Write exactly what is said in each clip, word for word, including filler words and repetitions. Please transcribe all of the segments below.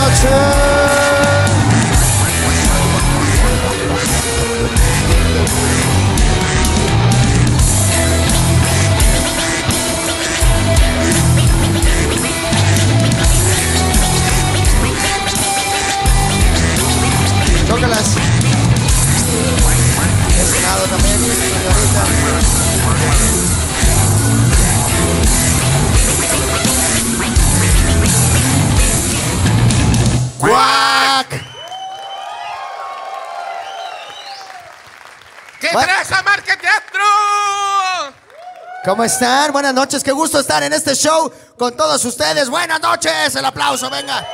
noches. Tócalas. Este lado también, señorita. ¡Guac! ¿Qué traza Market Teatro? ¿Cómo están? Buenas noches, qué gusto estar en este show con todos ustedes. Buenas noches, el aplauso, venga.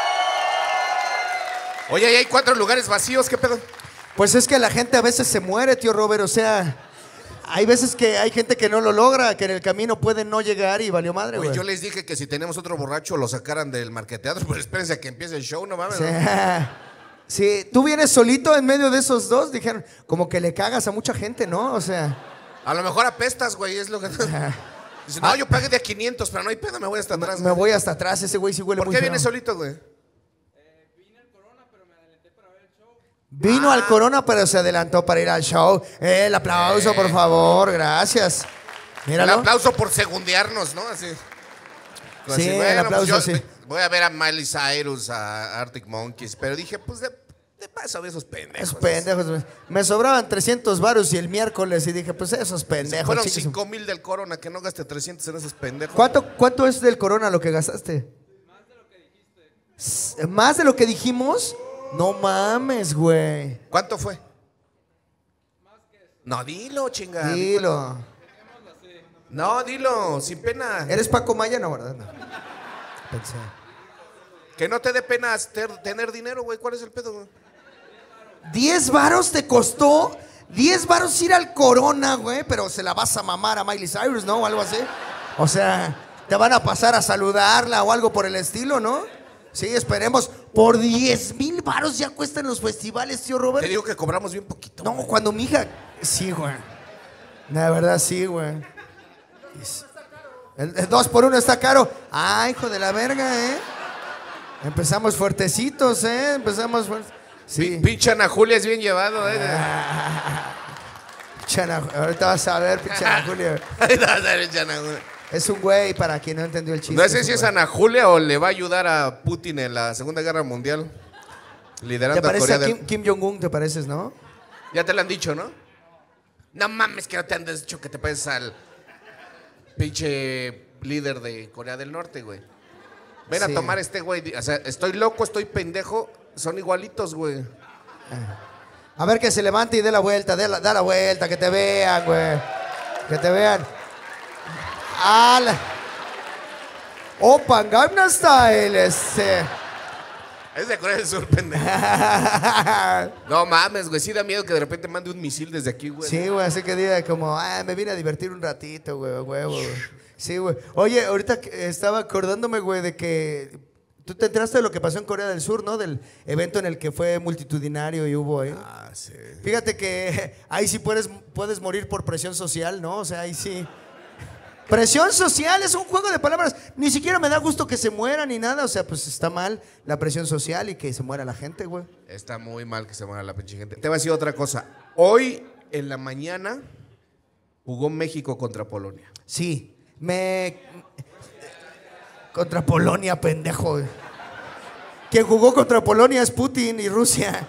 Oye, ahí hay cuatro lugares vacíos, ¿qué pedo? Pues es que la gente a veces se muere, tío Robert, o sea, hay veces que hay gente que no lo logra, que en el camino puede no llegar y valió madre, güey. Oye, yo les dije que si tenemos otro borracho lo sacaran del marqueteatro, pero espérense a que empiece el show, no mames. Sí. ¿No? Sí, tú vienes solito en medio de esos dos, dijeron, como que le cagas a mucha gente, ¿no? O sea... A lo mejor apestas, güey, es lo que... Dice, no, yo pagué de a quinientos, pero no hay pedo, me voy hasta atrás. Me voy hasta atrás, ese güey sí huele muy ¿Por qué feo. vienes solito, güey? Vino Ah. al Corona, pero se adelantó para ir al show. Eh, el aplauso, Eh. por favor, gracias. Míralo. El aplauso por segundearnos, ¿no? Así. Sí, el aplauso, yo sí. Voy a ver a Miley Cyrus, a Arctic Monkeys, pero dije, pues de, de paso a esos pendejos. Esos pendejos. Me sobraban trescientos varos y el miércoles y dije, pues esos pendejos. Fueron chicos. cinco mil del Corona, que no gaste trescientos en esos pendejos. ¿Cuánto, ¿Cuánto es del Corona lo que gastaste? Más de lo que dijiste. ¿Más de lo que dijimos? No mames, güey. ¿Cuánto fue? No, dilo, chinga. Dilo. No, dilo, sin pena. ¿Eres Paco Maya? No, ¿verdad? No. Pensé. Que no te dé pena ter- tener dinero, güey. ¿Cuál es el pedo, güey? ¿Diez varos te costó? Diez varos ir al Corona, güey, pero se la vas a mamar a Miley Cyrus, ¿no? O algo así. O sea, te van a pasar a saludarla o algo por el estilo, ¿no? Sí, esperemos. Por diez mil varos ya cuestan los festivales, tío Robert. Te digo que cobramos bien poquito. No, güey. cuando mi hija... Sí, güey. La verdad, sí, güey. El, el dos por uno está caro. Ah, hijo de la verga, ¿eh? Empezamos fuertecitos, ¿eh? Empezamos fuertes. Sí. Pi- Pinche Ana Julia es bien llevado, ¿eh? Chana, ahorita vas a ver, pinche Ana Julia. Ahí vas a ver, Ana Julia. Es un güey, para quien no entendió el chiste. No sé un si es güey. Ana Julia o le va a ayudar a Putin en la Segunda Guerra Mundial. Liderando ¿Te a parece Corea a del... Kim, Kim Jong-un, te pareces, no? Ya te lo han dicho, ¿no? No mames que no te han dicho que te pareces al pinche líder de Corea del Norte, güey. Ven Sí. a tomar este güey. O sea, estoy loco, estoy pendejo. Son igualitos, güey. A ver que se levante y dé la vuelta, dé la, da la vuelta, que te vean, güey. Que te vean. ¡Ala! Opa, Gangnam Style, este. Es de Corea del Sur, pendejo. No mames, güey. Sí da miedo que de repente mande un misil desde aquí, güey. Sí, güey, así que diga como, ah, me vine a divertir un ratito, güey, huevo, güey. Sí, güey. Oye, ahorita que estaba acordándome, güey, de que tú te enteraste de lo que pasó en Corea del Sur, ¿no? Del evento en el que fue multitudinario y hubo, ¿eh? Ah, sí. Fíjate que ahí sí puedes, puedes morir por presión social, ¿no? O sea, ahí sí. Presión social es un juego de palabras. Ni siquiera me da gusto que se muera ni nada. O sea, pues está mal la presión social y que se muera la gente, güey. Está muy mal que se muera la pinche gente. Te voy a decir otra cosa. Hoy en la mañana jugó México contra Polonia. Sí, me... Contra Polonia, pendejo. güey. Quien jugó contra Polonia es Putin y Rusia.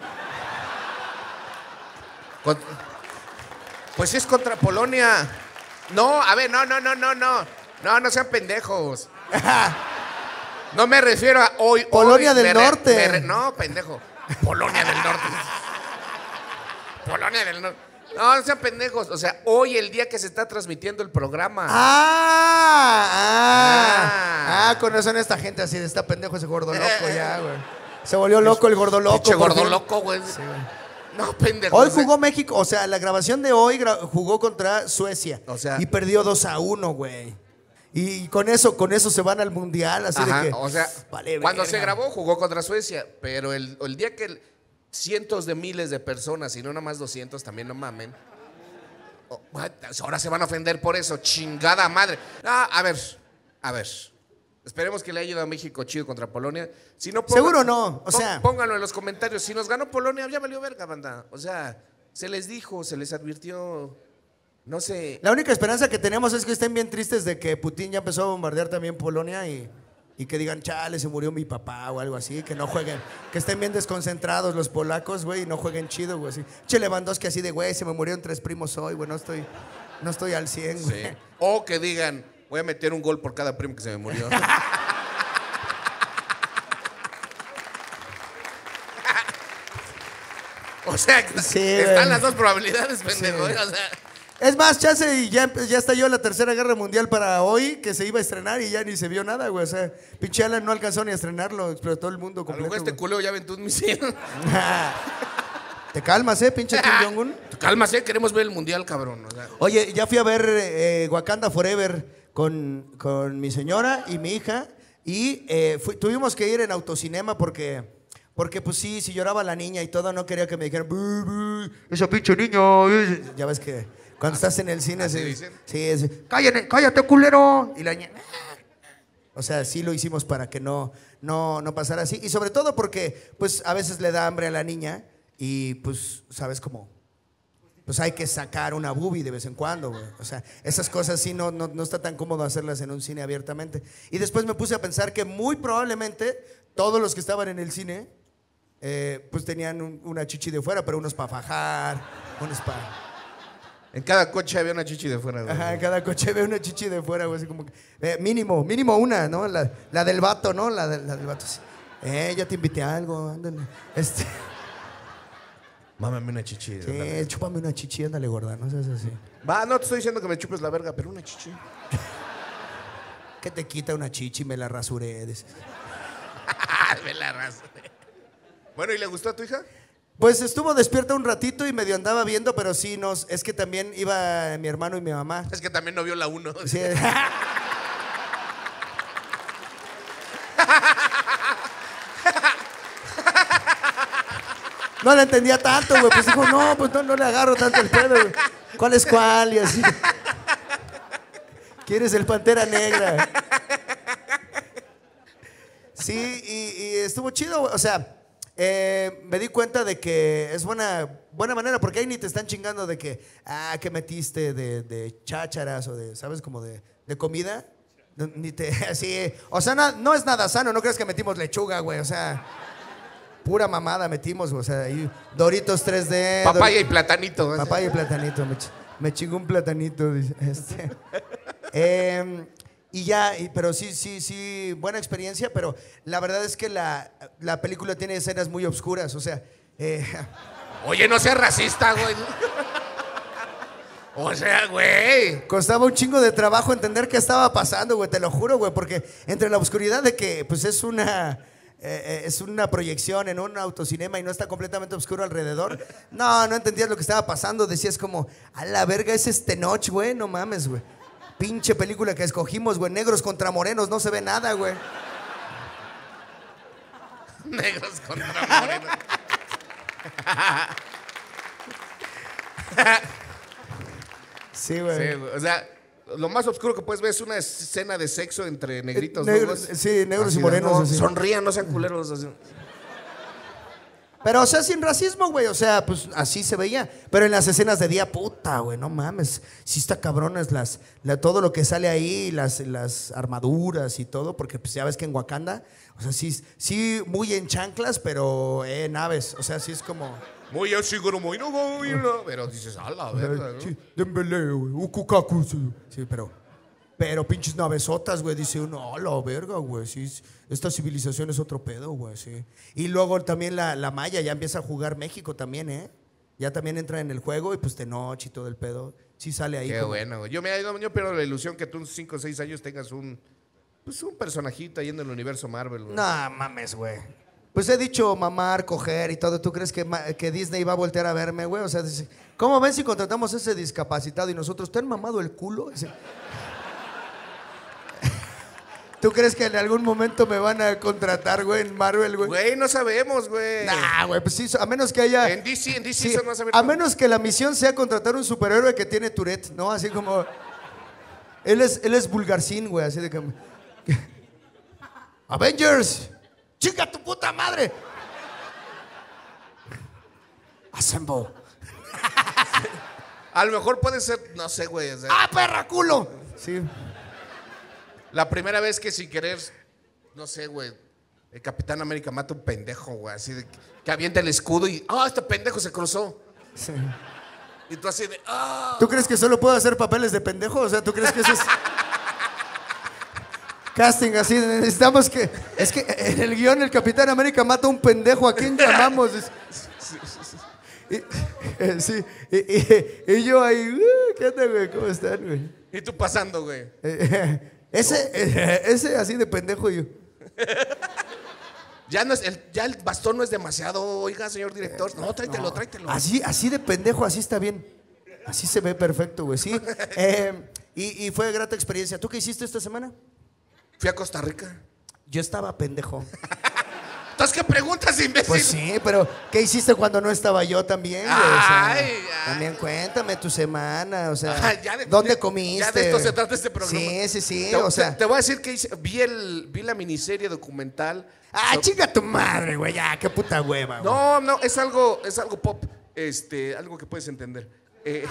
Con- Pues es contra Polonia. No, a ver, no, no, no, no, no. No, no sean pendejos. No me refiero a hoy. Polonia hoy, del me re- Norte. me re- no, pendejo. Polonia del Norte. Polonia del Norte. No, no sean pendejos. O sea, hoy el día que se está transmitiendo el programa. Ah, ah, Ah. ah, con razón esta gente así de está pendejo ese gordo loco ya, güey. Se volvió loco el gordo loco. Pinche por gordo fin. loco, güey. Sí, güey. No, pendejo. Hoy o sea, jugó México, o sea, la grabación de hoy gra- jugó contra Suecia. O sea- y perdió dos a uno, güey. Y con eso, con eso se van al mundial, así Ajá, de que. o sea, vale, cuando verga. se grabó jugó contra Suecia, pero el, el día que el- cientos de miles de personas, y no nada más doscientos, también no mamen. Oh, what? Ahora se van a ofender por eso, chingada madre. Ah, a ver, a ver. Esperemos que le haya ido a México chido contra Polonia. Si no, pongan- Seguro no, o pon- sea. Pónganlo en los comentarios. Si nos ganó Polonia, ya valió verga, banda. O sea, se les dijo, se les advirtió. No sé. La única esperanza que tenemos es que estén bien tristes de que Putin ya empezó a bombardear también Polonia y, y que digan, chale, se murió mi papá o algo así, que no jueguen, que estén bien desconcentrados los polacos, güey, y no jueguen chido, güey, así. Che Lewandowski así de, güey, se me murieron tres primos hoy, güey, no estoy, no estoy al cien, güey. Sí. O que digan, voy a meter un gol por cada primo que se me murió. O sea, Sí, están güey. las dos probabilidades, pendejo. ¿eh? O sea, Es más, chance y ya, empe- ya estalló la tercera guerra mundial para hoy, que se iba a estrenar y ya ni se vio nada, güey, o sea, pinche Alan no alcanzó ni a estrenarlo, explotó el mundo a lo completo, mejor este güey. culeo ya aventó un misil. Te calmas, eh, pinche Kim Jong-un. Cálmase, queremos ver el mundial, cabrón. O sea, Oye, ya fui a ver eh, Wakanda Forever con, con mi señora y mi hija y eh, fui- tuvimos que ir en autocinema porque, porque pues sí, si lloraba la niña y todo, no quería que me dijeran, "Bu, bu, esa pinche niña". eh". Ya ves que cuando estás en el cine, ¿Así se- dicen? sí, es, cállate, cállate, culero. Y la niña, o sea, sí lo hicimos para que no, no, no pasara así. Y sobre todo porque, pues, a veces le da hambre a la niña y, pues, ¿sabes cómo? Pues hay que sacar una boobie de vez en cuando, güey. O sea, esas cosas sí no, no, no está tan cómodo hacerlas en un cine abiertamente. Y después me puse a pensar que muy probablemente todos los que estaban en el cine, eh, pues tenían un- una chichi de fuera, pero unos para fajar, unos para... en cada coche había una chichi de fuera. güey. Ajá, en cada coche ve una chichi de fuera, güey, así como que, eh, mínimo, mínimo una, ¿no? La, la del vato, ¿no? La, de- la del vato. Sí. Eh, ya te invité a algo, ándale. Este, Mámame una chichi. de verdad. sí, chúpame una chichi, ándale, gorda, no seas así. Va, no te estoy diciendo que me chupes la verga, pero una chichi. ¿Qué te quita una chichi? Me la rasuré. dices. Me la raza. Bueno, ¿y le gustó a tu hija? Pues estuvo despierta un ratito y medio andaba viendo, pero sí, nos, es que también iba mi hermano y mi mamá. Es que también no vio la uno. Sí. No le entendía tanto, güey. Pues dijo, no, pues no, no le agarro tanto el pedo, güey. ¿Cuál es cuál? Y así. ¿Quieres el Pantera Negra? Sí, y, y estuvo chido, güey. O sea, eh, me di cuenta de que es buena, buena manera, porque ahí ni te están chingando de que, ah, ¿qué metiste de, de chácharas o de, ¿sabes? Como de, de comida. No, Ni te, así, o sea, no, no es nada sano, no crees que metimos lechuga, güey, o sea, pura mamada metimos, güey, o sea, ahí Doritos tres D. Papaya y Dor- platanito. Papaya y platanito, me, ch- me chingó un platanito, dice, este. Em, y ya, y- pero sí, sí, sí, buena experiencia, pero la verdad es que la, la película tiene escenas muy obscuras, o sea, eh, Oye, no seas racista, güey. O sea, güey. costaba un chingo de trabajo entender qué estaba pasando, güey, te lo juro, güey, porque entre la oscuridad de que, pues, es una... eh, eh, es una proyección en un autocinema y no está completamente oscuro alrededor. No, no entendías lo que estaba pasando. Decías como, a la verga, es este noche, güey, no mames, güey. Pinche película que escogimos, güey, negros contra morenos, no se ve nada, güey. Negros contra morenos. Sí, güey. Sí, güey. O sea, lo más oscuro que puedes ver es una escena de sexo entre negritos. Eh, ¿no, negros, güey? sí, negros Así y de, morenos. no, así. sonrían, no sean culeros. Así. Pero, o sea, sin racismo, güey. O sea, pues así se veía. Pero en las escenas de día, puta, güey, no mames. Sí está cabronas las, la- todo lo que sale ahí, las, las armaduras y todo, porque pues ya ves que en Wakanda, o sea, sí, sí muy en chanclas, pero eh, naves. O sea, sí es como... Muy así, como muy no voy, no. Pero dices, a la verga, ¿no? Sí, Dembélé, güey, Ukukaku, sí. Sí, pero... Pero pinches navesotas, güey, dice uno, a la verga, güey, sí, esta civilización es otro pedo, güey, sí. Y luego también la, la maya ya empieza a jugar México también, ¿eh? Ya también entra en el juego y pues de noche y todo el pedo, sí sale ahí. Qué como- bueno, güey. Yo, me, yo, yo pierdo la ilusión que tú en cinco o seis años tengas un, pues, un personajito ahí en el universo Marvel, güey. No mames, güey. Pues he dicho mamar, coger y todo. ¿Tú crees que, ma- que Disney va a voltear a verme, güey? O sea, dice, ¿cómo ven si contratamos a ese discapacitado y nosotros, ¿te han mamado el culo? Dice, ¿tú crees que en algún momento me van a contratar, güey, en Marvel, güey? Güey, no sabemos, güey. Nah, güey, pues sí, a menos que haya... En D C, en D C Sí, son más a abiertos. menos que la misión sea contratar un superhéroe que tiene Tourette, ¿no? Así como... Él es, él es vulgarcín, güey, así de que... Avengers. Chica tu puta madre. Assemble. A lo mejor puede ser, no sé, güey. O sea, ¡Ah, perra culo! Sí. la primera vez que sin querer, no sé, güey, el Capitán América mata a un pendejo, güey. Así de que avienta el escudo y, ah, este pendejo se cruzó. Sí. Y tú así de, ah. ¿Tú crees que solo puedo hacer papeles de pendejo? O sea, ¿tú crees que eso es casting así? Necesitamos que... Es que en el guión el Capitán América mata a un pendejo. ¿A quién llamamos? Y, eh, sí, y, y, y yo ahí, uh, ¿qué onda, güey? ¿Cómo están, güey? Y tú pasando, güey. Eh, eh, ese, eh, ese así de pendejo yo. Ya, no es el, ya el bastón no es demasiado, oiga, señor director. No, tráetelo, No, tráetelo. Así, así de pendejo, así está bien. Así se ve perfecto, güey, sí. Eh, y, y fue grata experiencia. ¿Tú qué hiciste esta semana? Fui a Costa Rica. Yo estaba pendejo. Entonces, ¿qué preguntas, imbécil? Pues sí, pero ¿qué hiciste cuando no estaba yo también, güey? O sea, Ay, ay. también cuéntame tu semana, o sea, Ajá, ya de- ¿dónde ya- comiste? ya de esto se trata este programa. Sí, sí, sí, Te, o te- sea. te voy a decir que hice- vi, el, vi la miniserie documental. Ah, So- chinga tu madre, güey, ya, qué puta hueva, güey. No, no, es algo, es algo pop, este, algo que puedes entender. Eh,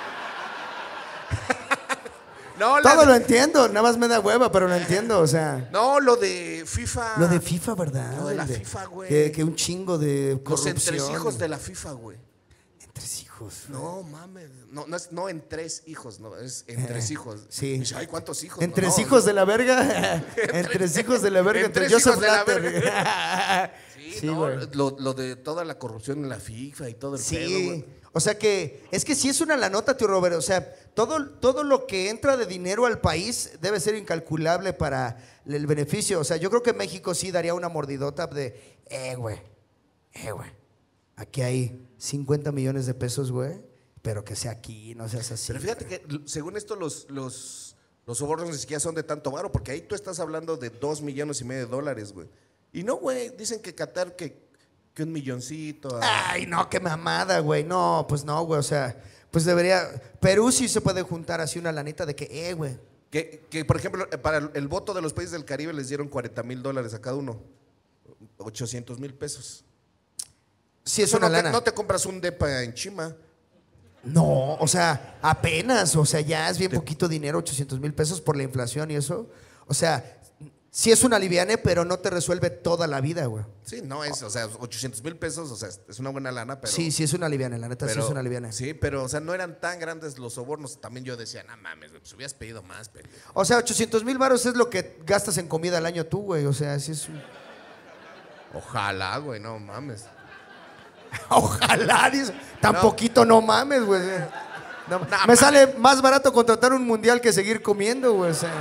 no, la- Todo lo entiendo, nada más me da hueva, pero lo entiendo, o sea. no, lo de FIFA. Lo de FIFA, ¿verdad? Lo de la El FIFA, güey. Que, que un chingo de Los corrupción. entresijos de la FIFA, güey. Entresijos. No, mames. No, no es no en tres hijos, no, es en tres hijos. sí. Y dice, ay, ¿cuántos hijos? Entre No, hijos no. de la verga. Entre hijos de la verga. Entre Entre Joseph hijos de la Blatter. Sí, Sí, no, güey. lo, lo de toda la corrupción en la FIFA y todo el pedo, Sí, güey. o sea que es que sí es una la nota, tío Robert. O sea, todo, todo lo que entra de dinero al país debe ser incalculable para el beneficio. O sea, yo creo que México sí daría una mordidota de, eh, güey, eh, güey. Aquí hay cincuenta millones de pesos, güey, pero que sea aquí, no seas así. Pero fíjate que l- según esto los, los, los sobornos ni siquiera son de tanto varo, porque ahí tú estás hablando de dos millones y medio de dólares, güey. Y no, güey, dicen que Qatar que, que un milloncito. ah. Ay, no, qué mamada, güey. No, pues no, güey. O sea, pues debería. Perú sí se puede juntar así una lanita de que, eh, güey. Que, que, por ejemplo, eh, para el, el voto de los países del Caribe les dieron cuarenta mil dólares a cada uno. ochocientos mil pesos. Sí, es Eso una no te, lana. no te compras un depa en Chima. No, o sea, apenas, o sea, ya es bien poquito dinero, ochocientos mil pesos por la inflación y eso. O sea, sí es una liviane, pero no te resuelve toda la vida, güey. Sí, no es, o sea, ochocientos mil pesos, o sea, es una buena lana, pero... Sí, sí es una liviane, la neta sí pero- es una liviane. Sí, pero, o sea, no eran tan grandes los sobornos. También yo decía, no mames, güey, pues hubieras pedido más, pero... O sea, ochocientos mil varos es lo que gastas en comida al año tú, güey. O sea, sí es un... Ojalá, güey, no mames. Ojalá, dice. Tan No. poquito no mames, güey. No, me mames. sale más barato contratar un mundial que seguir comiendo, güey. O sea,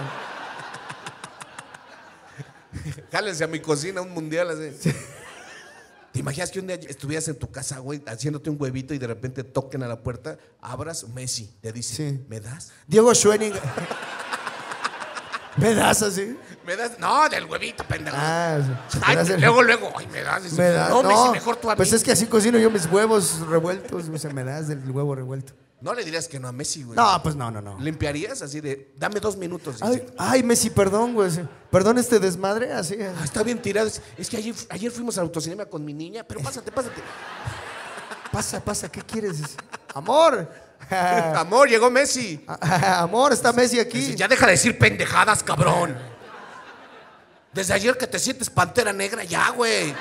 Jálense a mi cocina un mundial así. ¿Te imaginas que un día estuvieras en tu casa, güey, haciéndote un huevito y de repente toquen a la puerta, abras, Messi, te dice, Sí. ¿me das? Diego Schwenning. ¿Me das así? ¿Me das? No, del huevito, pendejo. Ah, sí. Ay, Me das el- luego, luego, ay, me das. Dice, Me das, no, no, Messi, mejor tú a mí. pues es que así cocino yo mis huevos revueltos, o sea, me das del huevo revuelto. No le dirías que no a Messi, güey. No, pues no, no, no. ¿Limpiarías así de, dame dos minutos? Ay, Dice, ay, Messi, perdón, güey. sí. Perdón este desmadre, así. "Ah, está bien tirado. Es- Es que ayer, ayer fuimos al autocinema con mi niña, pero pásate, pásate. Pasa, pasa, ¿qué quieres? Dice, Amor. Amor, llegó Messi. Amor, está Messi aquí. Dice, ya deja de decir pendejadas, cabrón. Desde ayer que te sientes pantera negra, ya, güey.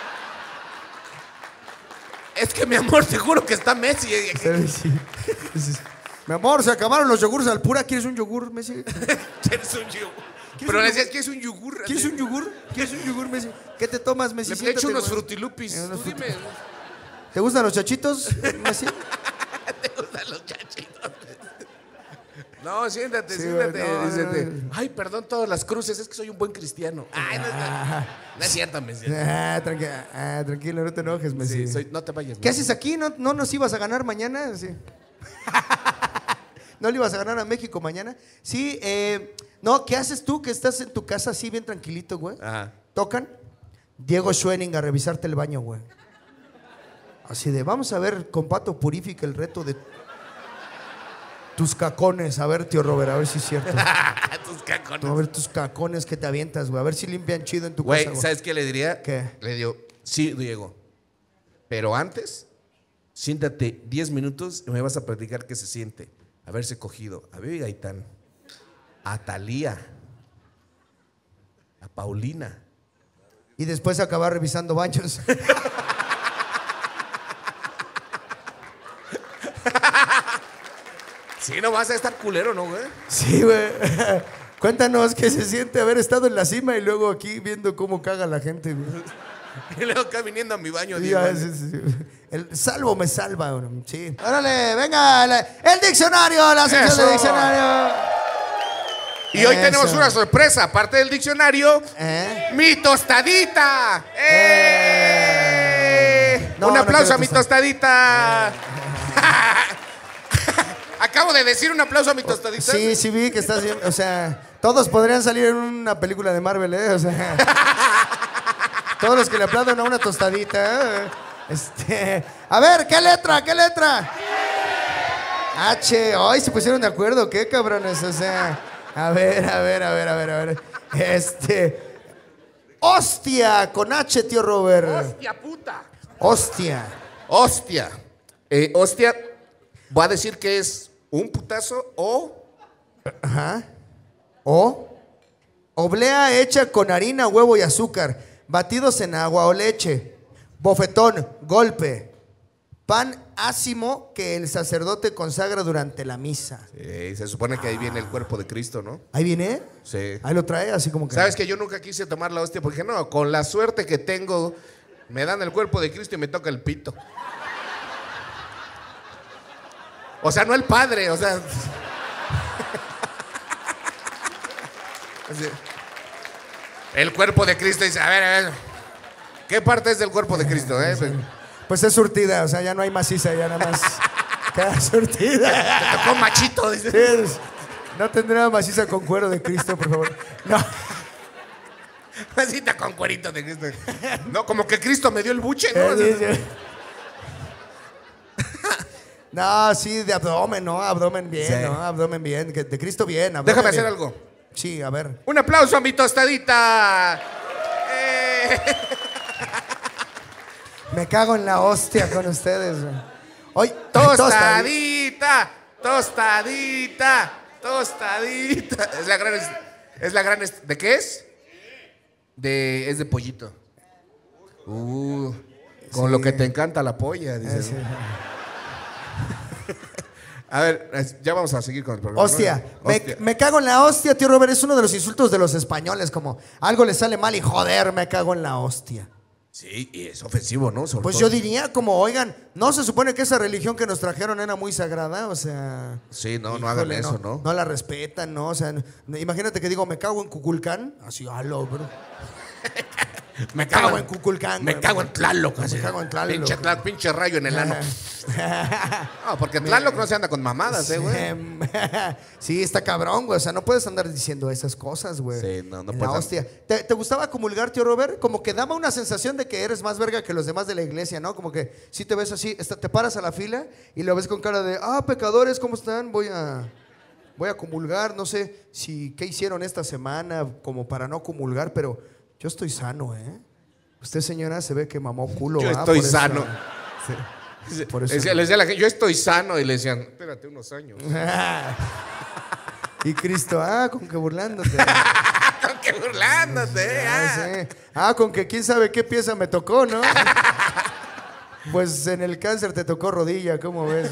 Es que, mi amor, te juro que está Messi. Sí, sí. Dices, Mi amor, se acabaron los yogures al pura. ¿Quieres un yogur, Messi? ¿Quieres un yogur? Pero un le decías que es un yogur. ¿Quieres un yogur? ¿Quieres un yogur, Messi? ¿Qué te tomas, Messi? Le he Siéntate, hecho unos güey. frutilupis. Eh, unos Tú dime. ¿Te gustan los chachitos, Messi? ¿Te gustan los chachitos? No, siéntate, Sí, siéntate. güey, no, siéntate. no, no. Ay, perdón todas las cruces, es que soy un buen cristiano. Ay, no, es- no es cierto, Messi. Ah, tranqui- ah, tranquilo, no te enojes, Messi. Sí, soy- no te vayas. ¿Qué Messi. haces aquí? ¿No, no nos ibas a ganar mañana? Sí. ¿No le ibas a ganar a México mañana? Sí, eh, no, ¿qué haces tú que estás en tu casa así bien tranquilito, güey? Ajá. Tocan Diego Schwenning a revisarte el baño, güey. Así de, vamos a ver, Compato purifica el reto de... tus cacones. A ver, tío Robert, a ver si es cierto. Tus cacones. A ver tus cacones que te avientas, güey. A ver si limpian chido en tu Güey, casa, güey. ¿sabes qué le diría? ¿Qué? Le digo, sí, Diego. Pero antes, siéntate diez minutos y me vas a platicar qué se siente. Haberse cogido a Baby Gaitán, a Thalía, a Paulina. Y después acabar revisando baños. Sí, no vas a estar culero, ¿no, güey? Sí, güey. Cuéntanos qué se siente haber estado en la cima y luego aquí viendo cómo caga la gente, güey. Y luego acá viniendo a mi baño. Sí, Diego. ah, sí, sí, sí. El salvo me salva, güey. Sí. Órale, venga, la- el diccionario, la sección Eso. de diccionario. Y hoy Eso. tenemos una sorpresa, aparte del diccionario. ¿Eh? ¡Mi tostadita! ¡Eh! No, Un no aplauso quiero a mi tostar. tostadita. Acabo de decir un aplauso a mi tostadita. Sí, sí vi que estás bien. O sea, todos podrían salir en una película de Marvel, ¿eh? O sea, todos los que le aplaudan a una tostadita. ¿eh? Este, a ver, ¿qué letra? ¿Qué letra? H. Ay, se pusieron de acuerdo, ¿qué cabrones? O sea, a ver, a ver, a ver, a ver, a ver. Este, hostia, con H, tío Robert. Hostia puta. Hostia. Hostia. Eh, hostia, voy a decir que es un putazo o Ajá. O oblea hecha con harina, huevo y azúcar, batidos en agua o leche. Bofetón, golpe. Pan ácimo que el sacerdote consagra durante la misa. eh, se supone que ahí viene el cuerpo de Cristo, ¿no? ¿Ahí viene? Sí. Ahí lo trae así como que... ¿Sabes que yo nunca quise tomar la hostia? Porque no, con la suerte que tengo, me dan el cuerpo de Cristo y me toca el pito. O sea, no el padre, o sea. Así. El cuerpo de Cristo dice, a ver, a ver. ¿Qué parte es del cuerpo de Cristo, eh? Pues es surtida, o sea, ya no hay maciza, ya nada más queda surtida. Te tocó machito, dice. Sí, es- no tendrá maciza con cuero de Cristo, por favor. No. Masita con cuerito de Cristo. No, como que Cristo me dio el buche, ¿no? Sí, sí. No, sí, de abdomen, ¿no? Abdomen bien, Sí. ¿no? Abdomen bien. que De Cristo bien. abdomen Déjame hacer bien. algo. Sí, a ver. Un aplauso a mi tostadita. Eh. Me cago en la hostia con ustedes. güey. Hoy, Tostadita, tostadita, tostadita. Es la gran. Es, es la gran. est- ¿De qué es? De, es de pollito. Uh, con Sí. lo que te encanta la polla, dice. Eh, sí. A ver, es- ya vamos a seguir con el programa. Hostia, ¿no? me, Hostia. me cago en la hostia, tío Robert. Es uno de los insultos de los españoles, como algo le sale mal y joder, me cago en la hostia. Sí, y es ofensivo, ¿no? Sobre Pues todo. yo diría como, oigan, ¿no se supone que esa religión que nos trajeron era muy sagrada? O sea... Sí, no, no hagan híjole, eso, ¿no? No la respetan, ¿no? O sea, no- imagínate que digo, me cago en Cuculcán. Así, halo, bro. Me cago en Cuculcán. Me güey. cago en Tlaloc. así. Me cago en Tlaloc. Pinche, Tlaloc, pinche rayo en el ano. No, porque Tlaloc no se anda con mamadas, ¿eh, güey? Em, Sí, está cabrón, güey. O sea, no puedes andar diciendo esas cosas, güey. Sí, no, no En la puedes. hostia. ¿Te, te gustaba comulgar, tío Robert? Como que daba una sensación de que eres más verga que los demás de la iglesia, ¿no? Como que si te ves así, está- te paras a la fila y lo ves con cara de, ah, pecadores, ¿cómo están? Voy a, voy a comulgar. No sé si qué hicieron esta semana como para no comulgar, pero yo estoy sano, ¿eh? Usted, señora, se ve que mamó culo. Yo ¿ah? estoy Por eso- sano. Sí. Por eso Decía- no. le decía a la gente, yo estoy sano. Y le decían, espérate unos años. Y Cristo, ah, con que burlándote. ¡Qué burlándote! Ah, ah. sí. Ah, con que quién sabe qué pieza me tocó, ¿no? Pues en el cáncer te tocó rodilla, ¿cómo ves?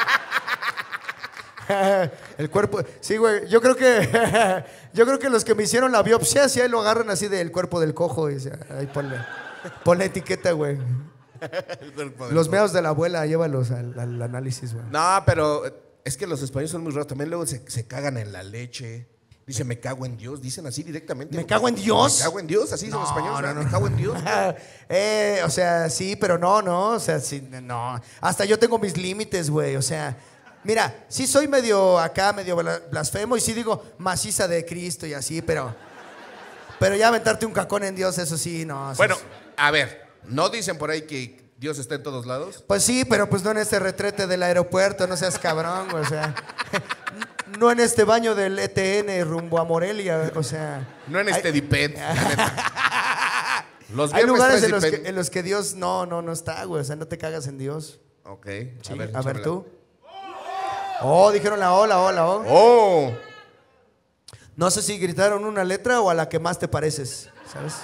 El cuerpo, sí, güey. Yo creo que, yo creo que los que me hicieron la biopsia, sí, ahí lo agarran así del cuerpo del cojo y dice, ahí ponle, ponle etiqueta, güey. El cuerpo del Los cojo. meados de la abuela, llévalos al, al análisis, güey. No, pero es que los españoles son muy raros. También luego se, se cagan en la leche. Dice, me cago en Dios. Dicen así directamente. ¿Me cago en Dios? Me cago en Dios. Así dicen los españoles. ¿verdad? Me cago en Dios. eh, o sea, sí, pero no, no, o sea, sí, no. Hasta yo tengo mis límites, güey, o sea, mira, sí soy medio acá, medio bla- blasfemo y sí digo maciza de Cristo y así, pero, pero ya aventarte un cacón en Dios, eso sí, no. eso Bueno, sí. a ver. No dicen por ahí que ¿Dios está en todos lados? Pues sí, pero pues no en este retrete del aeropuerto, no seas cabrón, güey, o sea. No en este baño del E T N rumbo a Morelia, o sea. No en este hay, Dipet, la neta. Los hay lugares traes en los, que, Dipet. en los que Dios no, no, no está, güey, o sea, no te cagas en Dios. Ok, Sí, a ver, a ver échamela. tú. Oh, dijeron la O, la O, la O. ¡Oh! No sé si gritaron una letra o a la que más te pareces, ¿sabes?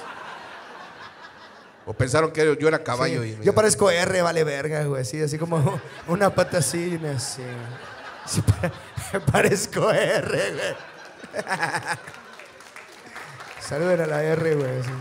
O pensaron que yo era caballo. Sí, y yo parezco R, vale verga, güey, sí, así como una pata así, así. Sí, pa- parezco R, güey. Saluden a la R, güey. Sí.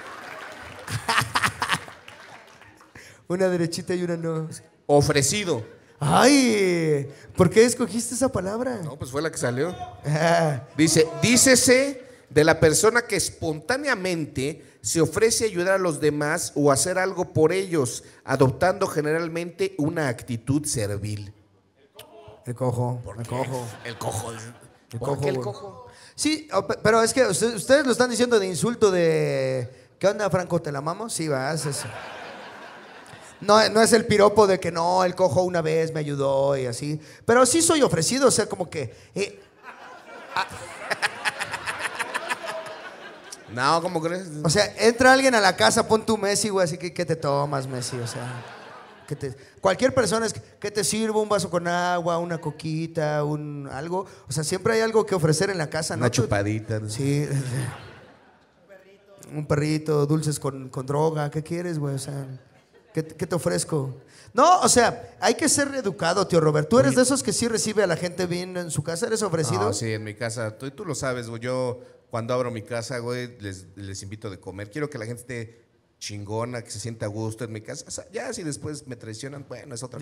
Una derechita y una no. Ofrecido. Ay, ¿por qué escogiste esa palabra? No, pues fue la que salió. Ah, Dice, dícese de la persona que espontáneamente se ofrece a ayudar a los demás o hacer algo por ellos, adoptando generalmente una actitud servil. el cojo, el cojo. El cojo. El ¿Por cojo, qué el güey. cojo? Sí, o- pe- pero es que usted- ustedes lo están diciendo de insulto de... ¿Qué onda, Franco? ¿Te la amamos? Sí, va, es eso. No, no es el piropo de que no, el cojo una vez me ayudó y así. Pero sí soy ofrecido, o sea, como que... eh, No, ¿cómo crees? o sea, entra alguien a la casa, pon tu Messi, güey, así que ¿qué te tomas, Messi? O sea, que te, cualquier persona es que te sirva un vaso con agua, una coquita, un algo. O sea, siempre hay algo que ofrecer en la casa, ¿no? Una Tú- chupadita. ¿no? Sí. Un perrito, dulces con, con droga, ¿qué quieres, güey? O sea, ¿qué, qué te ofrezco? No, o sea, hay que ser educado, tío Robert. ¿Tú eres de esos que sí recibe a la gente bien en su casa? ¿Eres ofrecido? No, sí, en mi casa. Tú, tú lo sabes, güey. Yo cuando abro mi casa, güey, les, les invito de comer. Quiero que la gente esté chingona, que se sienta a gusto en mi casa. O sea, ya si después me traicionan, bueno, es otra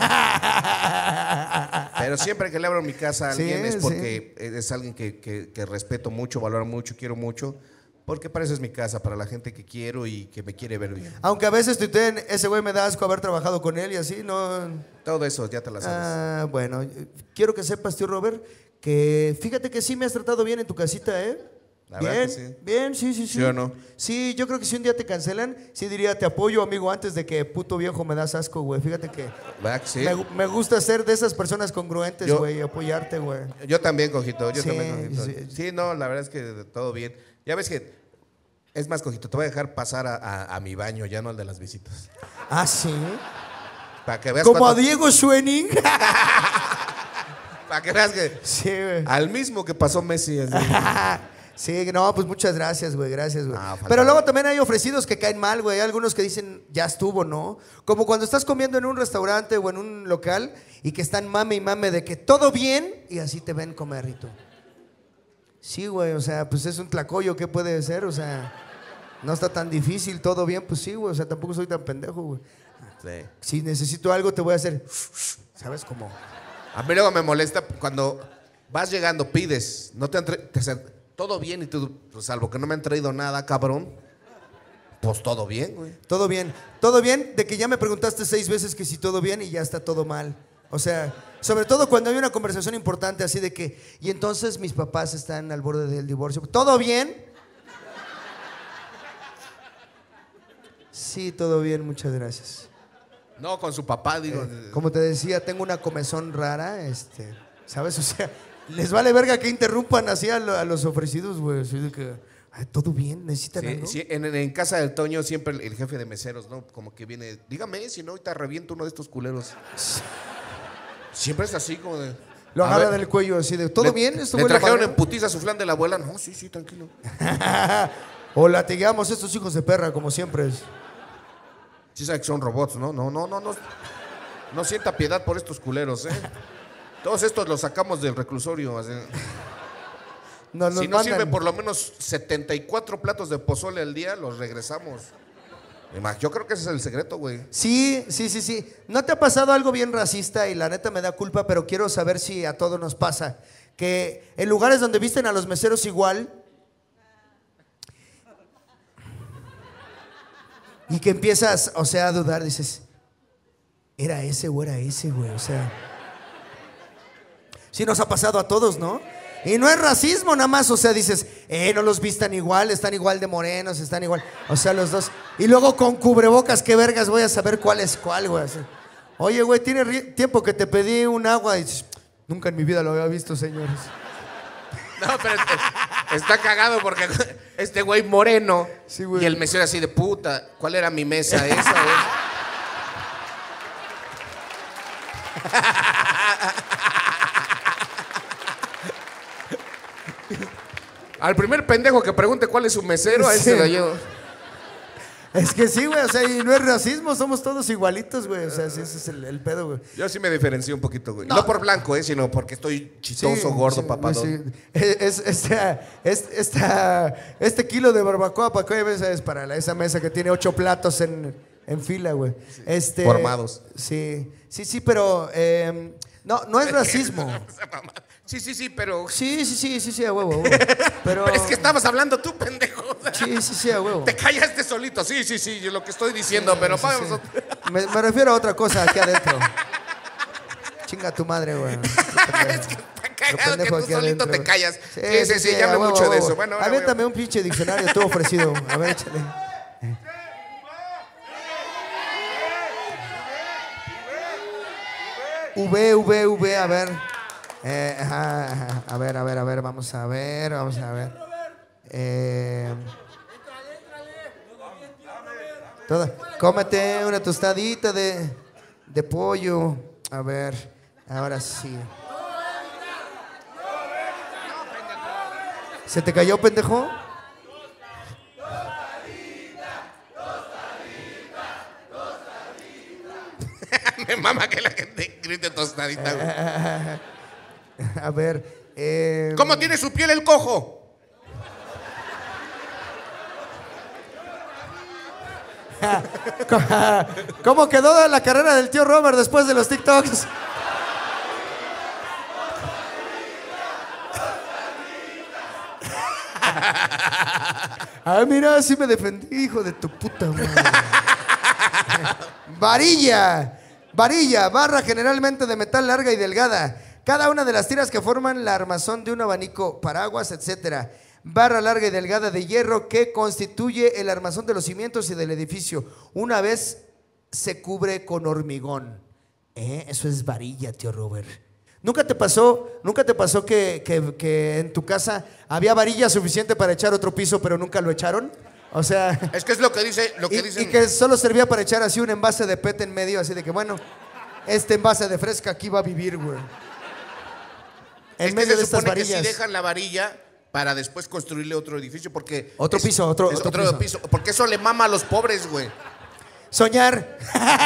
cosa. Pero siempre que le abro mi casa a alguien Sí, es porque es alguien que, que- que respeto mucho, valoro mucho, quiero mucho. Porque para eso es mi casa, para la gente que quiero y que me quiere ver bien. Aunque a veces tuiteen, ese güey me da asco haber trabajado con él y así, ¿no? Todo eso ya te la sabes. Ah, bueno, quiero que sepas, tío Robert, que fíjate que sí me has tratado bien en tu casita, ¿eh? La bien, verdad que sí. bien, sí, sí, sí. ¿Sí o no? Sí, yo creo que si un día te cancelan, sí diría, te apoyo, amigo, antes de que puto viejo me das asco, güey. Fíjate que ¿Verdad que sí? me, me gusta ser de esas personas congruentes, Yo- güey, y apoyarte, güey. Yo también, Cojito, yo Sí, también, Cojito. sí. Sí. no, la verdad es que todo bien. Ya ves que, es más, Cojito, te voy a dejar pasar a, a- a mi baño, ya no al de las visitas. Ah, sí. Para que veas Como a cuánto- Diego Schwenning. para que veas que Sí, güey. al mismo que pasó Messi. así. Sí, no, pues muchas gracias, güey, gracias, güey. Ah, faltaba. Pero luego también hay ofrecidos que caen mal, güey. Hay algunos que dicen, ya estuvo, ¿no? Como cuando estás comiendo en un restaurante o en un local y que están mame y mame de que todo bien y así te ven comer, Rito. Sí, güey, o sea, pues es un tlacoyo, ¿qué puede ser? O sea, no está tan difícil, todo bien, pues sí, güey. O sea, tampoco soy tan pendejo, güey. Sí. Si necesito algo, te voy a hacer, ¿sabes cómo? A mí luego me molesta cuando vas llegando, pides, no te han tra- te hacen, todo bien y tú, pues, salvo que no me han traído nada, cabrón. Pues todo bien, güey. Todo bien, todo bien, de que ya me preguntaste seis veces que si todo bien y ya está todo mal. O sea, sobre todo cuando hay una conversación importante así de que, y entonces mis papás están al borde del divorcio. ¿Todo bien? Sí, todo bien, muchas gracias. No, con su papá, digo. Eh, como te decía, tengo una comezón rara, este, ¿sabes? O sea, les vale verga que interrumpan así a, lo- a los ofrecidos, güey. Así de que, ay, ¿todo bien? ¿Necesitan Sí, algo? sí, en, en casa del Toño siempre el, el jefe de meseros, ¿no? Como que viene, dígame, si no, ahorita reviento uno de estos culeros. Siempre es así como de... Lo a agarra ver, del cuello así de, ¿todo le- bien? ¿Esto Le huele a trajeron banano?" en putiza su flan de la abuela. No, sí, sí, tranquilo. O latigueamos a estos hijos de perra, como siempre. Sí sabe que son robots, ¿no? No, no, no, no. No sienta piedad por estos culeros, ¿eh? Todos estos los sacamos del reclusorio. así. Nos, nos Si no mandan. sirve por lo menos setenta y cuatro platos de pozole al día, los regresamos. Ima- Yo creo que ese es el secreto, güey. Sí, sí, sí, sí. ¿No te ha pasado algo bien racista y la neta me da culpa, pero quiero saber si a todos nos pasa? Que en lugares donde visten a los meseros igual y que empiezas, o sea, a dudar, dices, ¿era ese o era ese, güey? O sea, sí nos ha pasado a todos, ¿no? Y no es racismo nada más, o sea, dices, eh, no los vistan igual, están igual de morenos, están igual. O sea, los dos. Y luego con cubrebocas, qué vergas, voy a saber cuál es cuál, güey. Así. Oye, güey, tiene tiempo que te pedí un agua y dices, nunca en mi vida lo había visto, señores. No, pero este, está cagado porque este güey moreno sí, güey. Y el mesero así de puta, ¿cuál era mi mesa esa? Güey? Al primer pendejo que pregunte cuál es su mesero, a ese sí. lo llevo. Es que sí, güey, o sea, y no es racismo, somos todos igualitos, güey. O sea, sí, ese es el, el pedo, güey. Yo sí me diferencio un poquito, güey. No. No. no por blanco, eh, sino porque estoy chistoso, Sí, gordo, sí, papadón. sí. Es, esta, es, esta, este kilo de barbacoa, ¿para qué mesa es? Para la, esa mesa que tiene ocho platos en, en fila, güey. Sí. Este, Formados. Sí, sí, sí, pero eh, no, no es racismo. Sí, sí, sí, pero... Sí, sí, sí, sí, sí, a huevo, a huevo. Pero... Pero es que estabas hablando tú, pendejo. Sí, sí, sí, a huevo. Te callaste solito. Sí, sí, sí, yo lo que estoy diciendo, Sí, pero sí, vamos sí. a... Me, me refiero a otra cosa aquí adentro. Chinga tu madre, güey. Es que está cagado que tú solito adentro, te güey. callas. Sí, sí, sí, sí, ya a hablé huevo, mucho a de huevo. eso. Bueno, ahora voy a- Aviéntame un pinche diccionario tú ofrecido. A ver, échale. V, V, V, a ver. Eh, ajá, ajá. A ver, a ver, a ver, vamos a ver, vamos a ver. Eh, toda, cómete una tostadita de, de pollo. A ver, ahora sí. ¿Se te cayó, pendejo? Me mama que la gente grite tostadita, güey. A ver. Eh, ¿Cómo tiene su piel el cojo? ¿Cómo quedó la carrera del tío Robert después de los TikToks? Ah, mira, sí me defendí, hijo de tu puta madre. Varilla. Varilla, barra generalmente de metal larga y delgada. Cada una de las tiras que forman la armazón de un abanico, paraguas, etcétera. Barra larga y delgada de hierro que constituye el armazón de los cimientos y del edificio. Una vez se cubre con hormigón. ¿Eh? Eso es varilla, tío Robert. ¿Nunca te pasó, nunca te pasó que, que, que en tu casa había varilla suficiente para echar otro piso, pero nunca lo echaron? O sea... Es que es lo que dice, lo que y, dicen. y que solo servía para echar así un envase de P E T en medio, así de que, bueno, este envase de fresca aquí va a vivir, güey. En Es que medio se de estas supone que varillas. sí dejan la varilla para después construirle otro edificio porque... Otro es- piso, otro- es otro piso. Porque eso le mama a los pobres, güey. Soñar.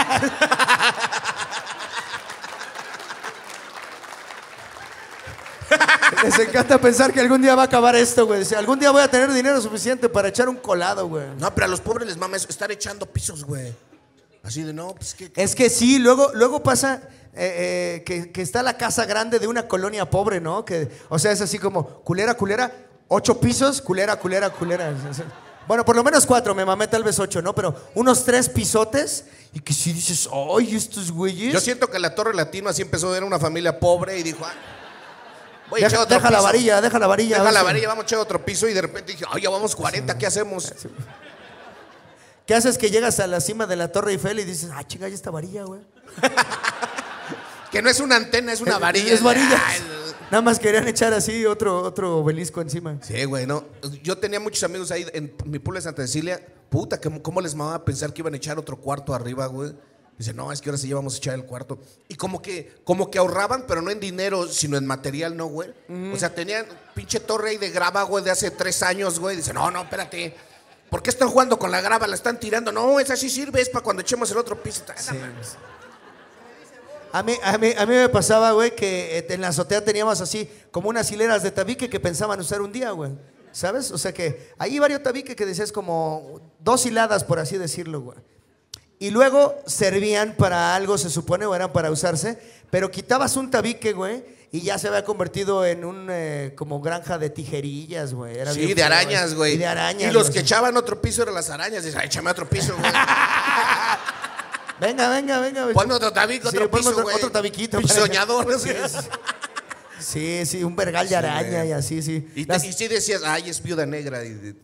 Les encanta pensar que algún día va a acabar esto, güey. Dice, algún día voy a tener dinero suficiente para echar un colado, güey. No, pero a los pobres les mama eso, estar echando pisos, güey. Así de, no, pues que... Es que sí, luego, luego pasa eh, eh, que, que está la casa grande de una colonia pobre, ¿no? Que, o sea, es así como culera, culera, ocho pisos, culera, culera, culera. Bueno, por lo menos cuatro, me mamé tal vez ocho, ¿no? Pero unos tres pisotes y que si dices, ¡ay, estos güeyes! Yo siento que la Torre Latino así empezó, era una familia pobre y dijo, ah, voy a Deja, echar otro deja la piso. varilla, deja la varilla. a Deja ver la si- varilla, vamos a echar otro piso y de repente dije, ay, ya vamos cuarenta, ¿qué hacemos? ¿Qué haces que llegas a la cima de la Torre Eiffel y dices, ah, chinga, ya esta varilla, güey? Que no es una antena, es una Es- varilla. Es varilla. Ay, Nada más querían echar así otro, otro obelisco encima. sí, güey, no. Yo tenía muchos amigos ahí en mi pueblo de Santa Cecilia. Puta, ¿cómo, cómo les mamaba pensar que iban a echar otro cuarto arriba, güey? Dice, no, es que ahora sí ya vamos a echar el cuarto. Y como que, como que ahorraban, pero no en dinero, sino en material, ¿no, güey? O sea, tenían pinche torre ahí de grava, güey, de hace tres años, güey. Dice, no, no, espérate. ¿Por qué están jugando con la grava? La están tirando. No, esa sí sirve, es para cuando echemos el otro piso. Sí. A mí, a, mí, a mí me pasaba, güey, que eh, en la azotea teníamos así como unas hileras de tabique que pensaban usar un día, güey. ¿Sabes? O sea que ahí varios tabique que decías como dos hiladas, por así decirlo, güey. Y luego servían para algo, se supone, o eran para usarse, pero quitabas un tabique, güey, y ya se había convertido en un eh, como granja de tijerillas, güey. Era Sí, bien de feo, arañas, güey. Y de arañas. Y los güey. que echaban otro piso eran las arañas. Dice, échame otro piso, güey. Venga, venga, venga. güey. Ponme otro tabique, Sí, otro ponme piso, otro- güey. otro tabiquito. Pinche para- soñador. Sí, sí. Sí, sí, un vergal de araña y así, sí. Y, te, Las- y sí decías, ay, es viuda negra. Y, y-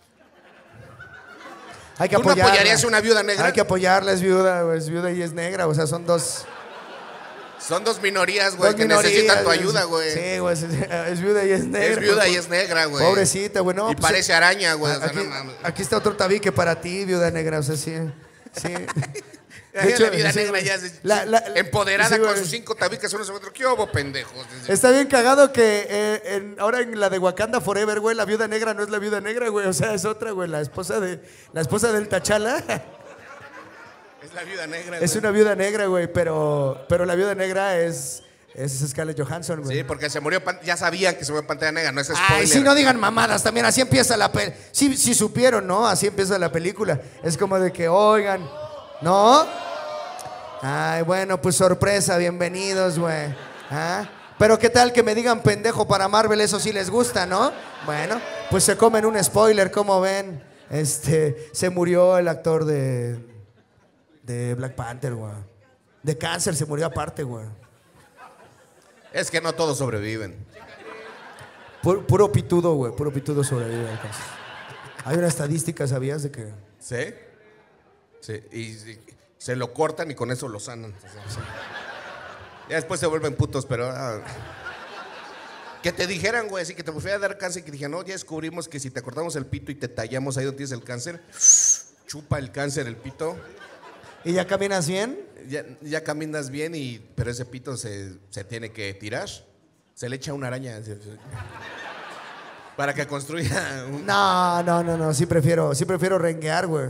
hay que ¿Tú no apoyarla. apoyarías a una viuda negra? Hay que apoyarla, es viuda, güey, es viuda y es negra, o sea, son dos... Son dos minorías, güey, dos que minorías, necesitan tu güey. ayuda, güey. Sí, güey, es, es viuda y es negra. Es viuda pues, y es negra, güey. Pobrecita, güey, no. Y pues, parece araña, güey. o sea, Aquí, no mames. aquí está otro tabique para ti, viuda negra, o sea, sí. Sí. Ahí hecho, la viuda sí, negra güey. ya se- La- la- empoderada sí, con güey. sus cinco tabiques uno sobre otro. ¿Qué hubo, pendejos? Está bien cagado que eh, en- ahora en la de Wakanda Forever, güey, la viuda negra no es la viuda negra, güey. O sea, es otra, güey. La esposa de la esposa del T'Challa Es la viuda negra, es güey. una viuda negra, güey. Pero, pero la viuda negra es, es Scarlett Johansson, güey. Sí, porque se murió, pan- ya sabían que se murió Pantera Negra, no es spoiler. Ay, sí, no digan mamadas también. Así empieza la película. Sí, sí supieron, ¿no? Así empieza la película. Es como de que, oigan, ¿no? Ay, bueno, pues sorpresa, bienvenidos, güey. ¿Ah? Pero qué tal que me digan pendejo para Marvel, eso sí les gusta, ¿no? Bueno, pues se comen un spoiler, ¿cómo ven? Este, se murió el actor de, de Black Panther, güey. De cáncer se murió aparte, güey. Es que no todos sobreviven. Puro, puro pitudo, güey, puro pitudo sobrevive al cáncer. Hay una estadística, ¿sabías de que? ¿Sí? Sí, y, y se lo cortan y con eso lo sanan. O sea, sí. Ya después se vuelven putos, pero... ah, que te dijeran, güey, así que te fui a dar cáncer y que dijeran, no, ya descubrimos que si te cortamos el pito y te tallamos ahí donde tienes el cáncer, chupa el cáncer el pito, ¿Y ya caminas bien? ya, ya caminas bien, y, pero ese pito se, se tiene que tirar. Se le echa una araña. se- se- Para que construya un... No, no, no, no, sí prefiero, sí prefiero renguear, güey.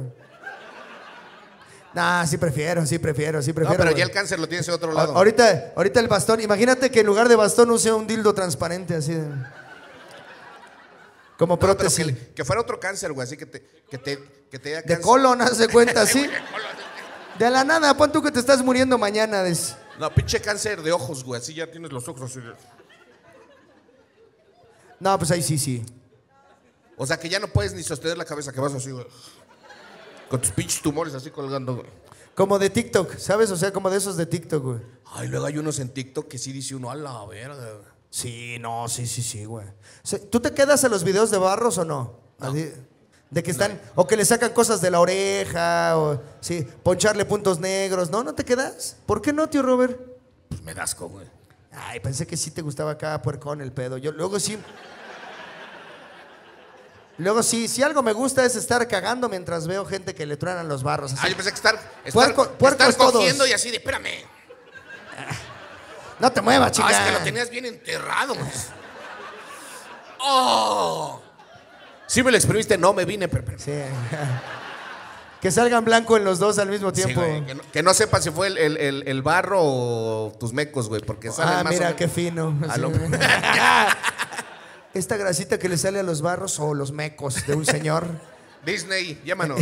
Nah, sí prefiero, sí prefiero, sí No, prefiero. pero güey. ya el cáncer lo tienes en otro A- lado. Ahorita, ahorita el bastón, imagínate que en lugar de bastón use un dildo transparente así de... Como No, pero prótesis. que, le- que fuera otro cáncer, güey, así que te, que te, que te dé De cáncer. colon, haz de cuenta, así. De la nada, pon tú que te estás muriendo mañana. des- No, pinche cáncer de ojos, güey, así ya tienes los ojos así. de- No, pues ahí sí, sí. O sea, que ya no puedes ni sostener la cabeza, que vas así, güey. Con tus pinches tumores así colgando, güey. Como de TikTok, ¿sabes? O sea, como de esos de TikTok, güey. Ay, luego hay unos en TikTok que sí dice uno, a la verga, güey. Sí, no, sí, sí, sí, güey. O sea, ¿tú te quedas a los videos de Barros o no? Así, de que están, o que le sacan cosas de la oreja, o sí, poncharle puntos negros. ¿No? ¿No te quedas? ¿Por qué no, tío Robert? Pues me da asco, güey. Ay, pensé que sí te gustaba acá puercón el pedo. Yo luego sí. Luego sí, si algo me gusta es estar cagando mientras veo gente que le truenan los barros. así. Ah, yo pensé que estar, estar, Puerco- puercos estar cogiendo todos. y así de, espérame. No te muevas, Ah, chica. es que lo tenías bien enterrado, güey. ¡Oh! Sí me lo exprimiste, no me vine, pero... pero- Sí. Que salgan blanco en los dos al mismo Sí, tiempo. güey, que, no, que no sepa si fue el, el- el- el barro o tus mecos, güey, porque salen Ah, más o mira menos- qué fino. A lo- Esta grasita que le sale a los barros o los mecos de un señor. Disney, llámanos.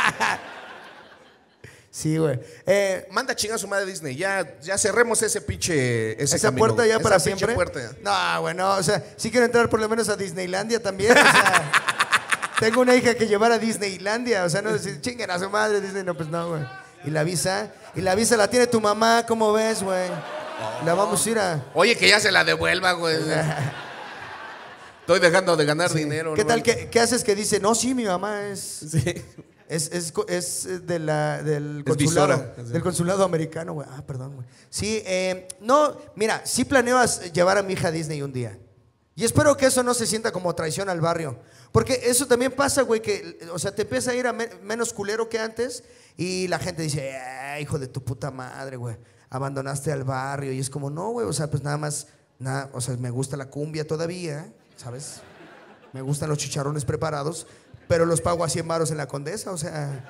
Sí, güey. Eh, Manda chinga a su madre Disney. Ya, ya cerremos ese pinche. Ese ¿Esa camino, puerta ya esa para pinche siempre? puerta. No, bueno, o sea, sí quiero entrar por lo menos a Disneylandia también. O sea, tengo una hija que llevar a Disneylandia. O sea, no decir, chinguen a su madre Disney. No, pues no, güey. Y la visa, y la visa la tiene tu mamá, ¿cómo ves, güey? La vamos a ir a... Oye, que ya se la devuelva, güey. Estoy dejando de ganar dinero. ¿Qué ¿no? tal? ¿Qué, qué haces que dice? No, sí, mi mamá es... Sí. Es, es, co- es de la, del Es consulado. visora. Del consulado americano, güey. Ah, perdón, güey. Sí, eh, no, mira, sí planeo as- llevar a mi hija a Disney un día. Y espero que eso no se sienta como traición al barrio. Porque eso también pasa, güey, que, o sea, te empieza a ir a me- menos culero que antes y la gente dice, eh, hijo de tu puta madre, güey, abandonaste al barrio. Y es como, no, güey, o sea, pues nada más, nada, o sea, me gusta la cumbia todavía, ¿sabes? Me gustan los chicharrones preparados, pero los pago a cien varos en la Condesa, o sea...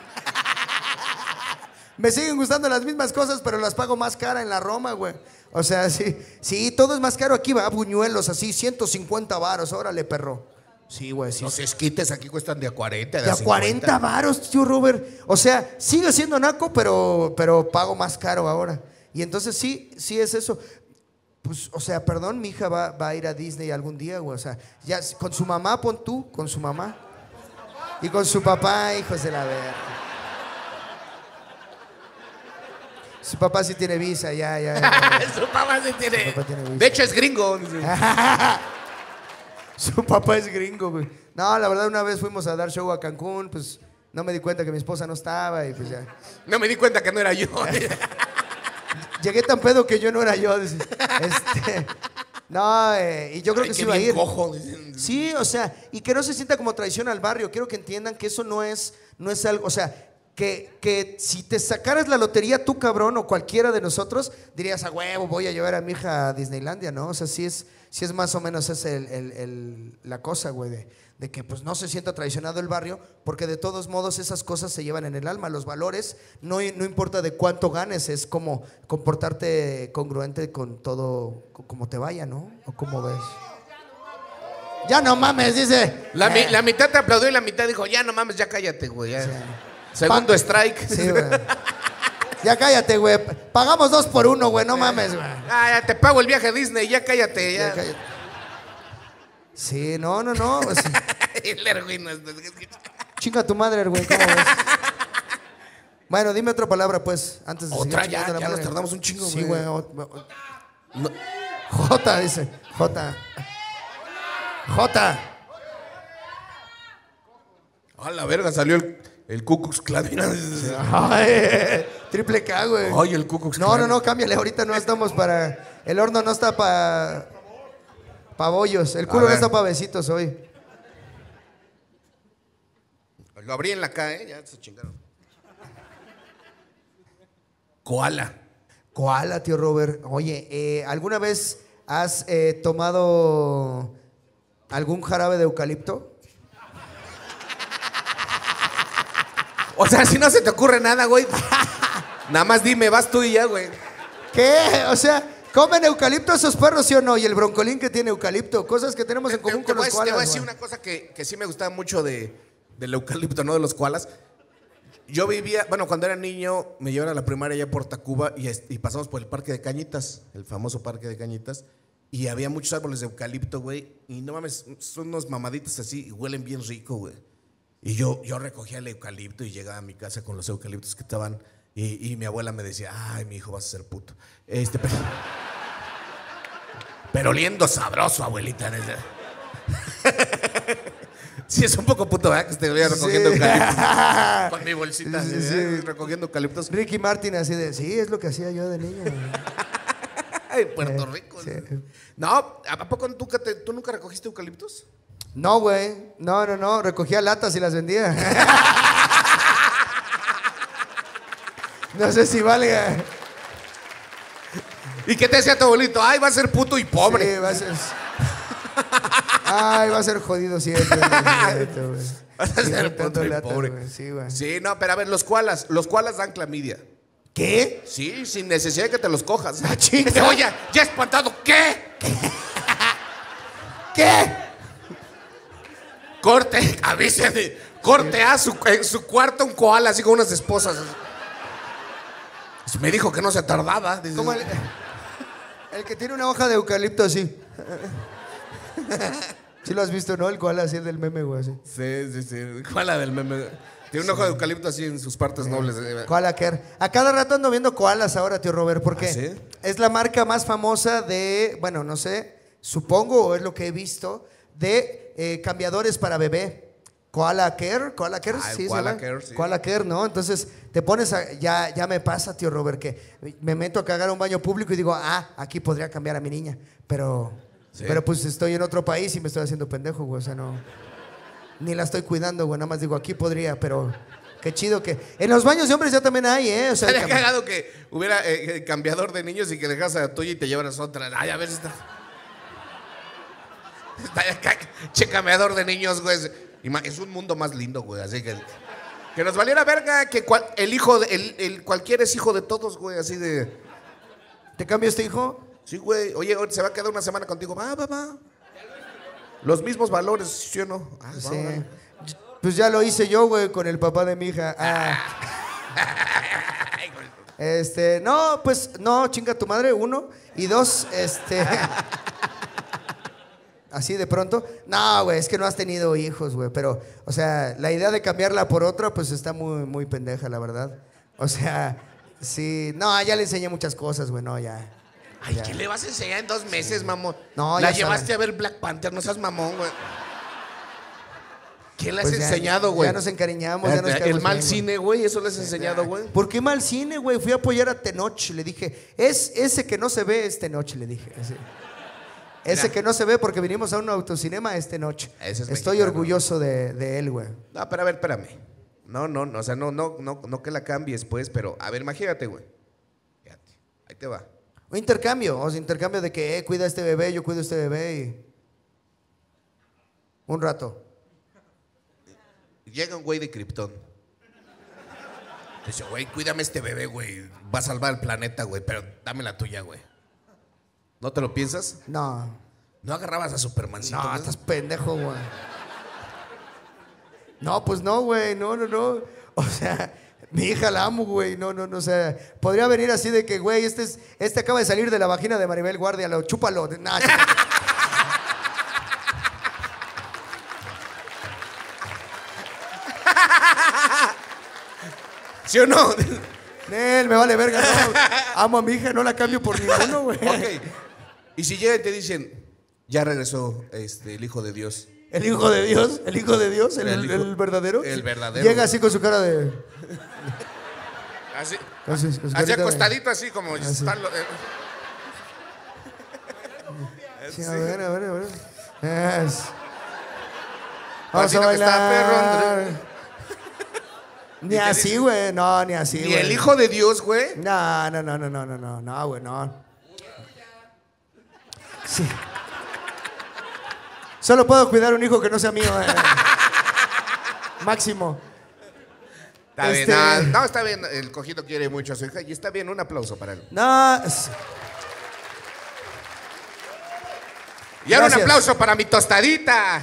Me siguen gustando las mismas cosas, pero las pago más cara en la Roma, güey. O sea, sí, sí, todo es más caro aquí, va, buñuelos así, ciento cincuenta varos, órale, perro. Sí, güey, sí. Los esquites aquí cuestan de a cuarenta, de, De a a cuarenta cincuenta. varos, tío Robert. O sea, sigue siendo naco, pero, pero pago más caro ahora. Y entonces sí, sí es eso. Pues, o sea, perdón, mi hija va, va a ir a Disney algún día, güey. O sea, ya con su mamá, pon tú, con su mamá. Y con su papá, hijos de la verga. Su papá sí tiene visa, ya, ya. ya. Su papá sí tiene. Su papá tiene visa. De hecho, es gringo. Su papá es gringo, güey. No, la verdad, una vez fuimos a dar show a Cancún, pues no me di cuenta que mi esposa no estaba y pues ya. No me di cuenta que no era yo. Llegué tan pedo que yo no era yo. Dice. Este, no, eh, y yo creo Ay, que sí qué iba a bien ir. cojo. Sí, o sea, y que no se sienta como traición al barrio. Quiero que entiendan que eso no es, no es algo, o sea, que, que si te sacaras la lotería tú, cabrón, o cualquiera de nosotros, dirías, a huevo, voy a llevar a mi hija a Disneylandia, ¿no? O sea, sí es, sí es más o menos esa el, el, el, la cosa, güey, de, de que pues no se sienta traicionado el barrio, porque de todos modos esas cosas se llevan en el alma. Los valores, no, no importa de cuánto ganes, es como comportarte congruente con todo, como te vaya, ¿no? ¿O cómo ves? Ya no mames, dice. La, eh. mi, la mitad te aplaudió y la mitad dijo, ya no mames, ya cállate, güey. Ya. Sí. Segundo Pa strike. Sí, güey. Ya cállate, güey. Pagamos dos por uno, güey, no mames, güey. Ah, ya te pago el viaje a Disney, ya cállate. Ya. Ya cállate. Sí, no, no, no. Pues, El Erwin, no es- chinga tu madre, güey, ¿cómo ves? Bueno, dime otra palabra, pues, antes de Otra, seguir ya, chingando la ya nos madre. tardamos un chingo, Sí, güey. güey. o- o- No. J, dice. J. J. A la verga, salió el, el Ku Klux Klan. Mira. Ay, triple K, güey. Ay, el Ku Klux No, Klan. no, no, cámbiale. Ahorita no estamos para. El horno no está para. Para bollos. El culo no ver. está para besitos hoy. Lo abrí en la K, ¿eh? Ya se chingaron. Koala. Koala, tío Robert. Oye, eh, ¿alguna vez has eh, tomado algún jarabe de eucalipto? O sea, si no se te ocurre nada, güey. Nada más dime, vas tú y ya, güey. ¿Qué? O sea, ¿comen eucalipto esos perros, sí o no? Y el broncolín que tiene eucalipto. Cosas que tenemos en Te, común te con voy, los a- te voy a koalas, decir güey. una cosa que, que sí me gustaba mucho de, del eucalipto, no de los koalas. Yo vivía, bueno, cuando era niño, me llevaron a la primaria allá por Tacuba y, es- y pasamos por el Parque de Cañitas, el famoso Parque de Cañitas, y había muchos árboles de eucalipto, güey, y no mames, son unos mamaditos así y huelen bien rico, güey. Y yo, yo recogía el eucalipto y llegaba a mi casa con los eucaliptos que estaban, y, y mi abuela me decía, ay, mi hijo, vas a ser puto. Este, pero, pero oliendo sabroso, abuelita. Sí, es un poco puto, ¿verdad? Que estoy recogiendo Sí. eucaliptos. Con mi bolsita, Sí, así, sí, ¿eh? sí. recogiendo eucaliptos. Ricky Martin así de, sí, es lo que hacía yo de niño. güey". En Puerto Rico. sí. No, ¿a poco tú, nunca te- tú nunca recogiste eucaliptos? No, güey. No, no, no. Recogía latas y las vendía. No sé si valga. ¿Y qué te decía tu abuelito? Ay, va a ser puto y pobre. Sí, va a ser. Ay, va a ser jodido siempre. Siempre, güey. Vas a Sí, ser aventando puto y latas, pobre. güey. Sí, güey. Sí, no, pero a ver, los koalas. Los koalas dan clamidia. ¿Qué? Sí, sin necesidad de que te los cojas. Ah, chinga. Oye, ya espantado. ¿Qué? ¿Qué? Corte, avísame. Corte a su, en su cuarto un koala así con unas esposas. Me dijo que no se tardaba. Dice, Como el, el que tiene una hoja de eucalipto así. Sí lo has visto, ¿no? El koala así, el del meme, güey, así. Sí, sí, sí. Koala del meme. Tiene un ojo de eucalipto así en sus partes nobles. Koala Care. A cada rato ando viendo koalas ahora, tío Robert, porque ¿Ah, sí? es la marca más famosa de, bueno, no sé, supongo, o es lo que he visto, de eh, cambiadores para bebé. Koala Care, Koala Care, Ah, el sí, se Koala llama. Care, sí. Koala Care, ¿no? Entonces te pones a, ya, ya me pasa, tío Robert, que me meto a cagar a un baño público y digo, ah, aquí podría cambiar a mi niña, pero, Sí. pero pues estoy en otro país y me estoy haciendo pendejo, güey, o sea, no, ni la estoy cuidando, güey, nada más digo, aquí podría, pero qué chido que, en los baños de hombres ya también hay, ¿eh? O sea, Estaría cam- cagado que hubiera eh, eh, cambiador de niños y que dejas a la tuya y te llevaras otra. Ay, a ver si está. Estaría ca- Che, cambiador de niños, güey. Ima- Es un mundo más lindo, güey. Así que. Que nos valiera verga que cual- el hijo, de, el, el cualquiera es hijo de todos, güey. Así de. ¿te cambio este hijo? Sí, güey. Oye, ahorita se va a quedar una semana contigo. Va, va, va. Los mismos valores, ¿sí o no? Ah, va, Sí. va. Pues ya lo hice yo, güey, con el papá de mi hija. Ah. Este, no, pues, no, chinga tu madre, uno. Y dos, este. Así de pronto. No, güey, es que no has tenido hijos, güey. Pero, o sea, la idea de cambiarla por otra, pues está muy, muy pendeja, la verdad. O sea, Sí, no, ya le enseñé muchas cosas, güey, no, ya. Ay, ya. ¿qué le vas a enseñar en dos meses, mamón? No, la ya llevaste saben. a ver Black Panther, no seas mamón, güey. ¿Qué le has Pues ya- enseñado, güey? Ya nos encariñamos, ya nos El caemos mal bien, güey. cine, güey, eso le has enseñado, güey. ¿Por qué mal cine, güey? Fui a apoyar a Tenoch, le dije, es ese que no se ve es Tenoch, le dije. Ese, ese Mira. que no se ve porque vinimos a un autocinema es Tenoch. Ese es Estoy mexicano. orgulloso de, de él, güey. No, pero a ver, espérame. No, no, no, o sea, no, no, no, no que la cambies, pues, pero, a ver, imagínate, güey. Fíjate, ahí te va. Un intercambio, o sea, intercambio de que eh, cuida a este bebé, yo cuido a este bebé y... Un rato. Llega un güey de Krypton. Dice, güey, cuídame este bebé, güey. Va a salvar el planeta, güey, pero dame la tuya, güey. ¿No te lo piensas? No. ¿No agarrabas a Supermancito? No, güey? estás pendejo, güey. No, pues no, güey, no, no, no. O sea, mi hija la amo, güey. No, no, no, o sea, podría venir así de que, güey, este, es, este acaba de salir de la vagina de Maribel Guardia, lo chúpalo. Nah, ¿Sí o no? Nel, me vale verga, no. Amo a mi hija, no la cambio por ninguno, güey. Ok. Y si llegan y te dicen, ya regresó este, el Hijo de Dios. El hijo de Dios, el hijo de Dios, el, El hijo- el verdadero. el verdadero, Llega güey. así con su cara de. Así, Con su- con su así carita de- acostadito, así como Así. están los- eh, Sí, a ver, a ver, a ver. Es. Vamos Así a no que está bailar. perro, Ni Y te así, dice- güey. No, ni así, Ni güey. el Hijo de Dios, güey. No, no, no, no, no, no, no, no, güey, no. Sí. Solo puedo cuidar un hijo que no sea mío. eh. Máximo. Está Este- bien, no, no, está bien. El cojito quiere mucho a su hija y está bien. Un aplauso para él. No. es- Y ahora un Gracias. aplauso para mi tostadita.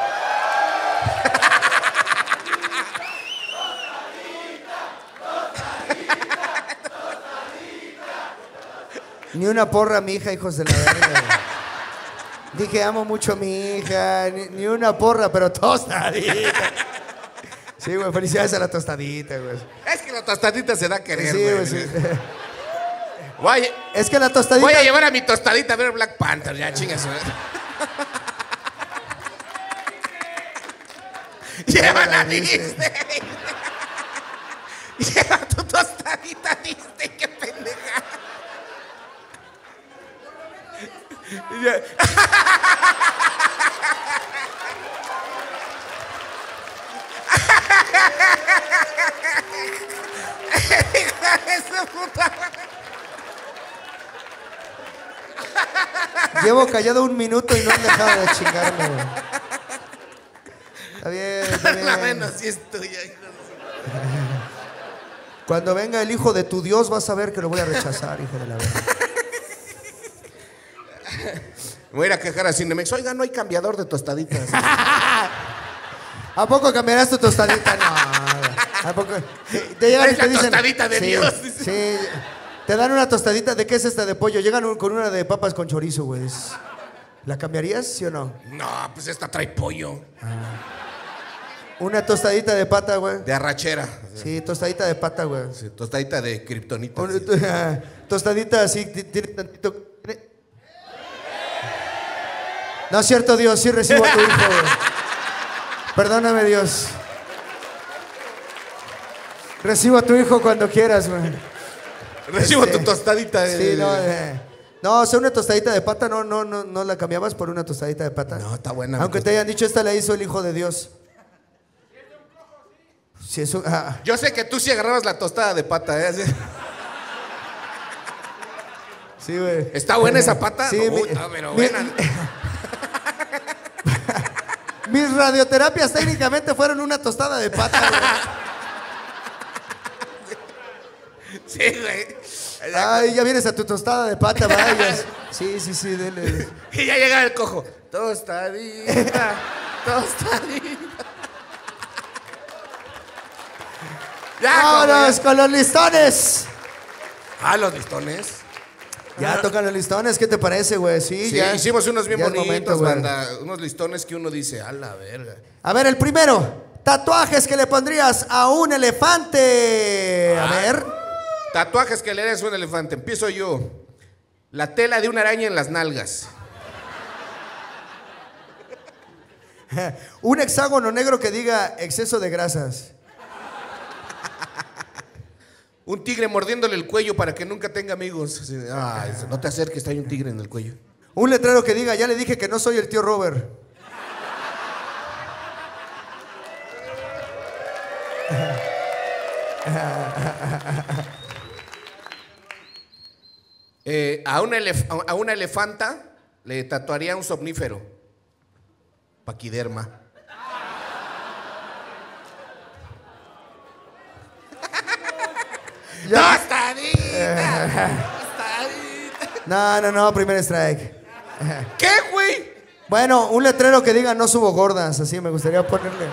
Ni una porra a mi hija, hijos de la verga. güey. Dije, amo mucho a mi hija. Ni, ni una porra, pero tostadita. Sí, güey, felicidades a la tostadita, güey. Es que la tostadita se da a querer, Sí, güey. güey, sí. Voy, Es que la tostadita. voy a llevar a mi tostadita a ver Black Panther. Ya, chingas. Llévala, viste. Lleva tu tostadita, viste. Qué pendeja. Ya. Hija de su puta madre. Llevo callado un minuto y no han dejado de chingarme, güey. Está bien, está bien. La menos si es tuya, hijo de su- Cuando venga el hijo de tu Dios vas a ver que lo voy a rechazar, hijo de la verga. Me voy a ir a quejar a Cinemex. Oiga, no hay cambiador de tostaditas. ¿A poco cambiarás tu tostadita? No. ¿A poco? Te llegan y Es te la dicen. tostadita de sí, Dios. Sí. Te dan una tostadita. ¿De qué es esta de pollo? Llegan un- con una de papas con chorizo, güey. Es- ¿La cambiarías, sí o no? No, pues esta trae pollo. Una tostadita de pata, güey. De arrachera. Sí, tostadita de pata, güey. Sí, tostadita de kriptonita. Un- sí. Tostadita así, ti- tiene tantito. tiene- No es cierto, Dios, sí recibo a tu hijo, güey. Perdóname, Dios. Recibo a tu hijo cuando quieras, güey. Recibo Este, tu tostadita de... Sí, no, eh, no, o sea, una tostadita de pata, no, no, no, no la cambiabas por una tostadita de pata. No, está buena. mi Aunque te tosta- hayan dicho, esta la hizo el hijo de Dios. Si es un- ah, Yo sé que tú sí agarrabas la tostada de pata, ¿eh? Así- sí, güey. ¿Está buena esa pata? Sí, Uy, mi- está pero mi- buena. Mis radioterapias técnicamente fueron una tostada de pata, güey. Sí, güey. Ay, ya vienes a tu tostada de pata, vayas. Sí, sí, sí, dele. Y ya llega el cojo. Tostadita, tostadita. Ya, ¡Vámonos cojo, con los listones! ya. Ah, los listones. Ya tocan los listones, ¿qué te parece, güey? Sí, Sí, ya. hicimos unos bien ya es bonitos, momento, güey. banda. Unos listones que uno dice, a la verga. A ver, el primero. Tatuajes que le pondrías a un elefante. A Ah. ver. Tatuajes que le harías a un elefante. Empiezo yo. La tela de una araña en las nalgas. Un hexágono negro que diga exceso de grasas. Un tigre mordiéndole el cuello para que nunca tenga amigos. Así, ay, no te acerques, hay un tigre en el cuello. Un letrero que diga, ya le dije que no soy el tío Robert. Eh, a, una elef a una elefanta le tatuaría un somnífero. Paquiderma. Ya. ¡Tostadita! No, no, no, primer strike. ¿Qué, güey? Bueno, un letrero que diga no subo gordas, así me gustaría ponerle.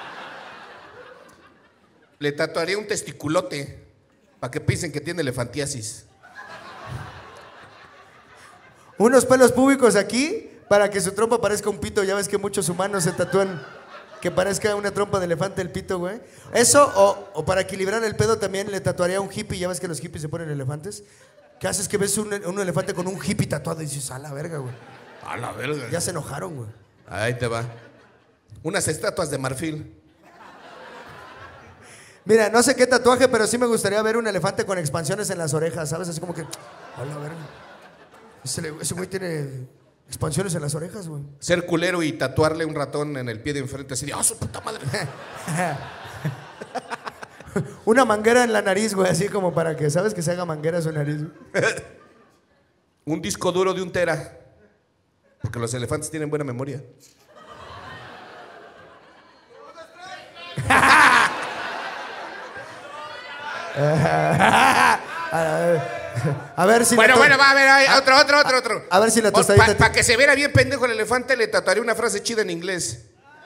Le tatuaría un testiculote para que piensen que tiene elefantiasis. Unos pelos públicos aquí para que su trompa parezca un pito. Ya ves que muchos humanos se tatúan que parezca una trompa de elefante el pito, güey. Eso, o, o para equilibrar el pedo también le tatuaría un hippie. Ya ves que los hippies se ponen elefantes. ¿Qué haces que ves un, un elefante con un hippie tatuado y dices, a la verga, güey? A la verga. Ya se enojaron, güey. Ahí te va. Unas estatuas de marfil. Mira, no sé qué tatuaje, pero sí me gustaría ver un elefante con expansiones en las orejas, ¿sabes? Así como que, a la verga. Ese, ese güey tiene expansiones en las orejas, güey. Ser culero y tatuarle un ratón en el pie de enfrente así de, ¡ah, su puta madre! Una manguera en la nariz, güey, así como para que, ¿sabes? Que se haga manguera a su nariz. Un disco duro de un tera. Porque los elefantes tienen buena memoria. A ver si Bueno, la to- bueno, va a ver, hay otro, otro, otro, otro. A ver si la Para tostadita pa te- que se viera bien pendejo el elefante, le tatuaré una frase chida en inglés.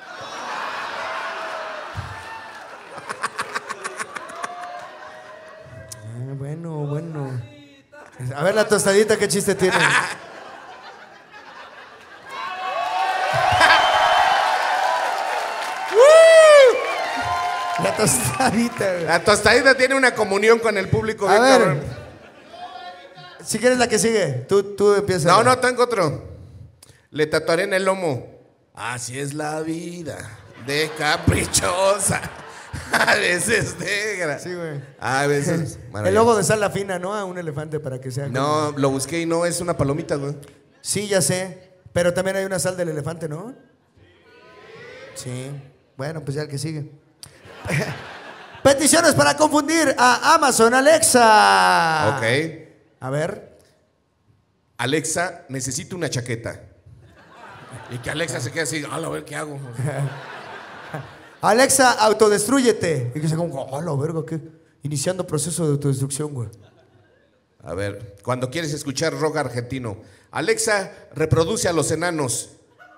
Ah, bueno, bueno. A ver la tostadita, qué chiste tiene. La tostadita, güey. La tostadita tiene una comunión con el público. A bien ver. cabrón. Si quieres la que sigue, tú, tú empiezas. No, no, tengo otro. Le tatuaré en el lomo. Así es la vida, de caprichosa. A veces negra. Sí, güey. A veces. El logo de sal fina, ¿no? A un elefante para que sea. No, lo busqué y no es una palomita, güey. Sí, ya sé. Pero también hay una sal del elefante, ¿no? Sí. Bueno, pues ya el que sigue. Peticiones para confundir a Amazon Alexa. Ok. A ver. Alexa, necesito una chaqueta. Y que Alexa se quede así, a ver qué hago. Alexa, autodestrúyete. Y que se como, oh, la verga, ¿qué? Iniciando proceso de autodestrucción, güey. A ver, cuando quieres escuchar rock argentino. Alexa, reproduce a los enanos.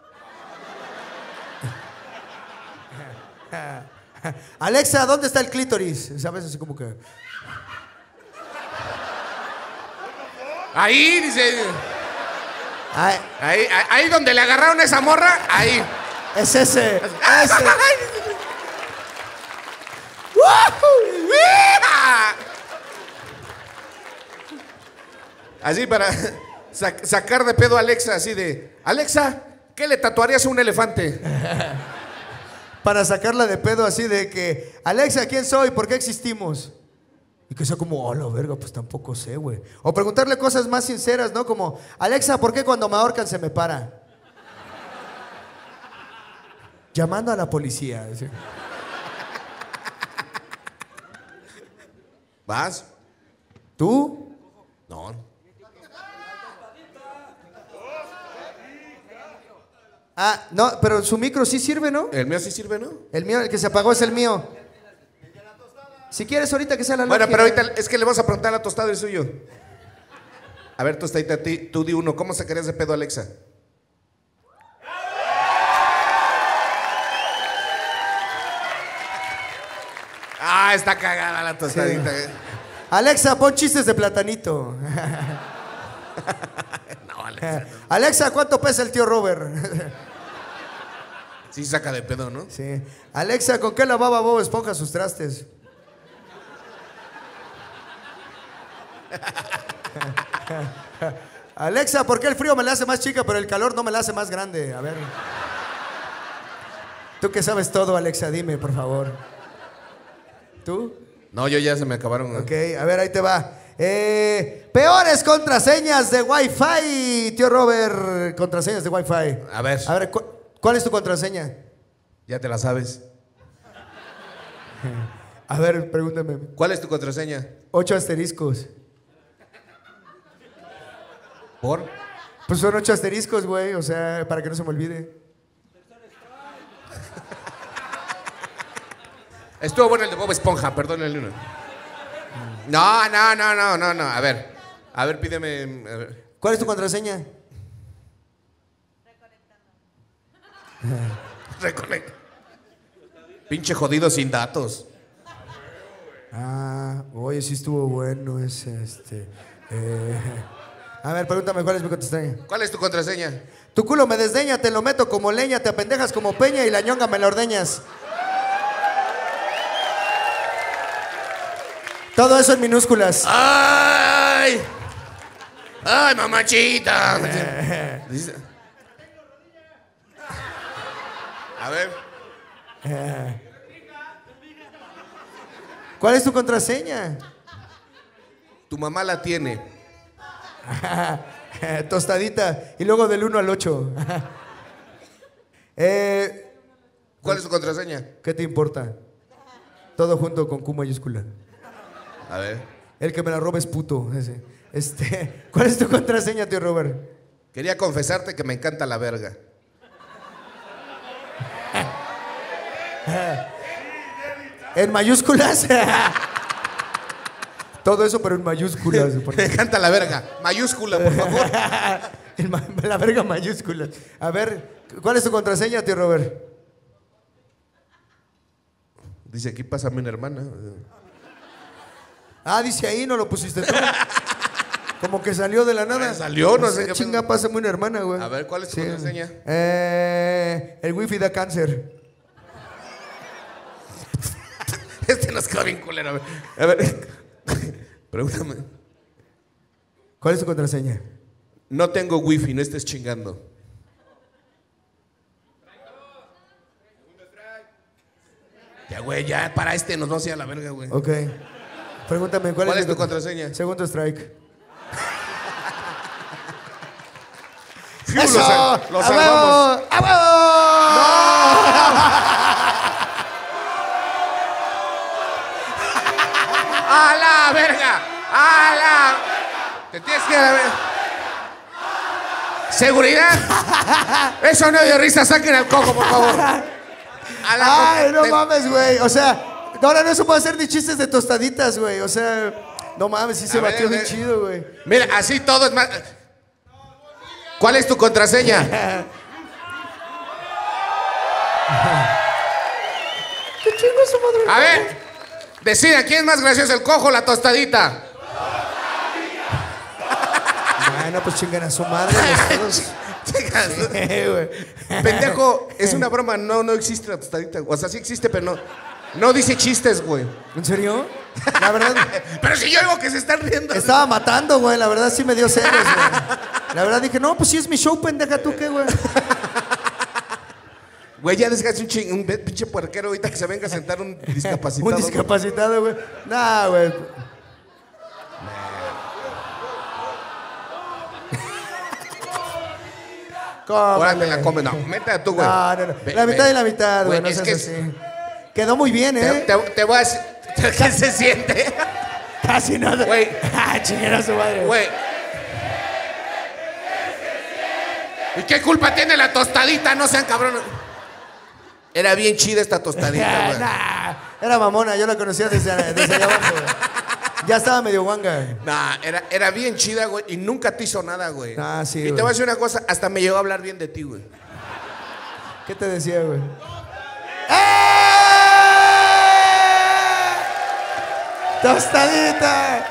Alexa, ¿dónde está el clítoris? ¿Sabes? Así como que. Ahí, dice. Ay, Ahí, ahí, ahí donde le agarraron a esa morra, ahí. es ese. Ese. Así para sac- sacar de pedo a Alexa, así de, Alexa, ¿qué le tatuarías a un elefante? Para sacarla de pedo así de que, Alexa, ¿quién soy? ¿Por qué existimos? Y que sea como, oh, la verga, pues tampoco sé, güey. O preguntarle cosas más sinceras, ¿no? Como, Alexa, ¿por qué cuando me ahorcan se me para? Llamando a la policía. Así. ¿Vas? ¿Tú? No. Ah, no, pero su micro sí sirve, ¿no? El mío sí sirve, ¿no? El mío, el que se apagó es el mío. Si quieres ahorita que sea la Bueno, Nokia. pero ahorita es que le vamos a preguntar a la tostada el suyo. A ver, tostadita, a ti, tú di uno. ¿Cómo sacarías de pedo a Alexa? Ah, está cagada la tostadita. Sí. Alexa, pon chistes de platanito. No, Alexa. Alexa, ¿cuánto pesa el tío Robert? Sí saca de pedo, ¿no? Sí. Alexa, ¿con qué lavaba Bob Esponja sus trastes? Alexa, ¿por qué el frío me la hace más chica, pero el calor no me la hace más grande? A ver. Tú que sabes todo, Alexa, dime, por favor. ¿Tú? No, yo ya se me acabaron. Ok, a ver, ahí te va. Eh, peores contraseñas de Wi-Fi, tío Robert. Contraseñas de Wi-Fi. A ver. A ver, ¿cu ¿cuál es tu contraseña? Ya te la sabes. A ver, pregúntame. ¿Cuál es tu contraseña? Ocho asteriscos. ¿Por? Pues son ocho asteriscos, güey, o sea, para que no se me olvide. Estuvo bueno el de Bob Esponja, perdónenle uno. No, no, no, no, no, no. A ver. A ver, pídeme. A ver. ¿Cuál es tu contraseña? Reconecta. Pinche jodido sin datos. Ah, oye, sí estuvo bueno ese, este. Eh. A ver, pregúntame cuál es mi contraseña. ¿Cuál es tu contraseña? Tu culo me desdeña, te lo meto como leña, te apendejas como peña y la ñonga me la ordeñas. Todo eso en minúsculas. ¡Ay! ¡Ay, mamachita! A ver. ¿Cuál es tu contraseña? Tu mamá la tiene. Tostadita. Y luego del uno al ocho. eh, ¿Cuál es tu contraseña? ¿Qué te importa? Todo junto con Q mayúscula. A ver. El que me la roba es puto. Ese. Este, ¿cuál es tu contraseña, tío Robert? Quería confesarte que me encanta la verga. ¿En mayúsculas? Todo eso, pero en mayúsculas. Me encanta la verga. Mayúscula, por favor. La verga mayúsculas. A ver, ¿cuál es tu contraseña, tío Robert? Dice, aquí pásame una hermana. Ah, dice ahí, no lo pusiste tú. Como que salió de la nada. Salió, no sé qué. Chinga, pásame una hermana, güey. A ver, ¿cuál es tu sí. contraseña? Eh, el wifi da cáncer. Este nos quedó bien culero. A ver, a ver. Pregúntame. ¿Cuál es tu contraseña? No tengo wifi, no estés chingando. Ya, güey, ya para este nos vamos a ir a la verga, güey. Ok. Pregúntame, ¿cuál, ¿Cuál es, es tu contraseña? Segundo strike. Fiu, ¡Eso! Lo, sal lo ¡A salvamos. ¡A huevo! ¡A la verga! ¡A la! Te tienes que ir a la verga. ¿Seguridad? Eso no dio risa, saquen al cojo, por favor. A la Ay, no te... mames, güey. O sea, ahora no se puede hacer ni chistes de tostaditas, güey. O sea, no mames, sí se a batió ver, bien chido, güey. Mira, así todo es más. ¿Cuál es tu contraseña? ¿Qué chingo es su madre? A ver, decida, ¿quién es más gracioso, el cojo o la tostadita? Bueno, pues chingan a su madre. Los Chicas, sí, güey. Pendejo, es una broma, no, no existe la tostadita. O sea, sí existe, pero no. No dice chistes, güey. ¿En serio? La verdad. Pero si yo digo que se están riendo. Estaba matando, güey. La verdad sí me dio celos, güey. La verdad dije, no, pues sí es mi show, pendeja, ¿tú qué, güey? Güey, ya desgaste un, ching, un pinche puerquero ahorita que se venga a sentar un discapacitado. Un discapacitado, güey. Nah, güey. Ahora te la comes. No, métela tú, güey. No, no, no. Ve, la mitad ve. y la mitad, güey. No es seas que así. Quedó muy bien, ¿eh? Te, te, te voy a decir. ¿Qué se siente? Casi nada. Güey. Ah, chingada su madre. Güey. ¿Y qué culpa tiene la tostadita? No sean cabrones. Era bien chida esta tostadita, güey. Nah, era mamona, yo la conocía desde, desde allá abajo, güey. Ya estaba medio guanga. Nah, era, era bien chida, güey. Y nunca te hizo nada, güey. Ah, sí, Y güey. te voy a decir una cosa, hasta me llegó a hablar bien de ti, güey. ¿Qué te decía, güey? ¡Eh! ¡Tostadita!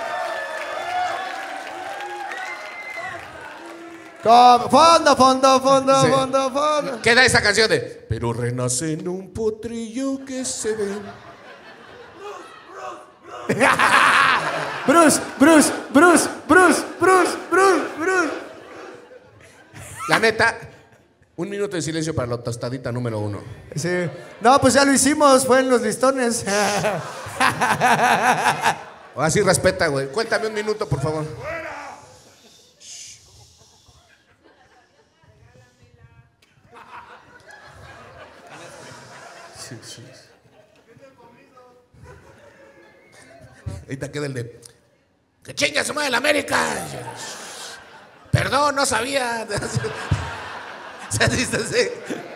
Con- Fondo, fondo, fondo, Sí. fondo, fondo. Queda esa canción de pero renace en un potrillo que se ve. Bruce, Bruce, Bruce, Bruce, Bruce, Bruce, Bruce. La neta, un minuto de silencio para la tostadita número uno. Sí. No, pues ya lo hicimos, fue en los listones. Así respeta, güey. Cuéntame un minuto, por favor. Sí, sí. Ahorita queda el de... ¡Que chinga su madre la América! Perdón, no sabía. Se dice así.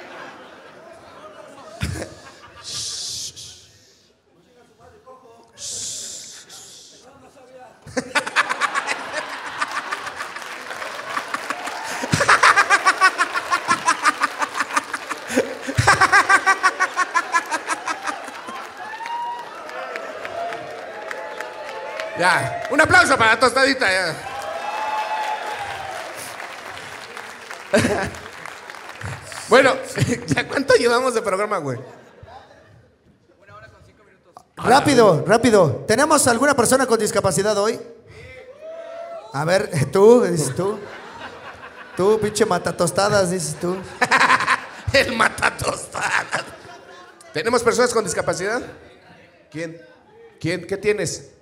Ya, un aplauso para la tostadita. Ya. Bueno, ¿ya cuánto llevamos de programa, güey? Una hora con cinco minutos. Rápido, rápido. ¿Tenemos alguna persona con discapacidad hoy? A ver, tú, dices tú. Tú, pinche matatostadas, dices tú. El matatostadas. ¿Tenemos personas con discapacidad? ¿Quién? ¿Quién? ¿Qué tienes?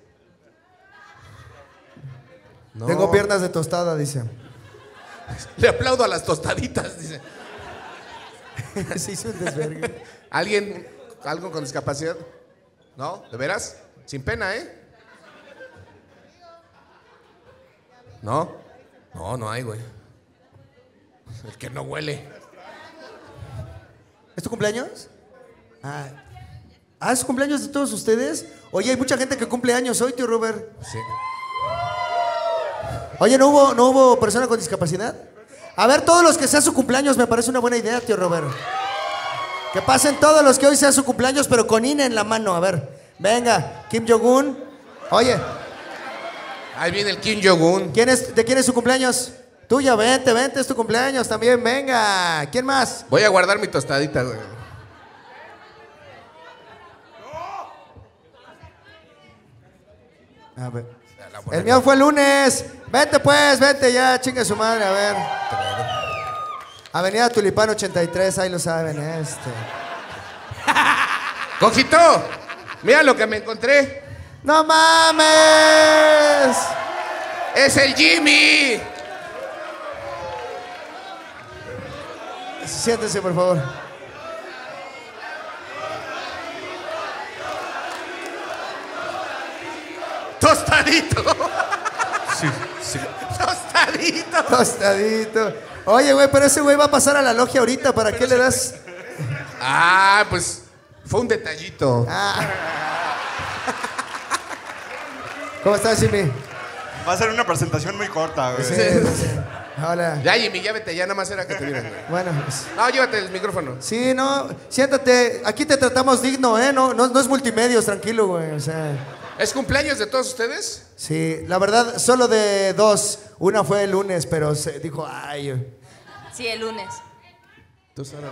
No. Tengo piernas de tostada, dice. Le aplaudo a las tostaditas, dice. Se hizo un desvergue. ¿Alguien, algo con discapacidad? ¿No? ¿De veras? Sin pena, ¿eh? ¿No? No, no hay, güey. El que no huele. ¿Es tu cumpleaños? Ah, ¿Ah, ¿es cumpleaños de todos ustedes? Oye, hay mucha gente que cumple años hoy, tío Robert. Sí. Oye, ¿no hubo, ¿no hubo persona con discapacidad? A ver, todos los que sea su cumpleaños, me parece una buena idea, tío Robert. Que pasen todos los que hoy sea su cumpleaños, pero con I N E en la mano. A ver, venga, Kim Jong-un. Oye, Ahí viene el Kim Jong-un. ¿quién es, ¿de quién es su cumpleaños? Tuya, vente, vente, es tu cumpleaños también, venga. ¿Quién más? Voy a guardar mi tostadita, güey. A ver. El mío fue el lunes. Vente pues, vente ya, chingue su madre, a ver. Avenida Tulipán ochenta y tres, ahí lo saben, este. ¡Cojito! Mira lo que me encontré. ¡No mames! ¡Es el Jimmy! Siéntese, por favor. ¡Tostadito! Sí, sí. ¡Tostadito! Tostadito. Oye, güey, pero ese güey va a pasar a la logia ahorita. ¿Para qué le das? Ah, pues fue un detallito. Ah. ¿Cómo estás, Jimmy? Va a ser una presentación muy corta, güey. Sí, sí. Hola. Ya, Jimmy, ya vete, ya nada más era que te vieran, güey. Bueno, pues, No, llévate el micrófono. sí, no, siéntate. Aquí te tratamos digno, ¿eh? No, no, no es multimedios, tranquilo, güey. O sea, ¿Es cumpleaños de todos ustedes? sí, la verdad, solo de dos. Una fue el lunes, pero se dijo, ay. Sí, el lunes. Tú Sara.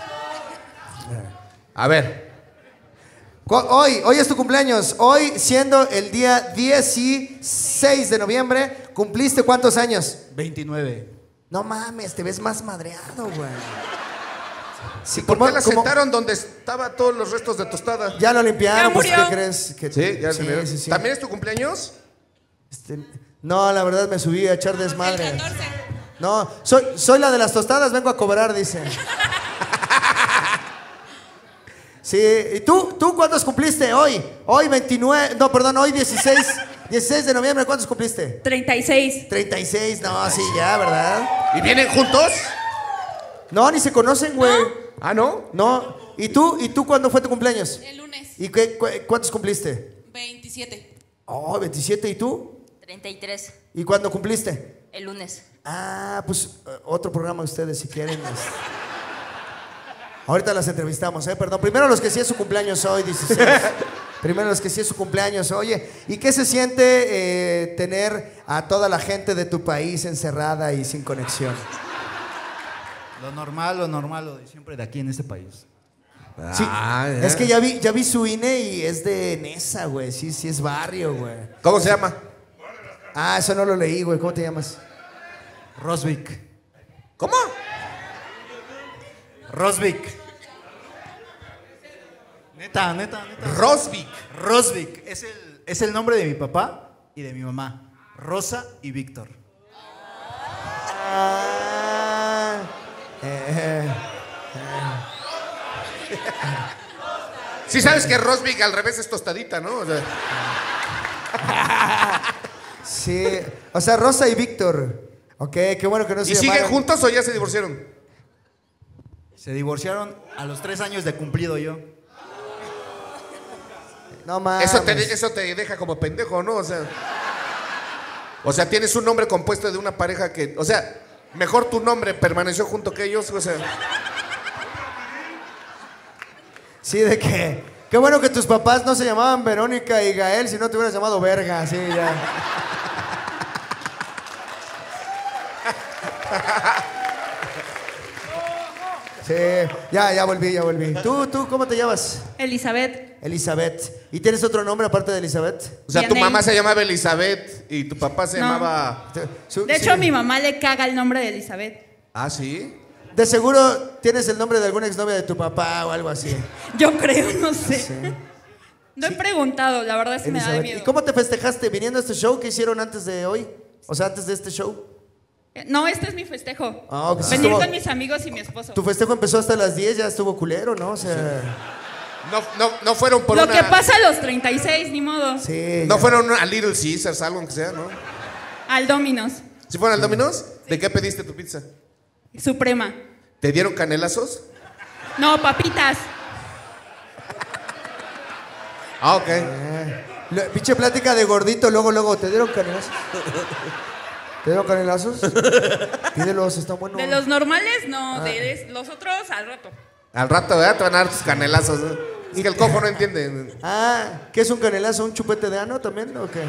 A ver. Co- Hoy, hoy es tu cumpleaños. Hoy, siendo el día dieciséis de noviembre, ¿cumpliste cuántos años? veintinueve. No mames, te ves más madreado, güey. Sí, ¿Por ¿cómo- qué la cómo- sentaron donde estaban todos los restos de tostada? Ya lo limpiaron, Ya pues, ¿qué murió. crees? Que- Sí, ya se sí, vio. sí, sí. ¿También es tu cumpleaños? Este, no, la verdad me subí a echar desmadre. El catorce. No, soy, soy la de las tostadas, vengo a cobrar, dice. Sí, ¿y tú? ¿Tú cuántos cumpliste hoy? Hoy veintinueve, no, perdón, hoy dieciséis, dieciséis de noviembre, ¿cuántos cumpliste? treinta y seis. treinta y seis, no, sí, ya, ¿verdad? ¿Y vienen juntos? No, ni se conocen, güey. Ah, ¿no? No. ¿Y tú? ¿Y tú cuándo fue tu cumpleaños? El lunes, ¿Y qué, cu- cuántos cumpliste? veintisiete. Oh, veintisiete, ¿y tú? treinta y tres. ¿Y cuándo cumpliste? El lunes. Ah, pues eh, otro programa ustedes si quieren. este. Ahorita las entrevistamos, ¿eh? Perdón. Primero los que sí es su cumpleaños hoy, dieciséis. Primero los que sí es su cumpleaños. Oye, ¿y qué se siente eh, tener a toda la gente de tu país encerrada y sin conexión? Lo normal, lo normal, lo de siempre de aquí en este país. Sí, Ah, es que ya vi, ya vi su I N E y es de Nesa, güey. Sí, sí es barrio, güey. ¿Cómo se llama? Ah, eso no lo leí, güey. ¿Cómo te llamas? Rosvik. ¿Cómo? Rosvik. Neta, neta, neta. Rosvik. Rosvik. Es el, es el nombre de mi papá y de mi mamá. Rosa y Víctor. Ah, eh, Sí sabes que Rosvik al revés es tostadita, ¿no? O sea, sí. O sea, Rosa y Víctor. Ok, qué bueno que no se ¿y siguen llamaron. juntos o ya se divorciaron? Se divorciaron a los tres años de cumplido yo. No mames. Eso te, eso te deja como pendejo, ¿no? O sea, o sea, tienes un nombre compuesto de una pareja que, o sea, mejor tu nombre permaneció junto que ellos, o sea. Sí, de que. Qué bueno que tus papás no se llamaban Verónica y Gael, si no te hubieras llamado Verga, sí, ya. Sí, ya, ya volví, ya volví. ¿Tú, tú, cómo te llamas? Elizabeth. Elizabeth. ¿Y tienes otro nombre aparte de Elizabeth? O sea, tu Vianey. mamá se llamaba Elizabeth y tu papá se No. llamaba. Su- De sí. hecho, a mi mamá le caga el nombre de Elizabeth. Ah, sí. De seguro tienes el nombre de alguna exnovia de tu papá o algo así. Yo creo, no sé. Sí. No he preguntado, la verdad es que me da de Elizabeth. miedo. ¿Y cómo te festejaste viniendo a este show? ¿Qué hicieron antes de hoy? O sea, antes de este show. Eh, No, este es mi festejo. Ah, ok, sí Venir estuvo- con mis amigos y mi esposo. Tu festejo empezó hasta las diez, ya estuvo culero, ¿no? O sea, No, no, no fueron por Lo una. que pasa a los treinta y seis, ni modo. sí. No ya. fueron a Little Caesars, algo que sea, ¿no? Al Dominos. ¿Sí fueron al Domino's? ¿De qué pediste tu pizza? Suprema. ¿Te dieron canelazos? No, papitas. Ah, ok. La pinche plática de gordito, luego, luego, ¿te dieron canelazos? ¿Te dieron canelazos? Pídelos, están buenos. De los normales, no. De los otros, al rato. Al rato, ¿verdad? Te van a dar tus canelazos, ¿no? Es que el cojo no entiende. Ah, ¿qué es un canelazo? ¿Un chupete de ano también o qué?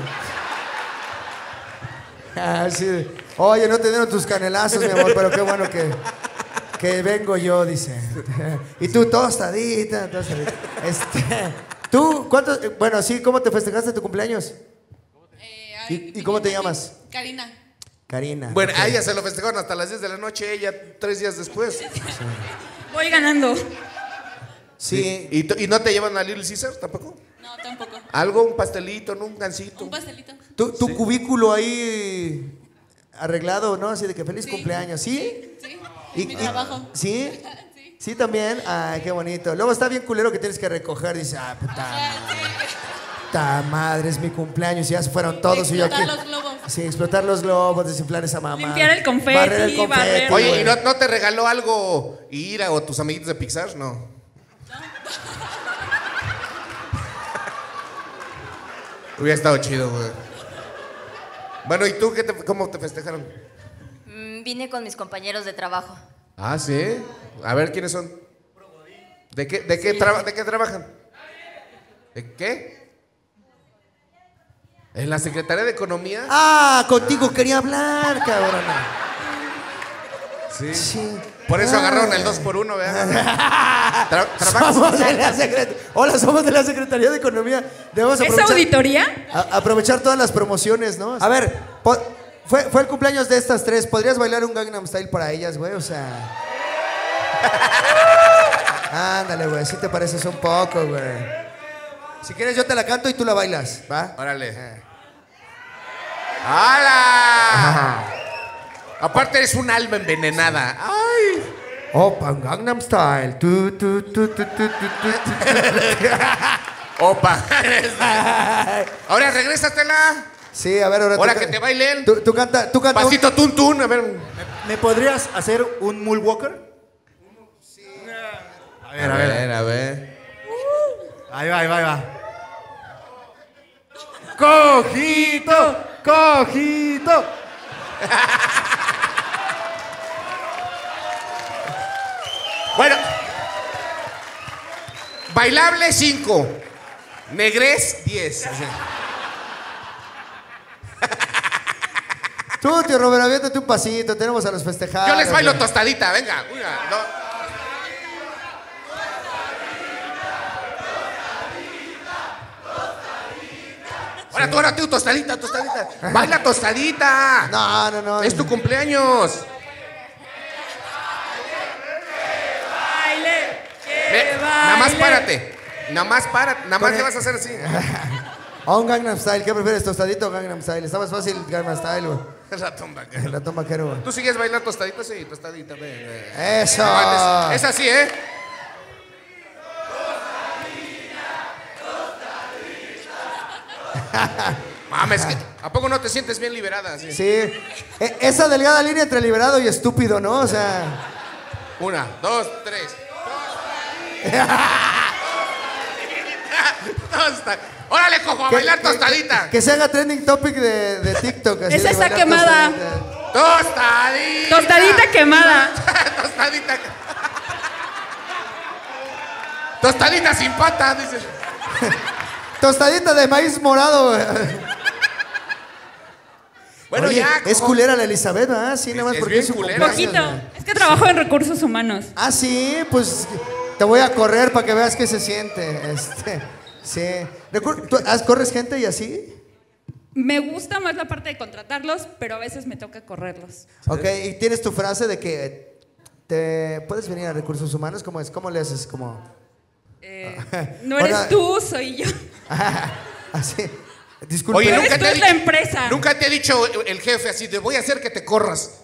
Ah, sí. Oye, no te dieron tus canelazos, mi amor, pero qué bueno que, que vengo yo, dice. Y tú, tostadita, tostadita. Este, ¿tú, cuántos, bueno, sí, cómo te festejaste tu cumpleaños? Eh, ay, ¿Y, y cómo te llamas? Karina. Karina. Bueno, ok. a ella se lo festejaron hasta las diez de la noche, ella tres días después. Voy ganando. Sí. ¿Y, t- y no te llevan a Little Caesar tampoco? No, tampoco. ¿Algo? ¿Un pastelito, no? ¿Un gansito? Un pastelito. Tu, tu cubículo ahí arreglado, ¿no? Así de que feliz Sí. cumpleaños, ¿sí? Sí. Y- Mi y- trabajo. ¿Sí? Sí. Sí, también. Ay, qué bonito. Luego está bien culero que tienes que recoger. Dice, ah, puta, Ah, puta madre, es mi cumpleaños. Y ya se fueron todos. Y yo aquí. Explotar los globos. Sí, explotar los globos, desinflar esa mamá. Limpiar el confeti, Barrer el confeti, barrer. Oye, güey. ¿y no, no te regaló algo Ira o tus amiguitos de Pixar? No. Hubiera estado chido, güey. Bueno, ¿y tú qué te- cómo te festejaron? Mm, Vine con mis compañeros de trabajo. Ah, ¿sí? A ver, ¿quiénes son? ¿De qué, de qué, traba- de qué trabajan? ¿De qué? ¿En la Secretaría de Economía? Ah, contigo quería hablar, cabrón. Sí. Sí. Por eso Ah. agarraron el dos por uno, ¿verdad? Tra- trabajas- Somos de la secret- Hola, somos de la Secretaría de Economía. Debemos ¿Es aprovechar, auditoría? a- aprovechar todas las promociones, ¿no? A ver, po- fue, fue el cumpleaños de estas tres. ¿Podrías bailar un Gangnam Style para ellas, güey? O sea... Ándale, güey, si te pareces un poco, güey. Si quieres yo te la canto y tú la bailas, ¿va? Órale. Eh. ¡Hala! Aparte eres un alma envenenada. ¡Ay! Opa, Gangnam Style. Tu, tu, tu, tu, tu, tu, tu, tu. Opa. Ahora regrésatela. Sí, a ver, ahora Ahora tú que ca- te bailen. Tú, tú canta, tú canta. un- Pasito tun tun. A ver. ¿Me podrías hacer un Moonwalker? A ver, a ver. a ver. Ahí va, ahí va, ahí va. Cojito, cojito. Bueno. Bailable cinco. Negrés diez. Así. Tú, tío Robert, aviéntate un pasito. Tenemos a los festejados. Yo les bailo güey. tostadita. Venga. Una, dos. Ahora tú, ahora tú, tostadita, tostadita. Baila tostadita. No, no, no. Es tu cumpleaños. Baile, que Ve, baile. nada más párate. Nada más párate. Nada más Con le el- vas a hacer así. A un Gangnam Style. ¿Qué prefieres, tostadito o Gangnam Style? Está más fácil Gangnam Style, güey. Ratón vaquero. El ratón vaquero, güey. ¿Tú sigues bailando tostadita? Sí, tostadita. Ve, ve. Eso. Aguantes. Es así, ¿eh? Mames, que- ¿a poco no te sientes bien liberada? Así? Sí. E- esa delgada línea entre liberado y estúpido, ¿no? O sea. Una, dos, tres. Tosta- Órale, cojo, a que- bailar que- tostadita. Que, que se haga trending topic de, de TikTok. así Esa de está bailar quemada. tostadita. Tostadita. Tostadita quemada. Tostadita. Tostadita sin pata, dices. Tostadita de maíz morado, güey. Bueno, Oye, ya. es cojo. culera la Elizabeth, ¿ah? Sí, nada más es porque bien es su culera. cumpleaños, Poquito. güey. Es que trabajo en recursos humanos. Ah, sí, pues te voy a correr para que veas qué se siente. Este, sí. Recu- ¿Tú has- corres gente y así? Me gusta más la parte de contratarlos, pero a veces me toca correrlos. Ok, y tienes tu frase de que te puedes venir a recursos humanos, ¿cómo es? ¿Cómo le haces? Como Eh, no eres Ahora- tú, soy yo. así. Disculpe. Oye, Pero nunca esto te, ha es la dicho, empresa. nunca te ha dicho el jefe así de voy a hacer que te corras.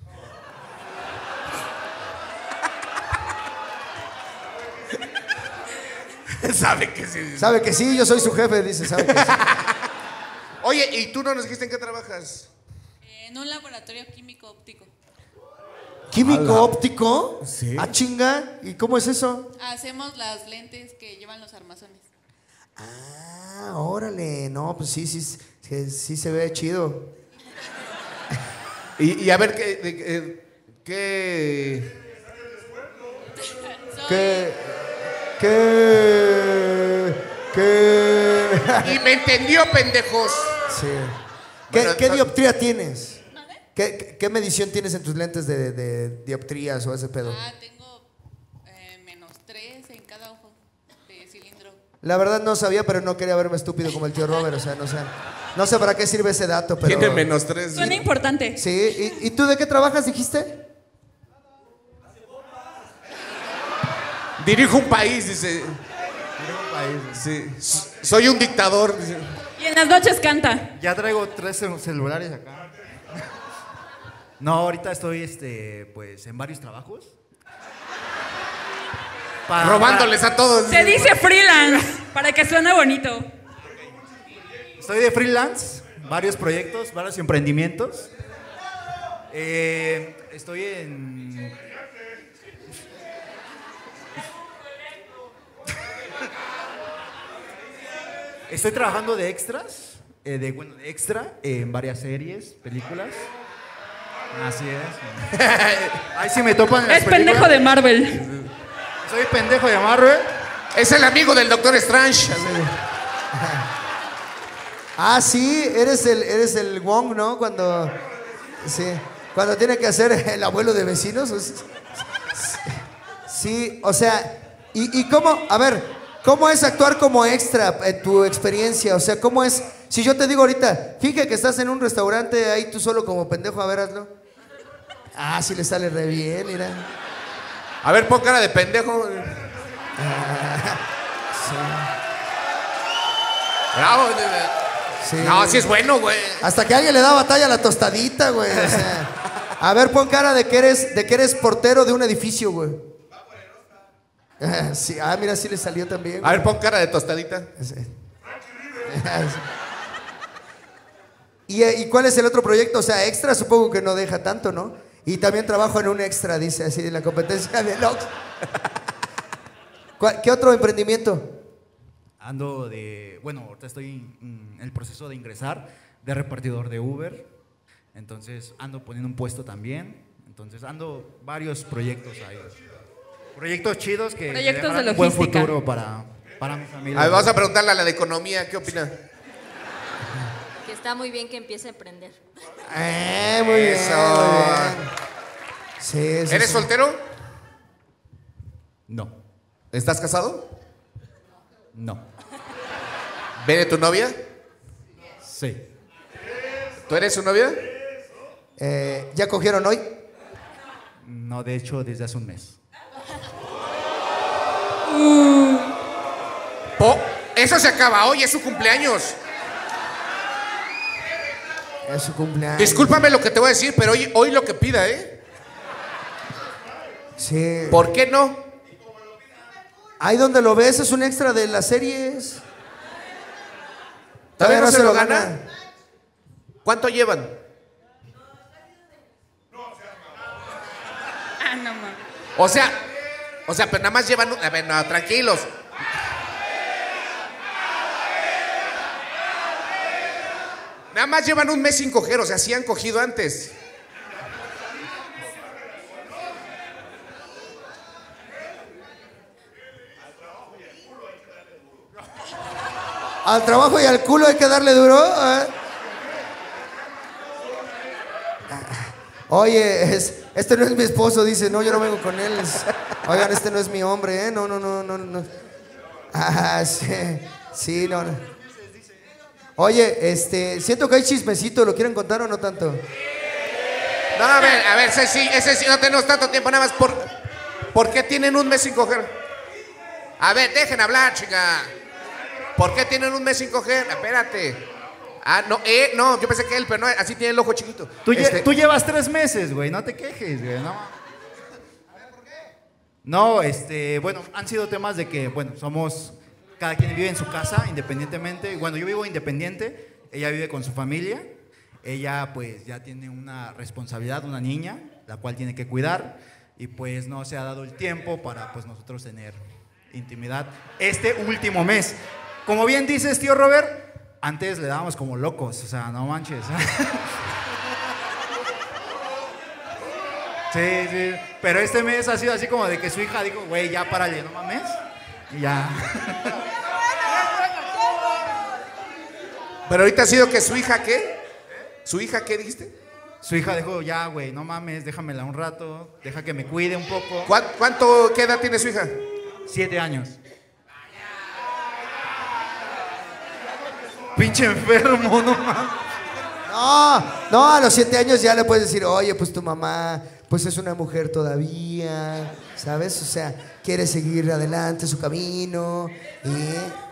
Sabe que sí. Sabe que sí, yo soy su jefe, dice, sabe que sí. Oye, ¿y tú no nos dijiste en qué trabajas? En un laboratorio químico óptico. ¿Químico óptico? Sí. Ah, chinga. ¿Y cómo es eso? Hacemos las lentes que llevan los armazones. Ah, órale. No, pues sí, sí, sí, sí se ve chido. Y, y a ver, ¿qué, de- eh, qué, Soy- ¿Qué? ¿Qué? ¿Qué? Y me entendió, pendejos. Sí. ¿Qué, Bueno, qué no- dioptría tienes? ¿Qué, qué, qué medición tienes en tus lentes de, de dioptrías o ese pedo? Ah, tengo eh, menos tres en cada ojo de cilindro. La verdad no sabía, pero no quería verme estúpido como el tío Robert. O sea, no sé, no sé para qué sirve ese dato, pero... Tiene menos tres. Suena importante. Sí. ¿Y, y tú de qué trabajas, dijiste? Dirijo un país, dice. Dirijo un país. Sí. S- Soy un dictador. Dice. Y en las noches canta. Ya traigo tres cel- celulares acá. No, ahorita estoy este, pues, en varios trabajos. Para- Robándoles a todos. Se dice freelance, para que suene bonito. Estoy de freelance, varios proyectos, varios emprendimientos. Eh, estoy en... Estoy trabajando de extras, eh, de, bueno, de extra en varias series, películas. Así es. Ahí sí me topan en las Es pendejo películas. de Marvel. Soy pendejo de Marvel. Es el amigo del Doctor Strange. Ah, sí, eres el, eres el Wong, ¿no? Cuando... Sí. Cuando tiene que hacer el abuelo de vecinos. o sea, Sí, o sea... ¿Y, y cómo? A ver, ¿cómo es actuar como extra en tu experiencia? O sea, ¿cómo es? Si yo te digo ahorita, fíjate que estás en un restaurante ahí tú solo como pendejo, a ver, hazlo. Ah, sí le sale re bien, mira. A ver, pon cara de pendejo. Bravo. Sí. No, sí es bueno, güey. Hasta que alguien le da batalla a la tostadita, güey. O sea, a ver, pon cara de que eres, de que eres portero de un edificio, güey. Ah, sí, ah, mira, sí le salió también. A ver, pon cara de tostadita. Sí. ¿Y, eh, ¿Y cuál es el otro proyecto? O sea, extra supongo que no deja tanto, ¿no? Y también trabajo en un extra, dice así, en la competencia de Nox. ¿Cuál- ¿Qué otro emprendimiento? Ando de, bueno, ahorita estoy en el proceso de ingresar de repartidor de Uber. Entonces ando poniendo un puesto también. Entonces ando varios proyectos ahí. Proyectos chidos que me Proyectos de dejarán un buen logística. futuro para, para mi familia. A ver, vamos a preguntarle a la de economía, ¿qué opina? Que está muy bien que empiece a emprender. Eh, muy bien, Eso. muy bien. Sí, sí, ¿Eres sí. soltero? No, ¿Estás casado? no. ¿Viene tu novia? Sí. ¿Tú eres su novia? Eh, ¿Ya cogieron hoy? No, de hecho, desde hace un mes. Po- eso se acaba hoy, es su cumpleaños. Es su cumpleaños. Discúlpame lo que te voy a decir, pero hoy, hoy lo que pida, ¿eh? Sí. ¿Por qué no? Ahí donde lo ves es un extra de las series. ¿Todavía no se lo gana? ¿Cuánto llevan? Ah, no mames. O sea, o sea, pero nada más llevan... un- A ver, no, tranquilos. Nada más llevan un mes sin coger, o sea, sí han cogido antes. Al trabajo y al culo hay que darle duro. ¿eh? Oye, es, este no es mi esposo, dice. No, yo no vengo con él. Es- oigan, este no es mi hombre, ¿eh? No, no, no, no, no. Ah, sí, sí, no, no. Oye, este, siento que hay chismecito. ¿Lo quieren contar o no tanto? No, a ver, a ver, ese sí, ese sí, no tenemos tanto tiempo, nada más por... ¿Por qué tienen un mes sin coger? A ver, dejen hablar, chica. ¿Por qué tienen un mes sin coger? Espérate. Ah, no, eh, no, yo pensé que él, pero no, así tiene el ojo chiquito. Tú, lle- Este, tú llevas tres meses, güey, no te quejes, güey, no. No, este, bueno, han sido temas de que, bueno, somos, cada quien vive en su casa independientemente. Y bueno, yo vivo independiente, ella vive con su familia, ella pues ya tiene una responsabilidad, una niña, la cual tiene que cuidar, y pues no se ha dado el tiempo para pues nosotros tener intimidad este último mes. Como bien dices, tío Robert, antes le dábamos como locos, o sea, no manches. Sí, sí. Pero este mes ha sido así como de que su hija dijo, güey, ya párale, no mames. Y ya. Pero ahorita ha sido que su hija, ¿qué? ¿Su hija qué dijiste? Su hija dijo, ya, güey, no mames, déjamela un rato, deja que me cuide un poco. ¿Cuán- ¿Cuánto, qué edad tiene su hija? Siete años. Pinche enfermo, no mames. No, no, a los siete años ya le puedes decir, oye, pues tu mamá, pues es una mujer todavía, ¿sabes? O sea, quiere seguir adelante su camino. Y...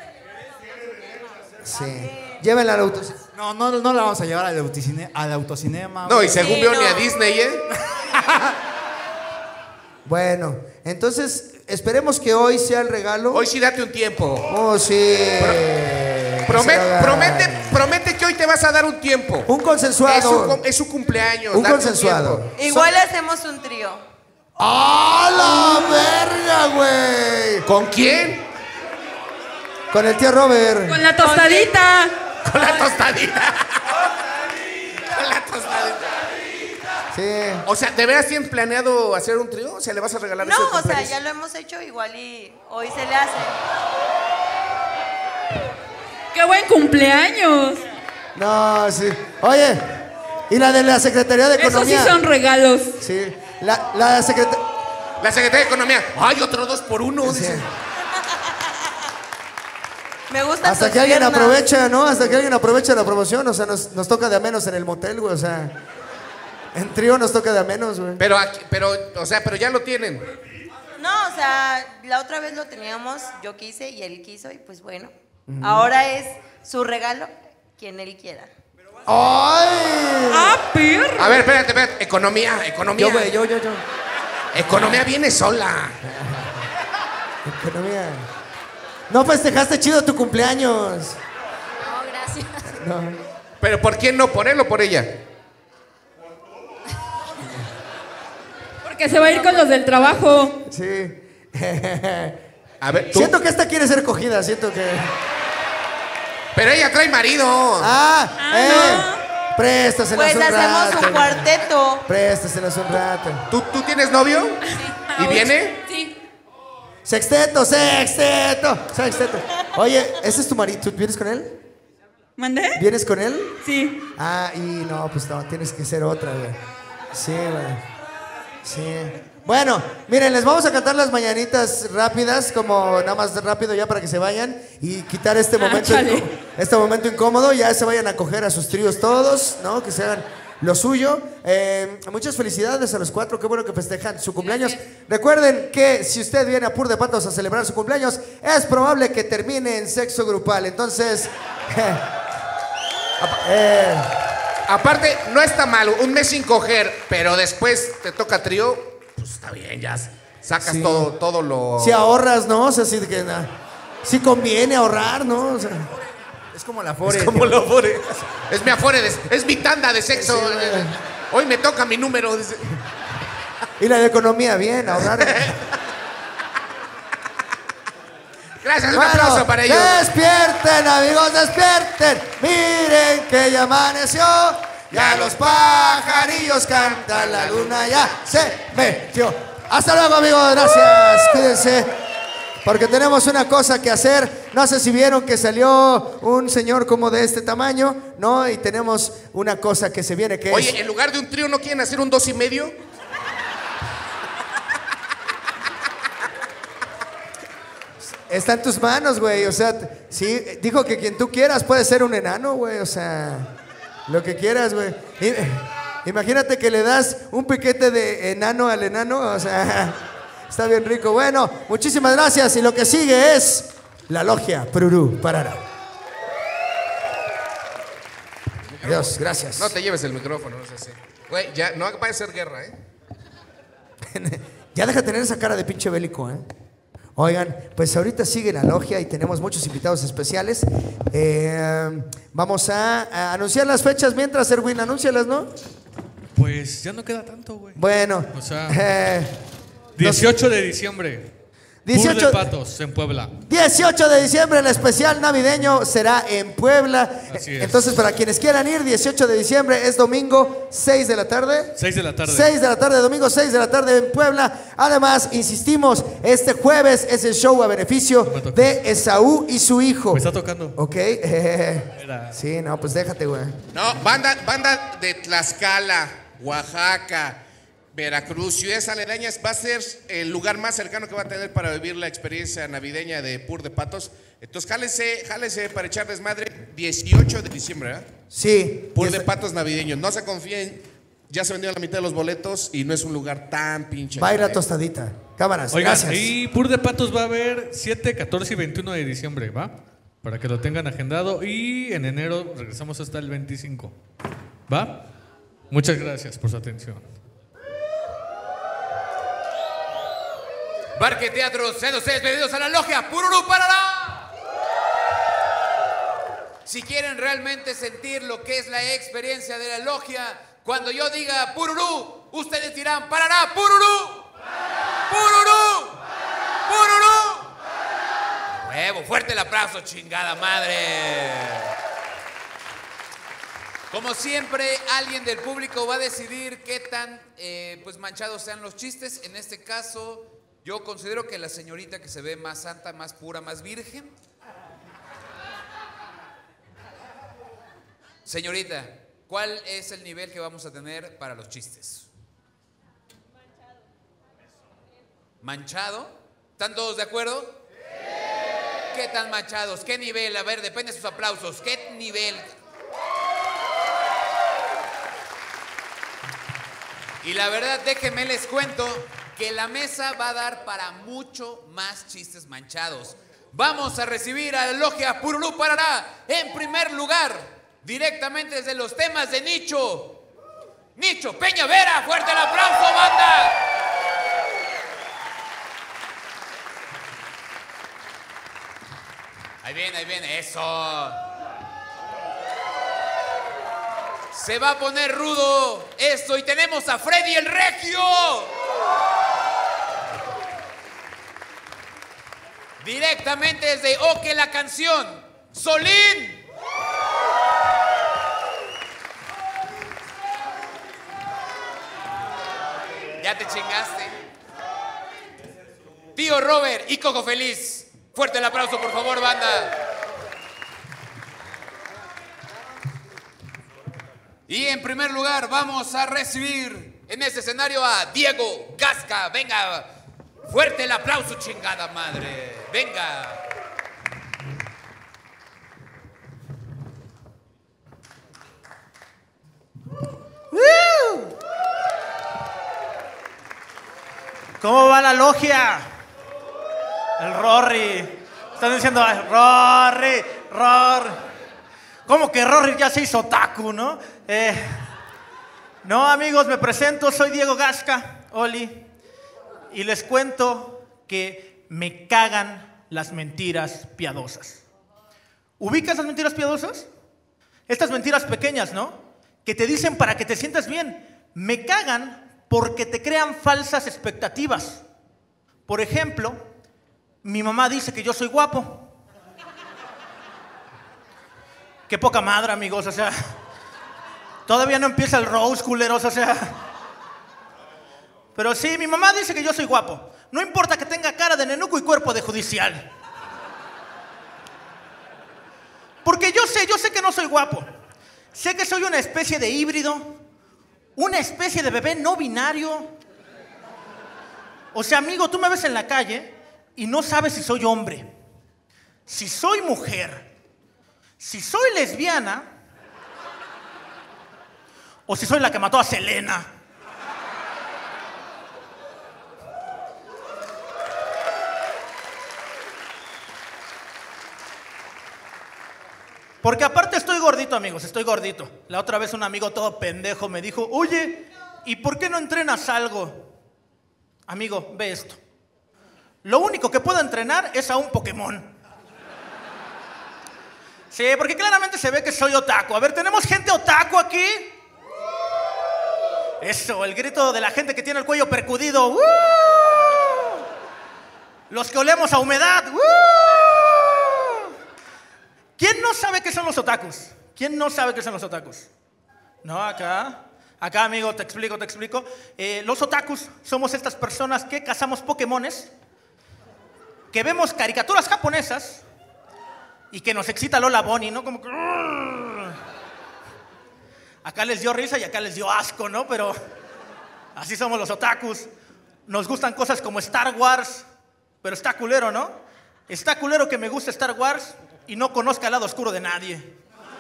Sí. Llévenla al auto. No, no, no la vamos a llevar al, autocine, al autocinema. No, güey. y según Sí, veo no. ni a Disney, ¿eh? Bueno, entonces esperemos que hoy sea el regalo. Hoy sí date un tiempo. Oh, sí. Que Promet- se haga. promete, promete que hoy te vas a dar un tiempo. Un consensuado. Es su, cum- es su cumpleaños. Un date consensuado. tiempo. Igual hacemos un trío. ¡A la verga, güey! ¿Con quién? Con el tío Robert. Con la tostadita. Con la tostadita. Con la tostadita. Sí. O sea, ¿de veras tienen planeado hacer un trío? O sea, ¿le vas a regalar eso de No, o sea, cumpleaños? ya lo hemos hecho igual y hoy se le hace. ¡Qué buen cumpleaños! No, sí. Oye, ¿y la de la Secretaría de Esos sí Economía? son regalos. Sí. La, la Secretaría... La Secretaría de Economía. ¡Ay, otro dos por uno! Sí. dice. Me gusta Hasta que alguien aprovecha, ¿no? Hasta que alguien aprovecha la promoción. O sea, nos, nos toca de a menos en el motel, güey. O sea, en trío nos toca de a menos, güey. Pero, aquí, pero, o sea, pero ya lo tienen. No, o sea, la otra vez lo teníamos, yo quise y él quiso y pues bueno. Ahora es su regalo, quien él quiera. ¡Ay! ¡Ah, perro! A ver, espérate, espérate. Economía, economía. Yo, güey, yo, yo, yo. Economía viene sola. Economía. No festejaste chido tu cumpleaños. No, gracias. No. Pero ¿por quién no? ¿Por él o por ella? Porque se va a ir con los del trabajo. Sí. A ver, tú. Siento que esta quiere ser cogida, siento que... Pero ella trae marido. ¡Ah! Ah, ¡Eh! Préstaselas Pues un hacemos rato. un cuarteto. Préstaselas un rato. ¿Tú, ¿Tú tienes novio? ¿Y viene? Sí. Sexteto, sexteto, sexteto. Oye, ¿ese es tu marido? ¿Tú vienes con él? ¿Mandé? ¿Vienes con él? Sí. Ah, y no, pues no, tienes que ser otra, güey. Sí, güey. Sí. Bueno, miren, les vamos a cantar las mañanitas rápidas, como nada más rápido ya para que se vayan y quitar este momento, chale. inco- este momento incómodo. Ya se vayan a coger a sus tríos todos, ¿no? Que se hagan lo suyo. Eh, muchas felicidades a los cuatro, qué bueno que festejan su cumpleaños. Gracias. Recuerden que si usted viene a Pur de Patos a celebrar su cumpleaños, es probable que termine en sexo grupal. Entonces, eh, Aparte, no está mal, un mes sin coger, pero después te toca trío, pues está bien, ya sacas Sí. todo, todo lo... si ahorras, ¿no? O sea, si, que, na- si conviene ahorrar, ¿no? O sea, Es como la Afore. Es como lo afore. Es mi afore, de- es mi tanda de sexo. Sí, güey. Hoy me toca mi número. dice. y la de economía, bien, ahorrar. Gracias, un Bueno, aplauso para ellos. despierten, amigos, despierten. Miren que ya amaneció. Ya los pajarillos cantan, la luna ya se metió. Hasta luego, amigos, gracias. Cuídense. Porque tenemos una cosa que hacer. No sé si vieron que salió un señor como de este tamaño, ¿no? Y tenemos una cosa que se viene que es... Oye, en lugar de un trío, ¿no quieren hacer un dos y medio? Está en tus manos, güey. O sea, sí, dijo que quien tú quieras puede ser un enano, güey. O sea, lo que quieras, güey. I- Imagínate que le das un piquete de enano al enano. O sea, está bien rico. Bueno, muchísimas gracias. Y lo que sigue es la logia Pururú Parará. Dios, gracias. No te lleves el micrófono, no sé si. Güey, ya, no va a ser guerra, ¿eh? Ya deja de tener esa cara de pinche bélico, ¿eh? Oigan, pues ahorita sigue la logia y tenemos muchos invitados especiales. Eh, vamos a, a anunciar las fechas mientras, Erwin, anúncialas, ¿no? Pues ya no queda tanto, güey. Bueno, O sea, eh, nos- dieciocho de diciembre. dieciocho Pur de Patos, en Puebla. dieciocho de diciembre, el especial navideño será en Puebla. Así es. Entonces, para quienes quieran ir, dieciocho de diciembre es domingo, seis de la tarde. seis de la tarde. seis de la tarde, domingo seis de la tarde en Puebla. Además, insistimos, este jueves es el show a beneficio Me toca. de Esaú y su hijo. Me está tocando. Ok. eh, Mira. sí, no, pues déjate, güey. No, banda, banda de Tlaxcala, Oaxaca, Veracruz, ciudades aledañas, va a ser el lugar más cercano que va a tener para vivir la experiencia navideña de Pur de Patos. Entonces, jálese, jálese para echar desmadre, dieciocho de diciembre, ¿verdad? Sí. Pur y de es- Patos navideños. No se confíen, ya se vendieron la mitad de los boletos y no es un lugar tan pinche. Va a ir a ¿eh? tostadita. Cámaras, Oigan, gracias. y Pur de Patos va a haber siete, catorce y veintiuno de diciembre, ¿va? Para que lo tengan agendado. Y en enero regresamos hasta el veinticinco. ¿Va? Muchas gracias por su atención. Parque Teatro, sean ustedes bienvenidos a la logia Pururú Parará. Si quieren realmente sentir lo que es la experiencia de la logia, cuando yo diga Pururú, ustedes dirán Parará, Pururú, Pururú, Pururú. Huevo, fuerte el aplauso, chingada madre. Como siempre, alguien del público va a decidir qué tan eh, pues manchados sean los chistes. En este caso, yo considero que la señorita que se ve más santa, más pura, más virgen. Señorita, ¿cuál es el nivel que vamos a tener para los chistes? ¿Manchado? ¿Están todos de acuerdo? Sí. ¿Qué tan manchados? ¿Qué nivel? A ver, depende de sus aplausos. ¿Qué nivel? Y la verdad, déjenme les cuento que la mesa va a dar para mucho más chistes manchados. Vamos a recibir a la logia Pururú Parará en primer lugar, directamente desde los temas de Nicho. Nicho Peña Vera, fuerte el aplauso, banda. Ahí viene, ahí viene, eso. Se va a poner rudo esto y tenemos a Freddy el Regio. Directamente desde Oque la canción, Solín. Ya te chingaste. Tío Robert y Coco Feliz. Fuerte el aplauso, por favor, banda. Y en primer lugar vamos a recibir en ese escenario a Diego Gasca. Venga, fuerte el aplauso, chingada madre. Venga. ¿Cómo va la logia? El Rory. Están diciendo, Rory, Rory. ¿Cómo que Rory ya se hizo otaku, no? Eh, no, amigos, me presento. Soy Diego Gasca, Oli. Y les cuento que me cagan las mentiras piadosas. ¿Ubicas las mentiras piadosas? Estas mentiras pequeñas, ¿no? Que te dicen para que te sientas bien. Me cagan porque te crean falsas expectativas. Por ejemplo, mi mamá dice que yo soy guapo. Qué poca madre, amigos, o sea, todavía no empieza el roast, culeros, o sea. Pero sí, mi mamá dice que yo soy guapo. No importa que tenga cara de nenuco y cuerpo de judicial. Porque yo sé, yo sé que no soy guapo. Sé que soy una especie de híbrido. Una especie de bebé no binario. O sea, amigo, tú me ves en la calle y no sabes si soy hombre, si soy mujer, si soy lesbiana o si soy la que mató a Selena. Porque aparte estoy gordito, amigos, estoy gordito. La otra vez un amigo todo pendejo me dijo, oye, ¿y por qué no entrenas algo? Amigo, ve esto. Lo único que puedo entrenar es a un Pokémon. Sí, porque claramente se ve que soy otaku. A ver, ¿tenemos gente otaku aquí? Eso, el grito de la gente que tiene el cuello percudido. ¡Uh! Los que olemos a humedad. ¡Uh! ¿Quién no sabe qué son los otakus? ¿Quién no sabe qué son los otakus? No, acá. Acá, amigo, te explico, te explico. Eh, los otakus somos estas personas que cazamos Pokémones, que vemos caricaturas japonesas y que nos excita Lola Bunny, ¿no? Como que... Acá les dio risa y acá les dio asco, ¿no? Pero así somos los otakus. Nos gustan cosas como Star Wars, pero está culero, ¿no? Está culero que me guste Star Wars y no conozca el lado oscuro de nadie.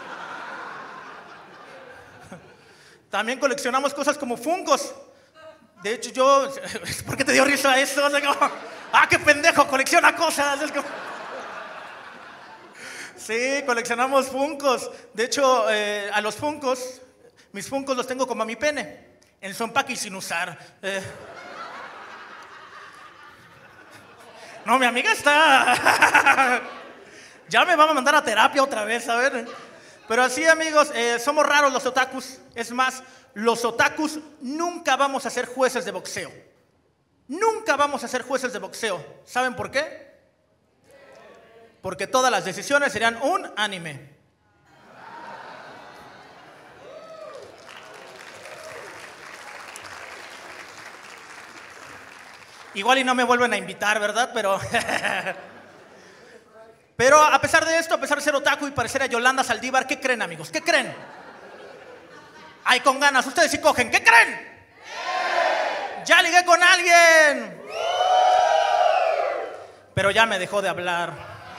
También coleccionamos cosas como Funkos. De hecho, yo... ¿Por qué te dio risa eso? O sea, como, ¡ah, qué pendejo! Colecciona cosas. Es como... Sí, coleccionamos Funkos. De hecho, eh, a los Funkos, mis Funkos los tengo como a mi pene, en su empaque y sin usar. Eh... No, mi amiga está... Ya me va a mandar a terapia otra vez, a ver. Pero así, amigos, eh, somos raros los otakus. Es más, los otakus nunca vamos a ser jueces de boxeo. Nunca vamos a ser jueces de boxeo. ¿Saben por qué? Porque todas las decisiones serían un anime. Igual y no me vuelven a invitar, ¿verdad? Pero... Pero a pesar de esto, a pesar de ser otaku y parecer a Yolanda Saldívar, ¿qué creen, amigos? ¿Qué creen? Ay, con ganas, ustedes sí cogen. ¿Qué creen? ¡Sí! ¡Ya ligué con alguien! ¡Sí! Pero ya me dejó de hablar.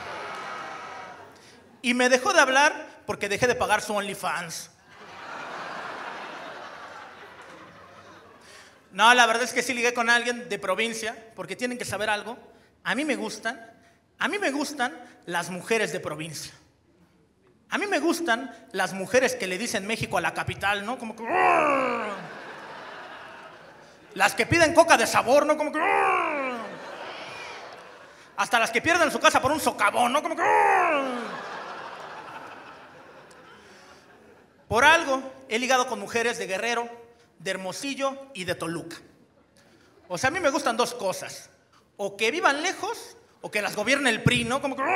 Y me dejó de hablar porque dejé de pagar su OnlyFans. No, la verdad es que sí ligué con alguien de provincia, porque tienen que saber algo. A mí me gustan, a mí me gustan las mujeres de provincia. A mí me gustan las mujeres que le dicen México a la capital, ¿no? Como que... Las que piden coca de sabor, ¿no? Como que... Hasta las que pierden su casa por un socavón, ¿no? Como que... Por algo he ligado con mujeres de Guerrero, de Hermosillo y de Toluca. O sea, a mí me gustan dos cosas. O que vivan lejos, o que las gobierne el P R I, ¿no? Como que...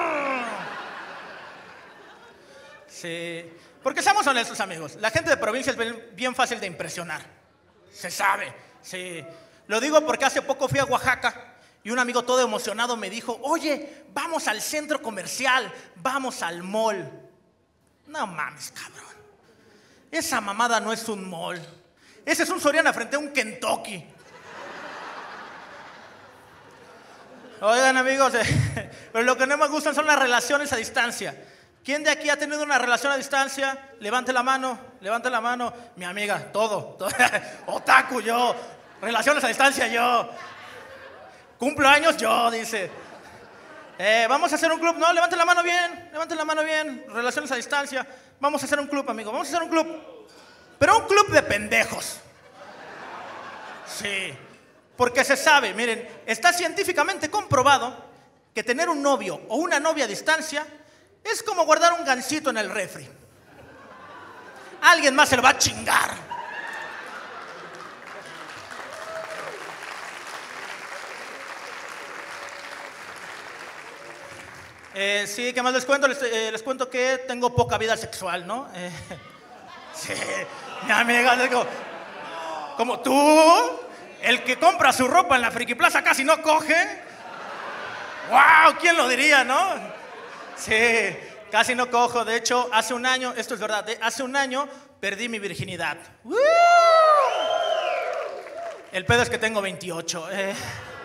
Sí. Porque seamos honestos, amigos. La gente de provincia es bien fácil de impresionar. Se sabe, sí. Lo digo porque hace poco fui a Oaxaca y un amigo todo emocionado me dijo, oye, vamos al centro comercial, vamos al mall. No mames, cabrón. Esa mamada no es un mall. Ese es un Soriana frente a un Kentucky. Oigan, amigos, eh, pero lo que no me gustan son las relaciones a distancia. ¿Quién de aquí ha tenido una relación a distancia? Levante la mano, levante la mano. Mi amiga, todo. todo. Otaku, yo. Relaciones a distancia, yo. Cumplo años, yo, dice. Eh, vamos a hacer un club. No, levante la mano bien, levante la mano bien. Relaciones a distancia. Vamos a hacer un club, amigo. Vamos a hacer un club. Pero un club de pendejos. Sí. Porque se sabe, miren, está científicamente comprobado que tener un novio o una novia a distancia es como guardar un gansito en el refri. Alguien más se lo va a chingar. Eh, sí, ¿qué más les cuento? Les, eh, les cuento que tengo poca vida sexual, ¿no? Eh, sí, mi amiga, les digo, como tú, el que compra su ropa en la Friki Plaza casi no coge. ¡Wow! ¿Quién lo diría, no? Sí, casi no cojo. De hecho, hace un año, esto es verdad, ¿eh? Hace un año perdí mi virginidad. ¡Woo! El pedo es que tengo veintiocho. Eh.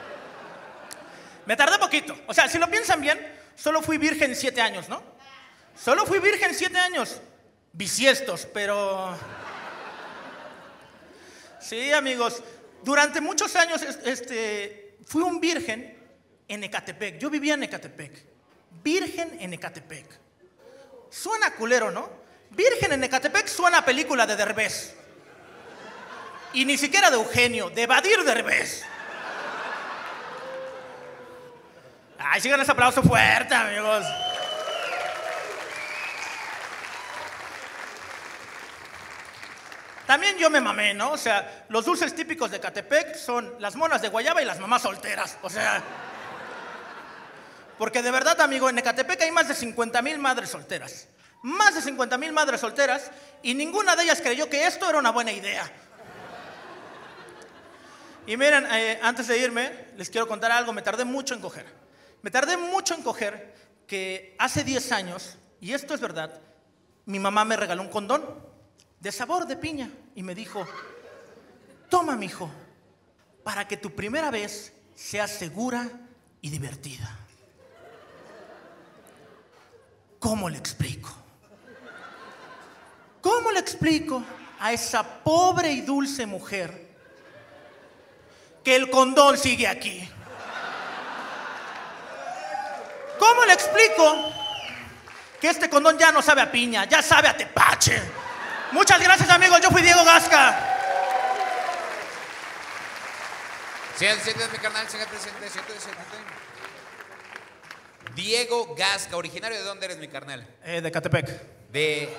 Me tardé poquito. O sea, si lo piensan bien, solo fui virgen siete años, ¿no? Solo fui virgen siete años. Bisiestos, pero... Sí, amigos. Durante muchos años este, fui un virgen en Ecatepec. Yo vivía en Ecatepec. Virgen en Ecatepec. Suena culero, ¿no? Virgen en Ecatepec suena a película de Derbez. Y ni siquiera de Eugenio, de Badir Derbez. Ay, sigan ese aplauso fuerte, amigos. También yo me mamé, ¿no? O sea, los dulces típicos de Ecatepec son las monas de guayaba y las mamás solteras. O sea... Porque de verdad, amigo, en Ecatepec hay más de cincuenta mil madres solteras. Más de cincuenta mil madres solteras y ninguna de ellas creyó que esto era una buena idea. Y miren, eh, antes de irme, les quiero contar algo. Me tardé mucho en coger. Me tardé mucho en coger que hace diez años, y esto es verdad, mi mamá me regaló un condón de sabor de piña y me dijo, toma, mijo, para que tu primera vez sea segura y divertida. ¿Cómo le explico? ¿Cómo le explico a esa pobre y dulce mujer que el condón sigue aquí? ¿Cómo le explico que este condón ya no sabe a piña, ya sabe a tepache? Muchas gracias, amigos. Yo fui Diego Gasca. Siéntate, siéntate, mi carnal, siéntate, siéntate, siéntate, siéntate. Diego Gasca, ¿originario de dónde eres, mi carnal? Eh, de Ecatepec. De...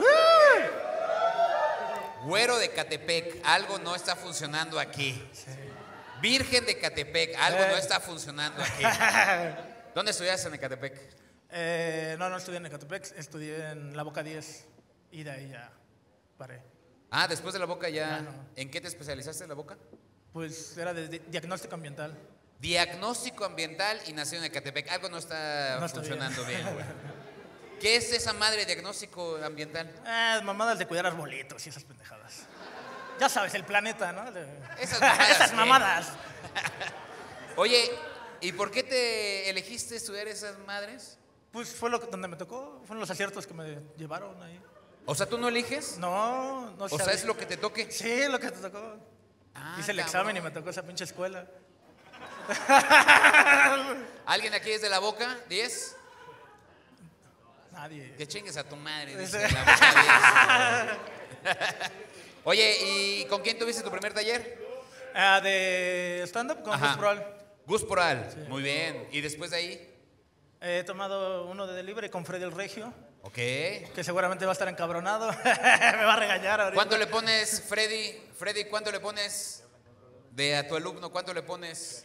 Güero de Ecatepec, algo no está funcionando aquí. Virgen de Ecatepec, algo no está funcionando aquí. ¿Dónde estudiaste en Ecatepec? Eh, no, no estudié en Ecatepec, estudié en La Boca diez y de ahí ya paré. Ah, después de La Boca ya... Ya no. ¿En qué te especializaste en La Boca? Pues era de, de diagnóstico ambiental. Diagnóstico ambiental y nació en Ecatepec. Algo no está No está funcionando bien. bien, güey. ¿Qué es esa madre diagnóstico ambiental? Eh, mamadas de cuidar arbolitos y esas pendejadas. Ya sabes, el planeta, ¿no? De... Esas mamadas. Esas ¿qué? mamadas. Oye, ¿y por qué te elegiste estudiar esas madres? Pues fue lo que, donde me tocó, fueron los aciertos que me llevaron ahí. O sea, ¿tú no eliges? No, no O sea, ¿es lo que te toque? Sí, lo que te tocó. Ah, Hice el cabrón. examen y me tocó esa pinche escuela. ¿Alguien aquí es de La Boca? ¿diez? Nadie. Que chingues a tu madre, Sí. dice de La Boca diez. Oye, ¿y con quién tuviste tu primer taller? Ah, de stand-up con Ajá. Gus Proal. Gus Proal, muy bien. ¿Y después de ahí? He tomado uno de delivery con Freddy el Regio, Ok. que seguramente va a estar encabronado. Me va a regañar ahorita. ¿Cuánto le pones, Freddy? Freddy, ¿cuánto le pones de a tu alumno? ¿Cuánto le pones?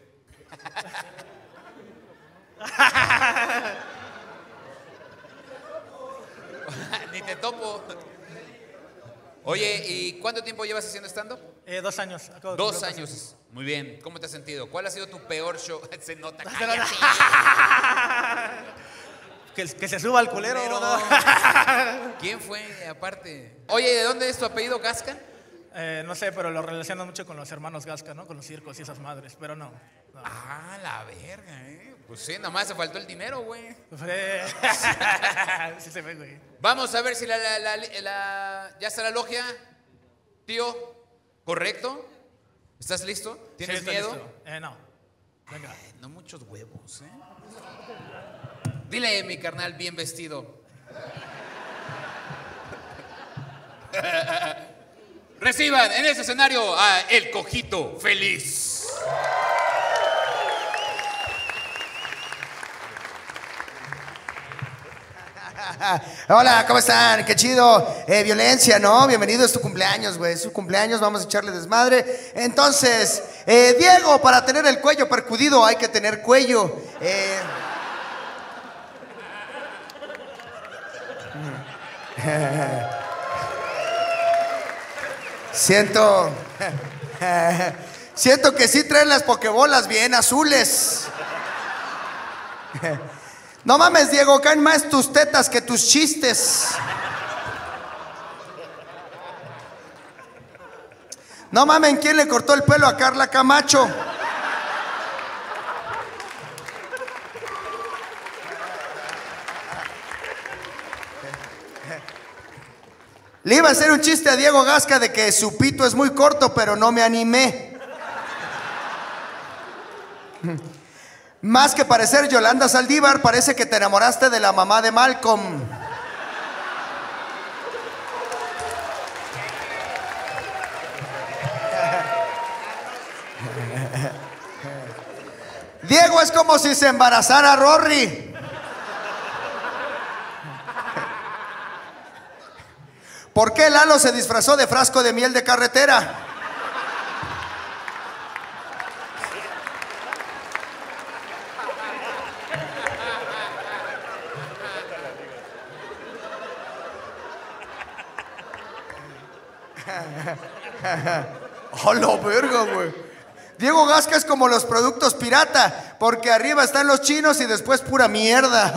Ni te topo. Oye, ¿y cuánto tiempo llevas haciendo stand-up? Eh, dos años. Acabo de Dos cumplir años. Muy bien. ¿Cómo te has sentido? ¿Cuál ha sido tu peor show? Se nota. dos. Cállate. Que, que se suba al culero. Culero. ¿no? ¿Quién fue aparte? Oye, ¿de dónde es tu apellido, Gasca? Eh, no sé, pero lo relacionan mucho con los hermanos Gasca, ¿no? Con los circos y esas madres, pero no. no. Ah, la verga, ¿eh? Pues sí, nada más se faltó el dinero, güey. Sí se ve, güey. Vamos a ver si la, la, la, la- ya está la logia. Tío, ¿correcto? ¿Estás listo? ¿Tienes Sí, estoy miedo? listo. Eh, no. Venga. Ay, no muchos huevos, ¿eh? Dile, mi carnal, bien vestido. Reciban en este escenario a El Cojito Feliz. Hola, ¿cómo están? Qué chido. Eh, violencia, ¿no? Bienvenido, es tu cumpleaños, güey. Es tu cumpleaños, vamos a echarle desmadre. Entonces, eh, Diego, para tener el cuello percudido hay que tener cuello. Eh... Siento. Siento que sí traen las pokebolas bien azules. No mames, Diego, caen más tus tetas que tus chistes. No mames, ¿quién le cortó el pelo a Carla Camacho? Le iba a hacer un chiste a Diego Gasca de que su pito es muy corto, pero no me animé. Más que parecer Yolanda Saldívar, parece que te enamoraste de la mamá de Malcolm. Diego es como si se embarazara Rory. ¿Por qué Lalo se disfrazó de frasco de miel de carretera? ¡A la verga, güey! Diego Gasca es como los productos pirata, porque arriba están los chinos y después pura mierda.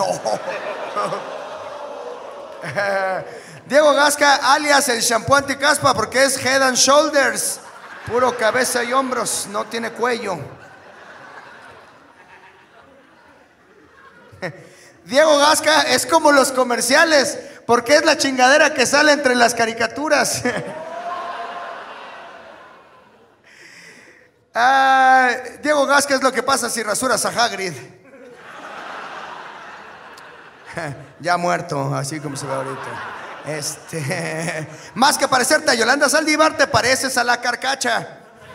Diego Gasca, alias el shampoo anticaspa, porque es Head and Shoulders, puro cabeza y hombros, no tiene cuello. Diego Gasca es como los comerciales, porque es la chingadera que sale entre las caricaturas. Ah, Diego Gasca es lo que pasa si rasuras a Hagrid. Ya muerto, así como se ve ahorita. Este, más que parecerte a Yolanda Saldívar, te pareces a la Carcacha.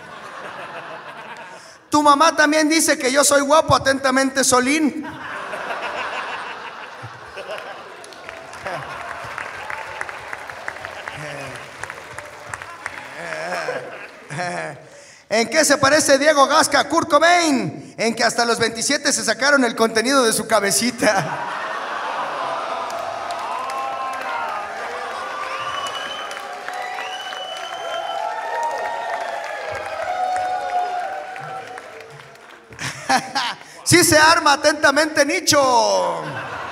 Tu mamá también dice que yo soy guapo, atentamente Solín. ¿En qué se parece Diego Gasca a Kurt Cobain? En que hasta los veintisiete se sacaron el contenido de su cabecita. Sí se arma, atentamente Nicho.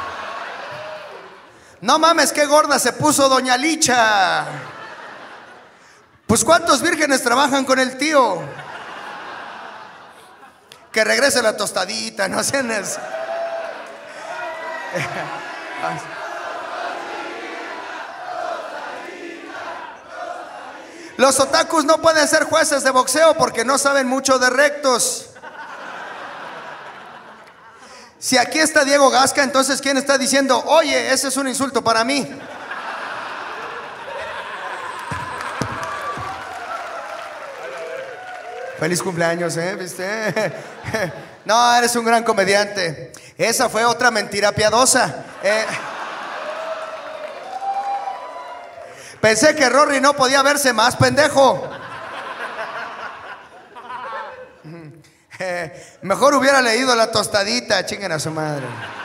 No mames, qué gorda se puso Doña Licha. Pues ¿cuántos vírgenes trabajan con el tío? Que regrese la tostadita, no sean es... Los otakus no pueden ser jueces de boxeo porque no saben mucho de rectos. Si aquí está Diego Gasca, entonces ¿quién está diciendo, oye, ese es un insulto para mí? Feliz cumpleaños, ¿eh? ¿Viste? No, eres un gran comediante. Esa fue otra mentira piadosa. Eh, pensé que Rory no podía verse más pendejo. Eh, mejor hubiera leído La Tostadita, chinguen a su madre.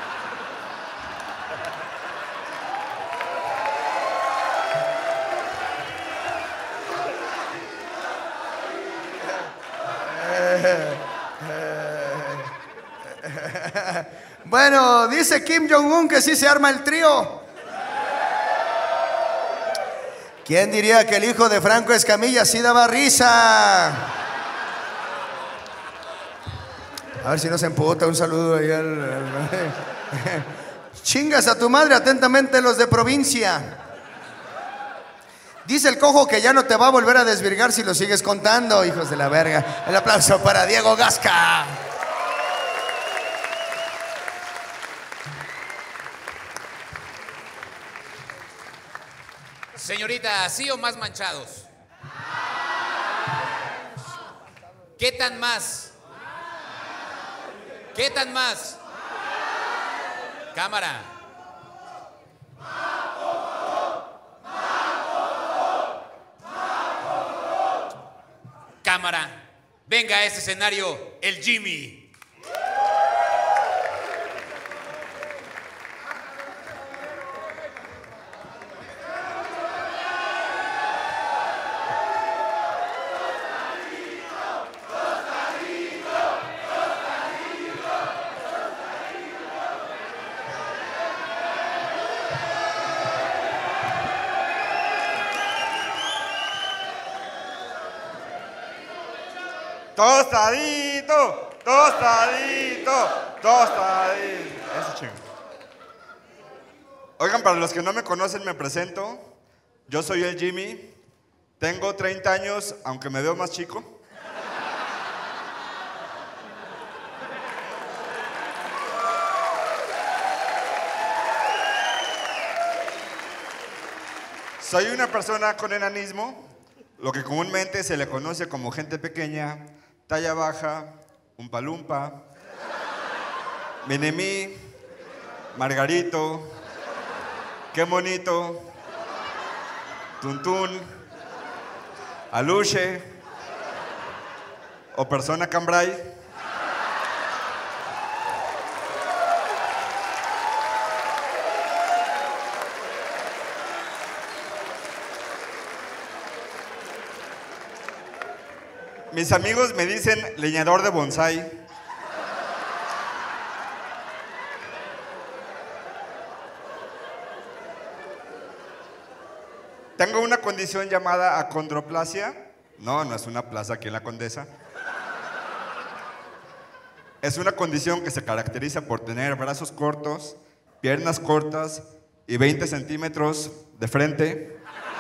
Bueno, dice Kim Jong-un que sí se arma el trío. ¿Quién diría que el hijo de Franco Escamilla sí daba risa? A ver si no se emputa. Un saludo ahí al... al- Chingas a tu madre, atentamente los de provincia. Dice el cojo que ya no te va a volver a desvirgar si lo sigues contando, hijos de la verga. El aplauso para Diego Gasca. Señorita, ¿sí o más manchados? ¿Qué tan más? ¿Qué tan más? Cámara. Cámara. Venga a este escenario, el Jimmy. Tostadito, tostadito, tostadito. Ese chingo. Oigan, para los que no me conocen, me presento. Yo soy el Jimmy. Tengo treinta años, aunque me veo más chico. Soy una persona con enanismo, lo que comúnmente se le conoce como gente pequeña, talla baja, umpalumpa, Menemí, Margarito, Qué Monito, Tuntún, Aluche o persona cambray. Mis amigos me dicen leñador de bonsái. Tengo una condición llamada acondroplasia. No, no es una plaza aquí en la Condesa. Es una condición que se caracteriza por tener brazos cortos, piernas cortas y veinte centímetros de frente.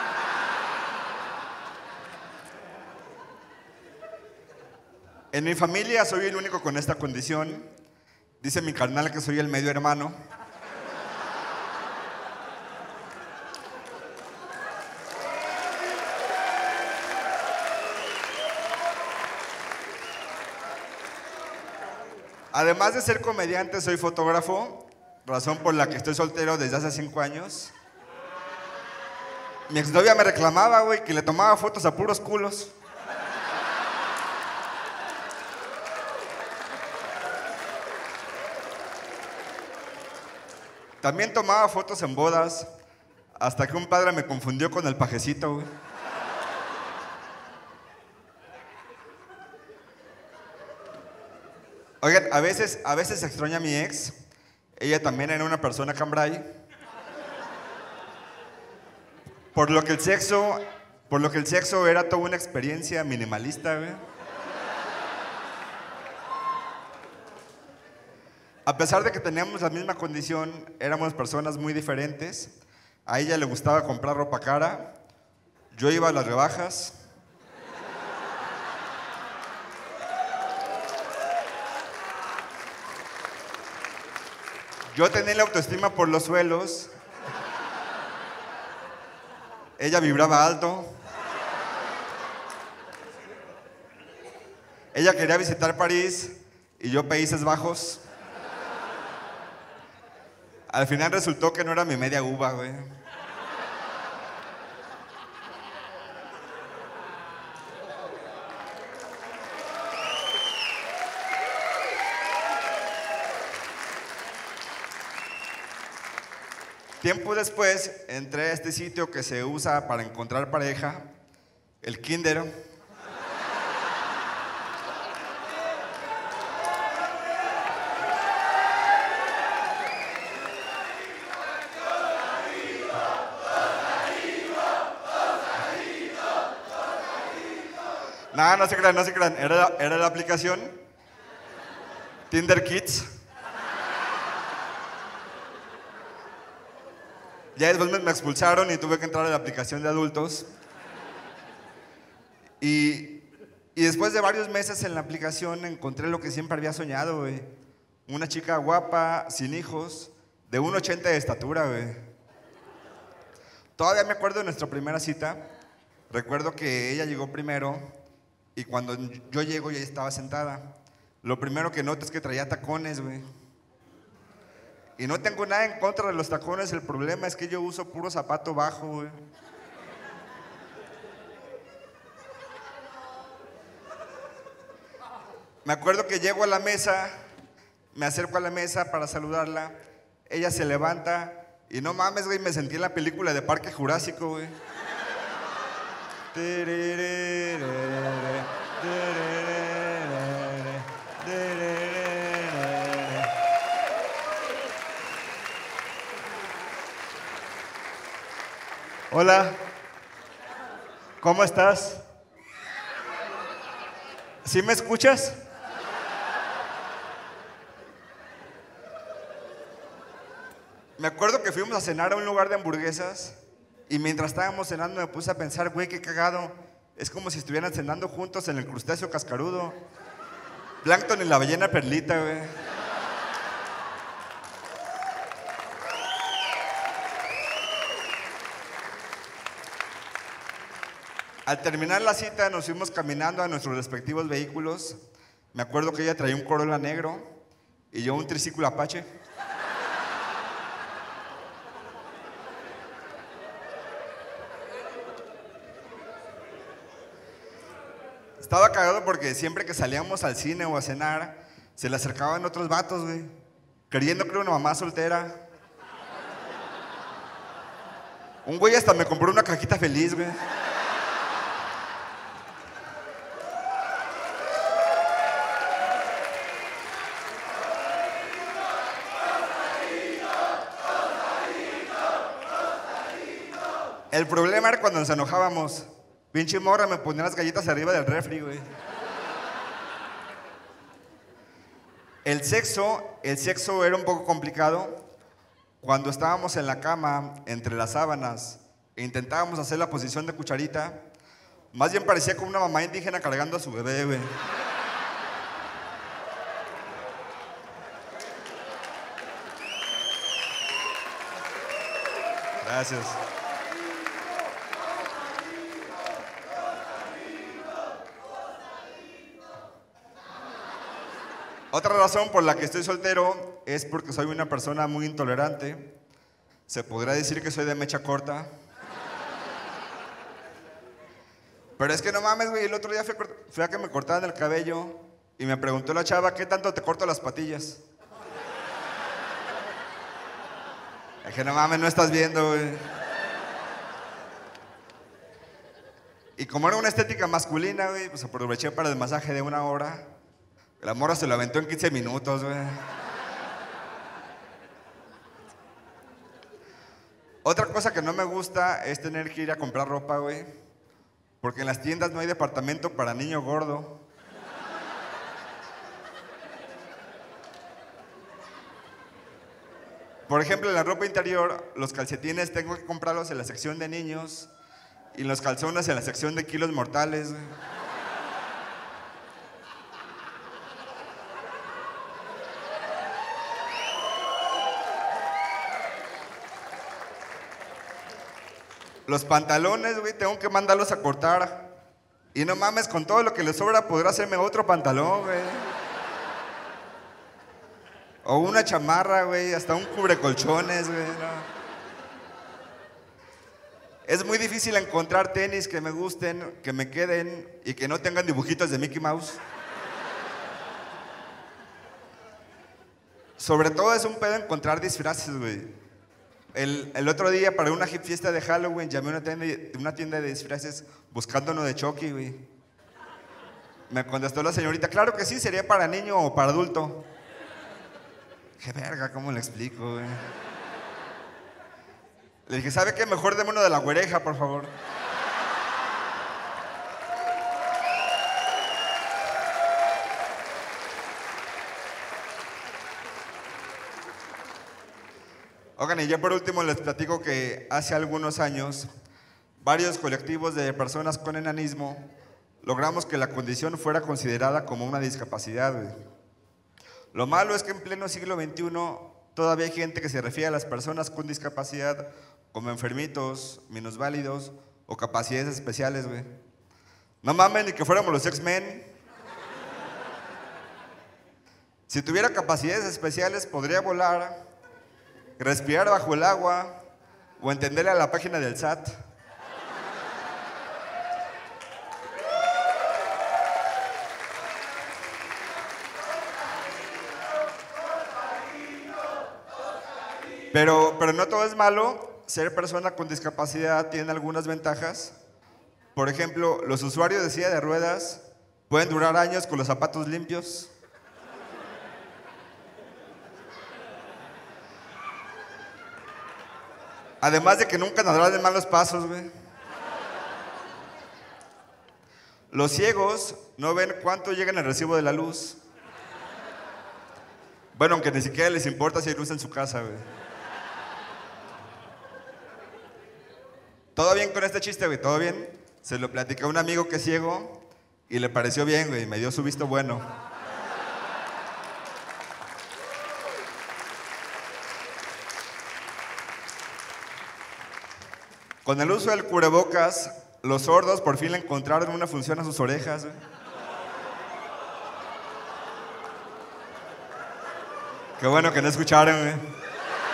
En mi familia soy el único con esta condición. Dice mi carnal que soy el medio hermano. Además de ser comediante, soy fotógrafo, razón por la que estoy soltero desde hace cinco años. Mi exnovia me reclamaba, güey, que le tomaba fotos a puros culos. También tomaba fotos en bodas, hasta que un padre me confundió con el pajecito, güey. Oigan, a veces, a veces extraña a mi ex. Ella también era una persona cambray. Por lo que el sexo, por lo que el sexo era toda una experiencia minimalista, güey. A pesar de que teníamos la misma condición, éramos personas muy diferentes. A ella le gustaba comprar ropa cara. Yo iba a las rebajas. Yo tenía la autoestima por los suelos. Ella vibraba alto. Ella quería visitar París y yo Países Bajos. Al final resultó que no era mi media uva, güey. Tiempo después entré a este sitio que se usa para encontrar pareja, el Kinder. No, no se crean, no se crean. Era, la- era la aplicación Tinder Kids. Ya después me, me expulsaron y tuve que entrar a la aplicación de adultos. Y, y después de varios meses en la aplicación encontré lo que siempre había soñado, güey. Una chica guapa, sin hijos, de uno ochenta de estatura, güey. Todavía me acuerdo de nuestra primera cita. Recuerdo que ella llegó primero y cuando yo llego ella estaba sentada. Lo primero que noto es que traía tacones, güey. Y no tengo nada en contra de los tacones, el problema es que yo uso puro zapato bajo, güey. Me acuerdo que llego a la mesa, me acerco a la mesa para saludarla, ella se levanta y no mames, güey, me sentí en la película de Parque Jurásico, güey. Hola, ¿cómo estás? ¿Sí me escuchas? Me acuerdo que fuimos a cenar a un lugar de hamburguesas y mientras estábamos cenando me puse a pensar, güey, qué cagado. Es como si estuvieran cenando juntos en el crustáceo cascarudo. Plankton y la ballena perlita, güey. Al terminar la cita nos fuimos caminando a nuestros respectivos vehículos. Me acuerdo que ella traía un Corolla negro y yo un triciclo Apache. Estaba cagado porque siempre que salíamos al cine o a cenar, se le acercaban otros vatos, güey, creyendo que era una mamá soltera. Un güey hasta me compró una cajita feliz, güey. El problema era cuando nos enojábamos. Pinche morra me ponía las galletas arriba del refri, güey. El sexo, el sexo era un poco complicado. Cuando estábamos en la cama, entre las sábanas, e intentábamos hacer la posición de cucharita, más bien parecía como una mamá indígena cargando a su bebé, güey. Gracias. Otra razón por la que estoy soltero es porque soy una persona muy intolerante. Se podría decir que soy de mecha corta. Pero es que no mames, güey, el otro día fui, fui a que me cortaran el cabello y me preguntó la chava, ¿qué tanto te corto las patillas? Dije, no mames, no estás viendo, güey. Y como era una estética masculina, güey, pues aproveché para el masaje de una hora. La morra se lo aventó en quince minutos, güey. Otra cosa que no me gusta es tener que ir a comprar ropa, güey. Porque en las tiendas no hay departamento para niño gordo. Por ejemplo, en la ropa interior, los calcetines tengo que comprarlos en la sección de niños y los calzones en la sección de kilos mortales, güey. Los pantalones, güey, tengo que mandarlos a cortar. Y no mames, con todo lo que le sobra podrá hacerme otro pantalón, güey. O una chamarra, güey, hasta un cubrecolchones, güey. No. Es muy difícil encontrar tenis que me gusten, que me queden y que no tengan dibujitos de Mickey Mouse. Sobre todo es un pedo encontrar disfraces, güey. El, el otro día, para una fiesta de Halloween, llamé a una tienda, una tienda de disfraces buscando uno de Chucky, güey. Me contestó la señorita, claro que sí, sería para niño o para adulto. Qué verga, ¿cómo le explico, güey? Le dije, ¿sabe qué? Mejor deme uno de la güereja, por favor. Oigan, y ya por último les platico que hace algunos años varios colectivos de personas con enanismo logramos que la condición fuera considerada como una discapacidad, güey. Lo malo es que en pleno siglo veintiuno todavía hay gente que se refiere a las personas con discapacidad como enfermitos, minusválidos o capacidades especiales, güey. No mames, ni que fuéramos los X-Men. Si tuviera capacidades especiales podría volar, respirar bajo el agua o entenderle a la página del S A T. Pero, pero no todo es malo. Ser persona con discapacidad tiene algunas ventajas. Por ejemplo, los usuarios de silla de ruedas pueden durar años con los zapatos limpios. Además de que nunca andarán en malos pasos, güey. Los ciegos no ven cuánto llega en el recibo de la luz. Bueno, aunque ni siquiera les importa si hay luz en su casa, güey. ¿Todo bien con este chiste, güey? ¿Todo bien? Se lo platicé a un amigo que es ciego y le pareció bien, güey. Me dio su visto bueno. Con el uso del cubrebocas, los sordos por fin le encontraron una función a sus orejas, güey. Qué bueno que no escucharon, güey.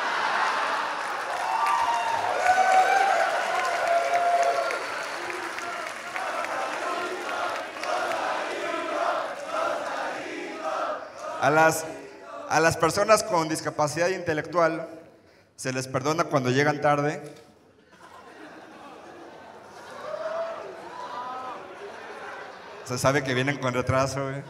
A las, a las personas con discapacidad intelectual se les perdona cuando llegan tarde. Se sabe que vienen con retraso, güey.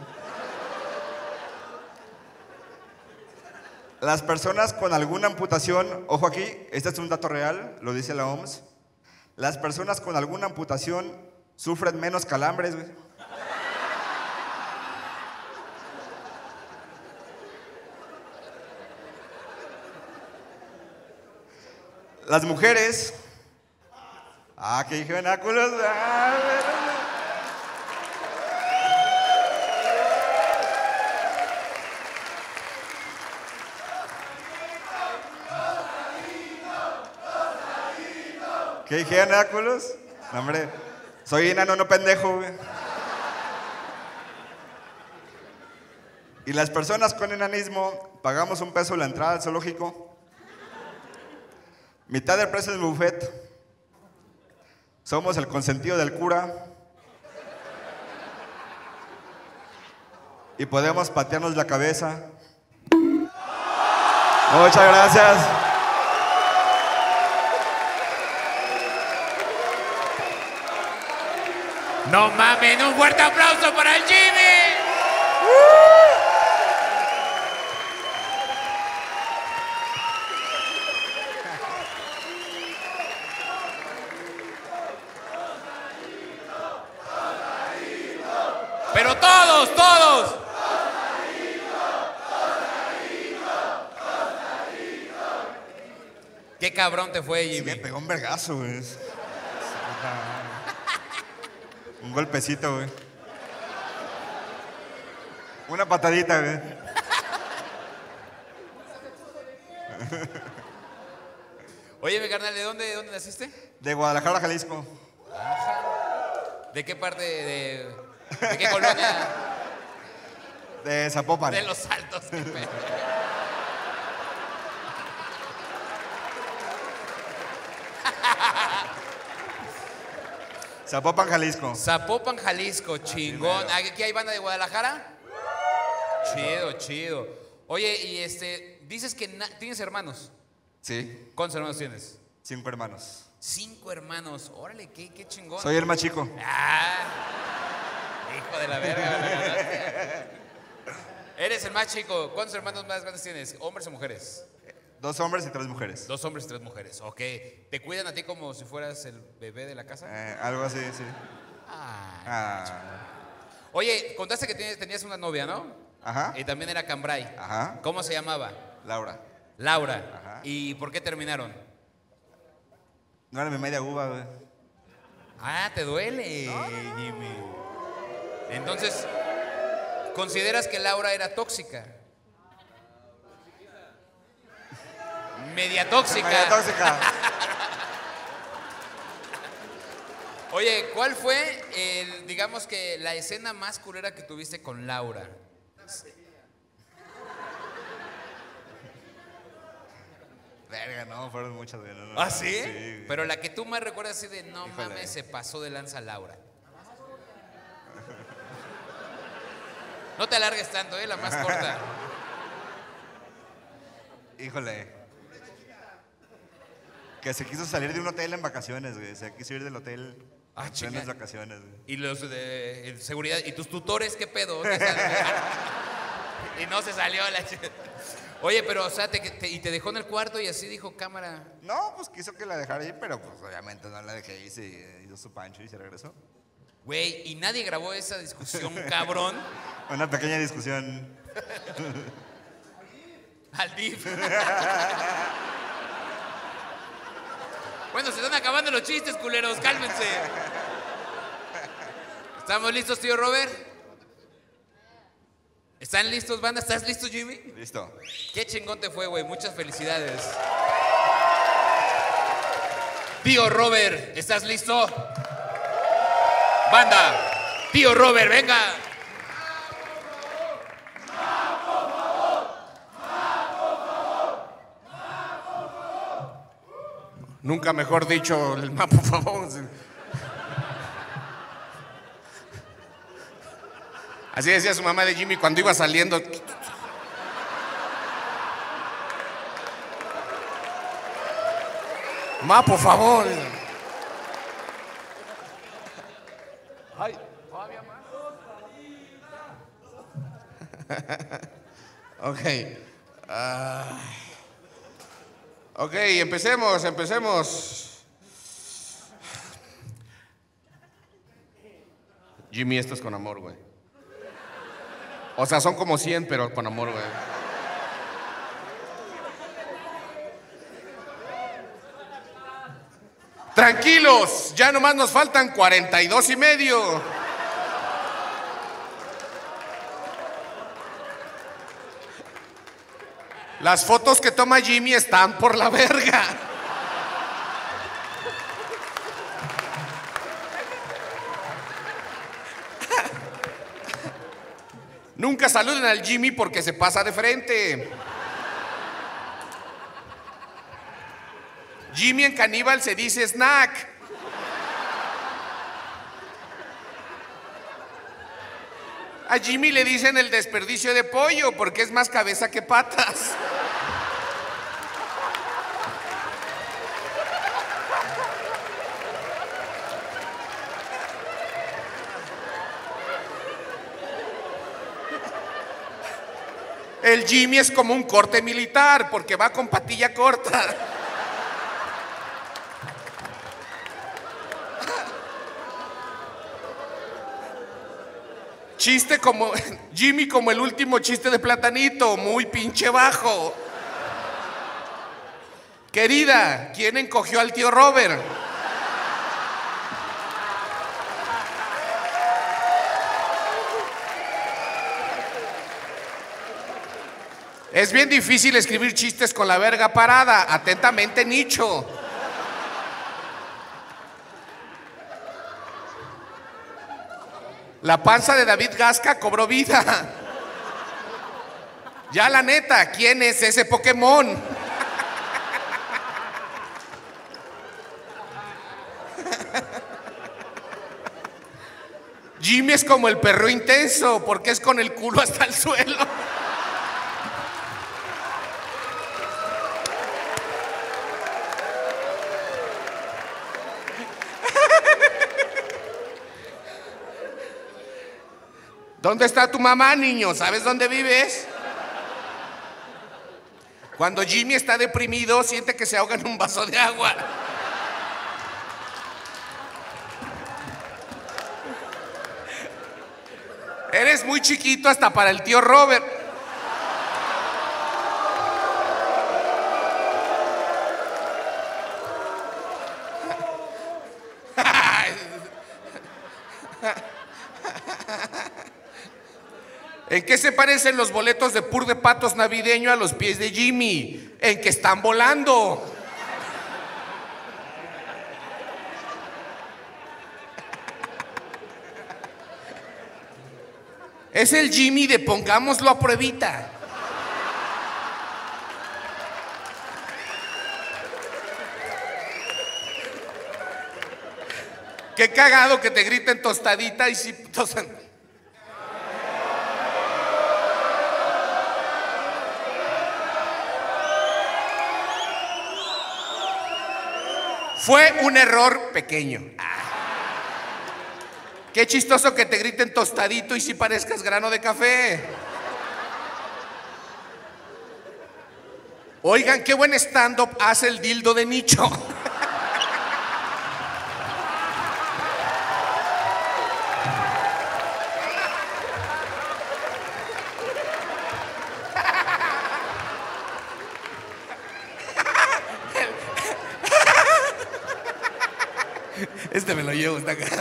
Las personas con alguna amputación, ojo aquí, este es un dato real, lo dice la O M S. Las personas con alguna amputación sufren menos calambres, güey. Las mujeres. Ah, que dije venáculos. Ah, ¿qué dije venáculos? No, hombre. Soy enano, no pendejo, güey. Y las personas con enanismo pagamos un peso la entrada al zoológico. Mitad del precio del buffet. Somos el consentido del cura. Y podemos patearnos la cabeza. Muchas gracias. No mamen, un fuerte aplauso para el Jimmy. Pero todos, todos. Qué cabrón te fue, Jimmy. Sí, me pegó un vergazo, güey. Un golpecito, güey. Una patadita, güey. Oye, mi carnal, ¿de dónde, de dónde naciste? De Guadalajara, Jalisco. ¿De qué parte de, de qué colonia? De Zapopan. De Los Altos. Qué pedo. Zapopan, Jalisco. Zapopan, Jalisco, chingón. ¿Aquí hay banda de Guadalajara? Chido, chido. Oye, y este, dices que na- tienes hermanos. Sí. ¿Cuántos hermanos tienes? Cinco hermanos. Cinco hermanos. Órale, qué, qué chingón. Soy el más chico. Ah, hijo de la verga. me la ganaste. Eres el más chico. ¿Cuántos hermanos más grandes tienes? ¿Hombres o mujeres? Dos hombres y tres mujeres. Dos hombres y tres mujeres. Ok. ¿Te cuidan a ti como si fueras el bebé de la casa? Eh, algo así, sí. Ay, Ah. Oye, contaste que tienes- tenías una novia, ¿no? Ajá. Y también era cambray. Ajá. ¿Cómo se llamaba? Laura. Laura. Ajá. ¿Y por qué terminaron? No era mi media uva, güey. Ah, te duele, Jimmy. Entonces, ¿consideras que Laura era tóxica? Media tóxica. Media tóxica. Oye, ¿cuál fue, el, digamos que la escena más culera que tuviste con Laura? Verga, no, fueron muchas, güey. No, no. ¿Ah, sí? Sí, güey. Pero la que tú más recuerdas así de no Híjole. mames, se pasó de lanza Laura. No te alargues tanto, ¿eh? La más corta. Híjole. Que se quiso salir de un hotel en vacaciones, güey. Se quiso ir del hotel Ah, en chinga. plenas vacaciones, güey. Y los de seguridad, ¿y tus tutores qué pedo? ¿Qué sal- y no se salió la ch- Oye, pero, o sea, te, te- y te dejó en el cuarto y así dijo cámara. No, pues quiso que la dejara ahí, pero pues obviamente no la dejé y se hizo su pancho y se regresó. Güey, y nadie grabó esa discusión, cabrón. Una pequeña discusión. Al D I F. Bueno, se están acabando los chistes, culeros, cálmense. ¿Estamos listos, tío Robert? ¿Están listos, banda? ¿Estás listo, Jimmy? Listo. Qué chingón te fue, güey. Muchas felicidades. Tío Robert, ¿estás listo? Banda, tío Robert, venga. Nunca mejor dicho, el mapa, por favor. Así decía su mamá de Jimmy cuando iba saliendo. Ma, por favor. Ay, todavía más. Ok. Ah. Ok, empecemos, empecemos. Jimmy, esto es con amor, güey. O sea, son como cien, pero con amor, güey. Tranquilos, ya nomás nos faltan cuarenta y dos y medio. Las fotos que toma Jimmy están por la verga. Nunca saluden al Jimmy porque se pasa de frente. Jimmy en Caníbal se dice snack. A Jimmy le dicen el desperdicio de pollo porque es más cabeza que patas. El Jimmy es como un corte militar porque va con patilla corta. Chiste como Jimmy como el último chiste de Platanito, muy pinche bajo. Querida, ¿quién encogió al tío Robert? Es bien difícil escribir chistes con la verga parada. Atentamente, Nicho. La panza de David Gasca cobró vida. Ya la neta, ¿quién es ese Pokémon? Jimmy es como el perro intenso, porque es con el culo hasta el suelo. ¿Dónde está tu mamá, niño? ¿Sabes dónde vives? Cuando Jimmy está deprimido, siente que se ahoga en un vaso de agua. Eres muy chiquito hasta para el tío Robert. ¿En qué se parecen los boletos de Pur de Patos navideño a los pies de Jimmy? En que están volando. Es el Jimmy de pongámoslo a pruebita. Qué cagado que te griten tostadita y si tostan. Fue un error pequeño. Qué chistoso que te griten tostadito y si parezcas grano de café. Oigan, qué buen stand-up hace el dildo de nicho. Este me lo llevo, está acá.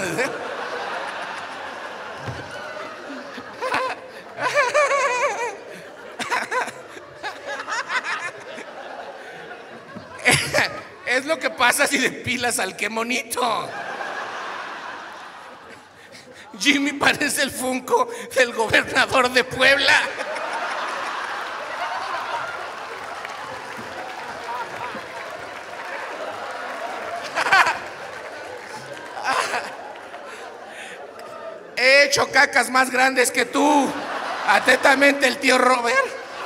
Es lo que pasa si depilas al qué monito. Jimmy parece el Funko del gobernador de Puebla. He hecho cacas más grandes que tú. Atentamente, el tío Robert.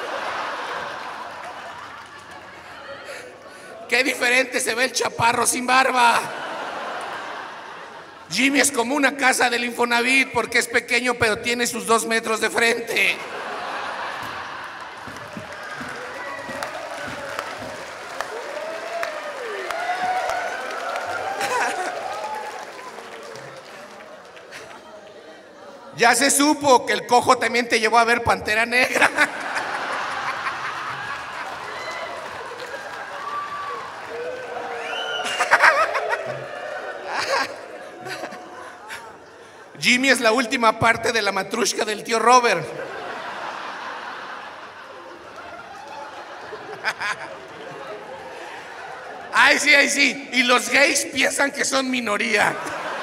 Qué diferente se ve el chaparro sin barba. Jimmy es como una casa del Infonavit porque es pequeño pero tiene sus dos metros de frente. Ya se supo que el cojo también te llevó a ver Pantera Negra. Jimmy es la última parte de la matrushka del tío Robert. Ay, sí, ay, sí. Y los gays piensan que son minoría.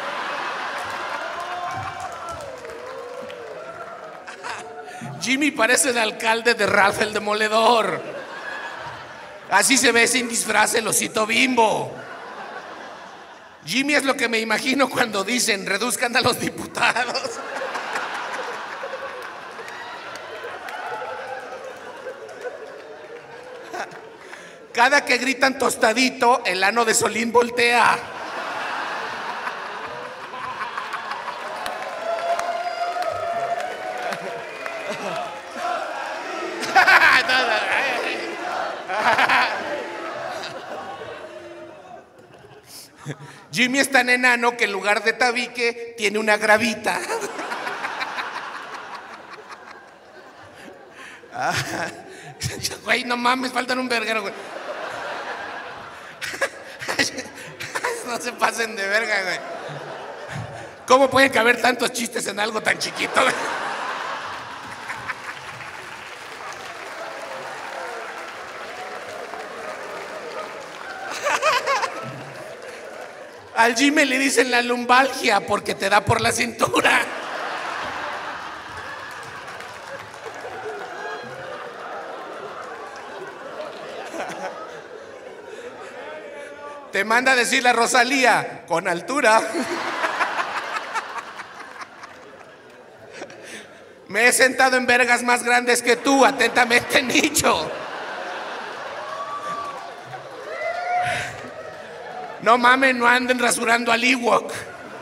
Jimmy parece el alcalde de Ralph el Demoledor. Así se ve sin disfraz el osito Bimbo. Jimmy es lo que me imagino cuando dicen reduzcan a los diputados. Cada que gritan tostadito, el ano de Solín voltea. Jimmy es tan enano que en lugar de tabique tiene una gravita. Güey, no mames, faltan un verguero, güey. No se pasen de verga, güey. ¿Cómo pueden caber tantos chistes en algo tan chiquito, güey? Al Jimmy le dicen la lumbalgia porque te da por la cintura. Te manda a decir la Rosalía, con altura. Me he sentado en vergas más grandes que tú, atentamente, Nicho. No mames, no anden rasurando al Ewok.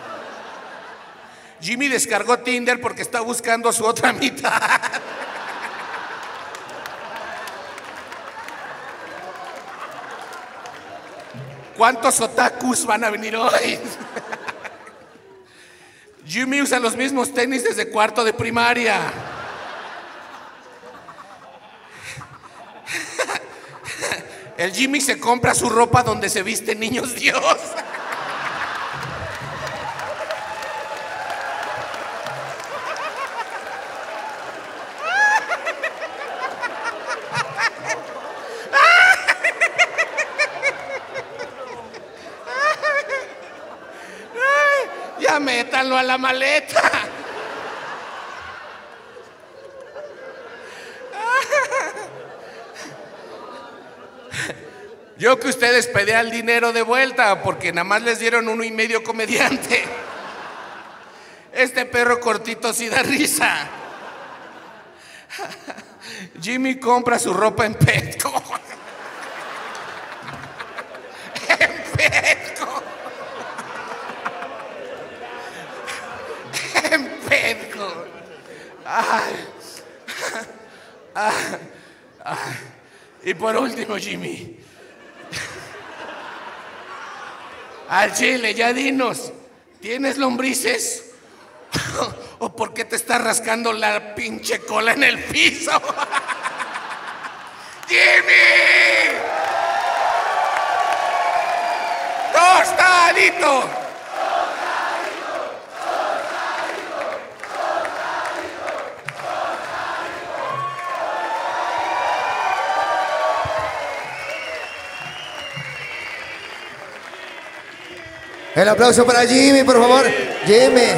Jimmy descargó Tinder porque está buscando a su otra mitad. ¿Cuántos otakus van a venir hoy? Jimmy usa los mismos tenis desde cuarto de primaria. El Jimmy se compra su ropa donde se visten niños Dios. ya métanlo a la maleta. Yo que ustedes pedían el dinero de vuelta porque nada más les dieron uno y medio comediante. Este perro cortito sí da risa. Jimmy compra su ropa en Petco. En Petco. En Petco. Ay. Ay. Ay. Y por último, Jimmy. Al chile, ya dinos, ¿tienes lombrices? ¿O por qué te estás rascando la pinche cola en el piso? ¡Jimmy! ¡Tostadito! El aplauso para Jimmy, por favor. Jimmy.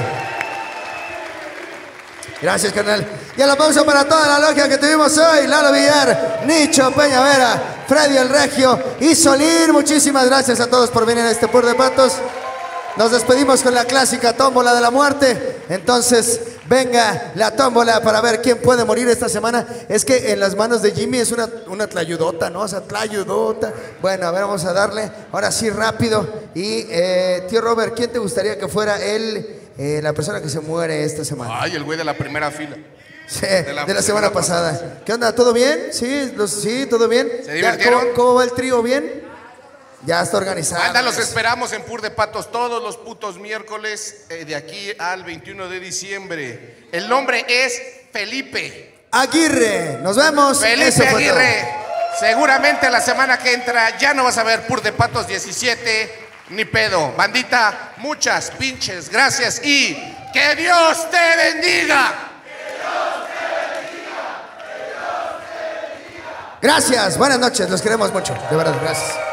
Gracias, carnal. Y el aplauso para toda la logia que tuvimos hoy. Lalo Villar, Nicho Peñavera, Freddy el Regio y Solín. Muchísimas gracias a todos por venir a este Pur de Patos. Nos despedimos con la clásica tómbola de la muerte. Entonces, venga la tómbola para ver quién puede morir esta semana. Es que en las manos de Jimmy es una, una tlayudota, ¿no? O sea, tlayudota. Bueno, a ver, vamos a darle. Ahora sí, rápido. Y, eh, tío Robert, ¿quién te gustaría que fuera él, eh, la persona que se muere esta semana? Ay, el güey de la primera fila. Sí, de la, de la semana pasada. pasada. ¿Qué onda? ¿Todo bien? Sí, los, sí, todo bien. ¿Se divirtieron? ¿Cómo, ¿Cómo va el trío? ¿Bien? Ya está organizado. Anda, los esperamos en Pur de Patos todos los putos miércoles eh, de aquí al veintiuno de diciembre. El nombre es Felipe Aguirre. Nos vemos. Felipe Aguirre. Seguramente la semana que entra ya no vas a ver Pur de Patos diecisiete ni pedo. Bandita, muchas pinches gracias y que Dios te bendiga. Gracias, buenas noches, los queremos mucho, de verdad, gracias.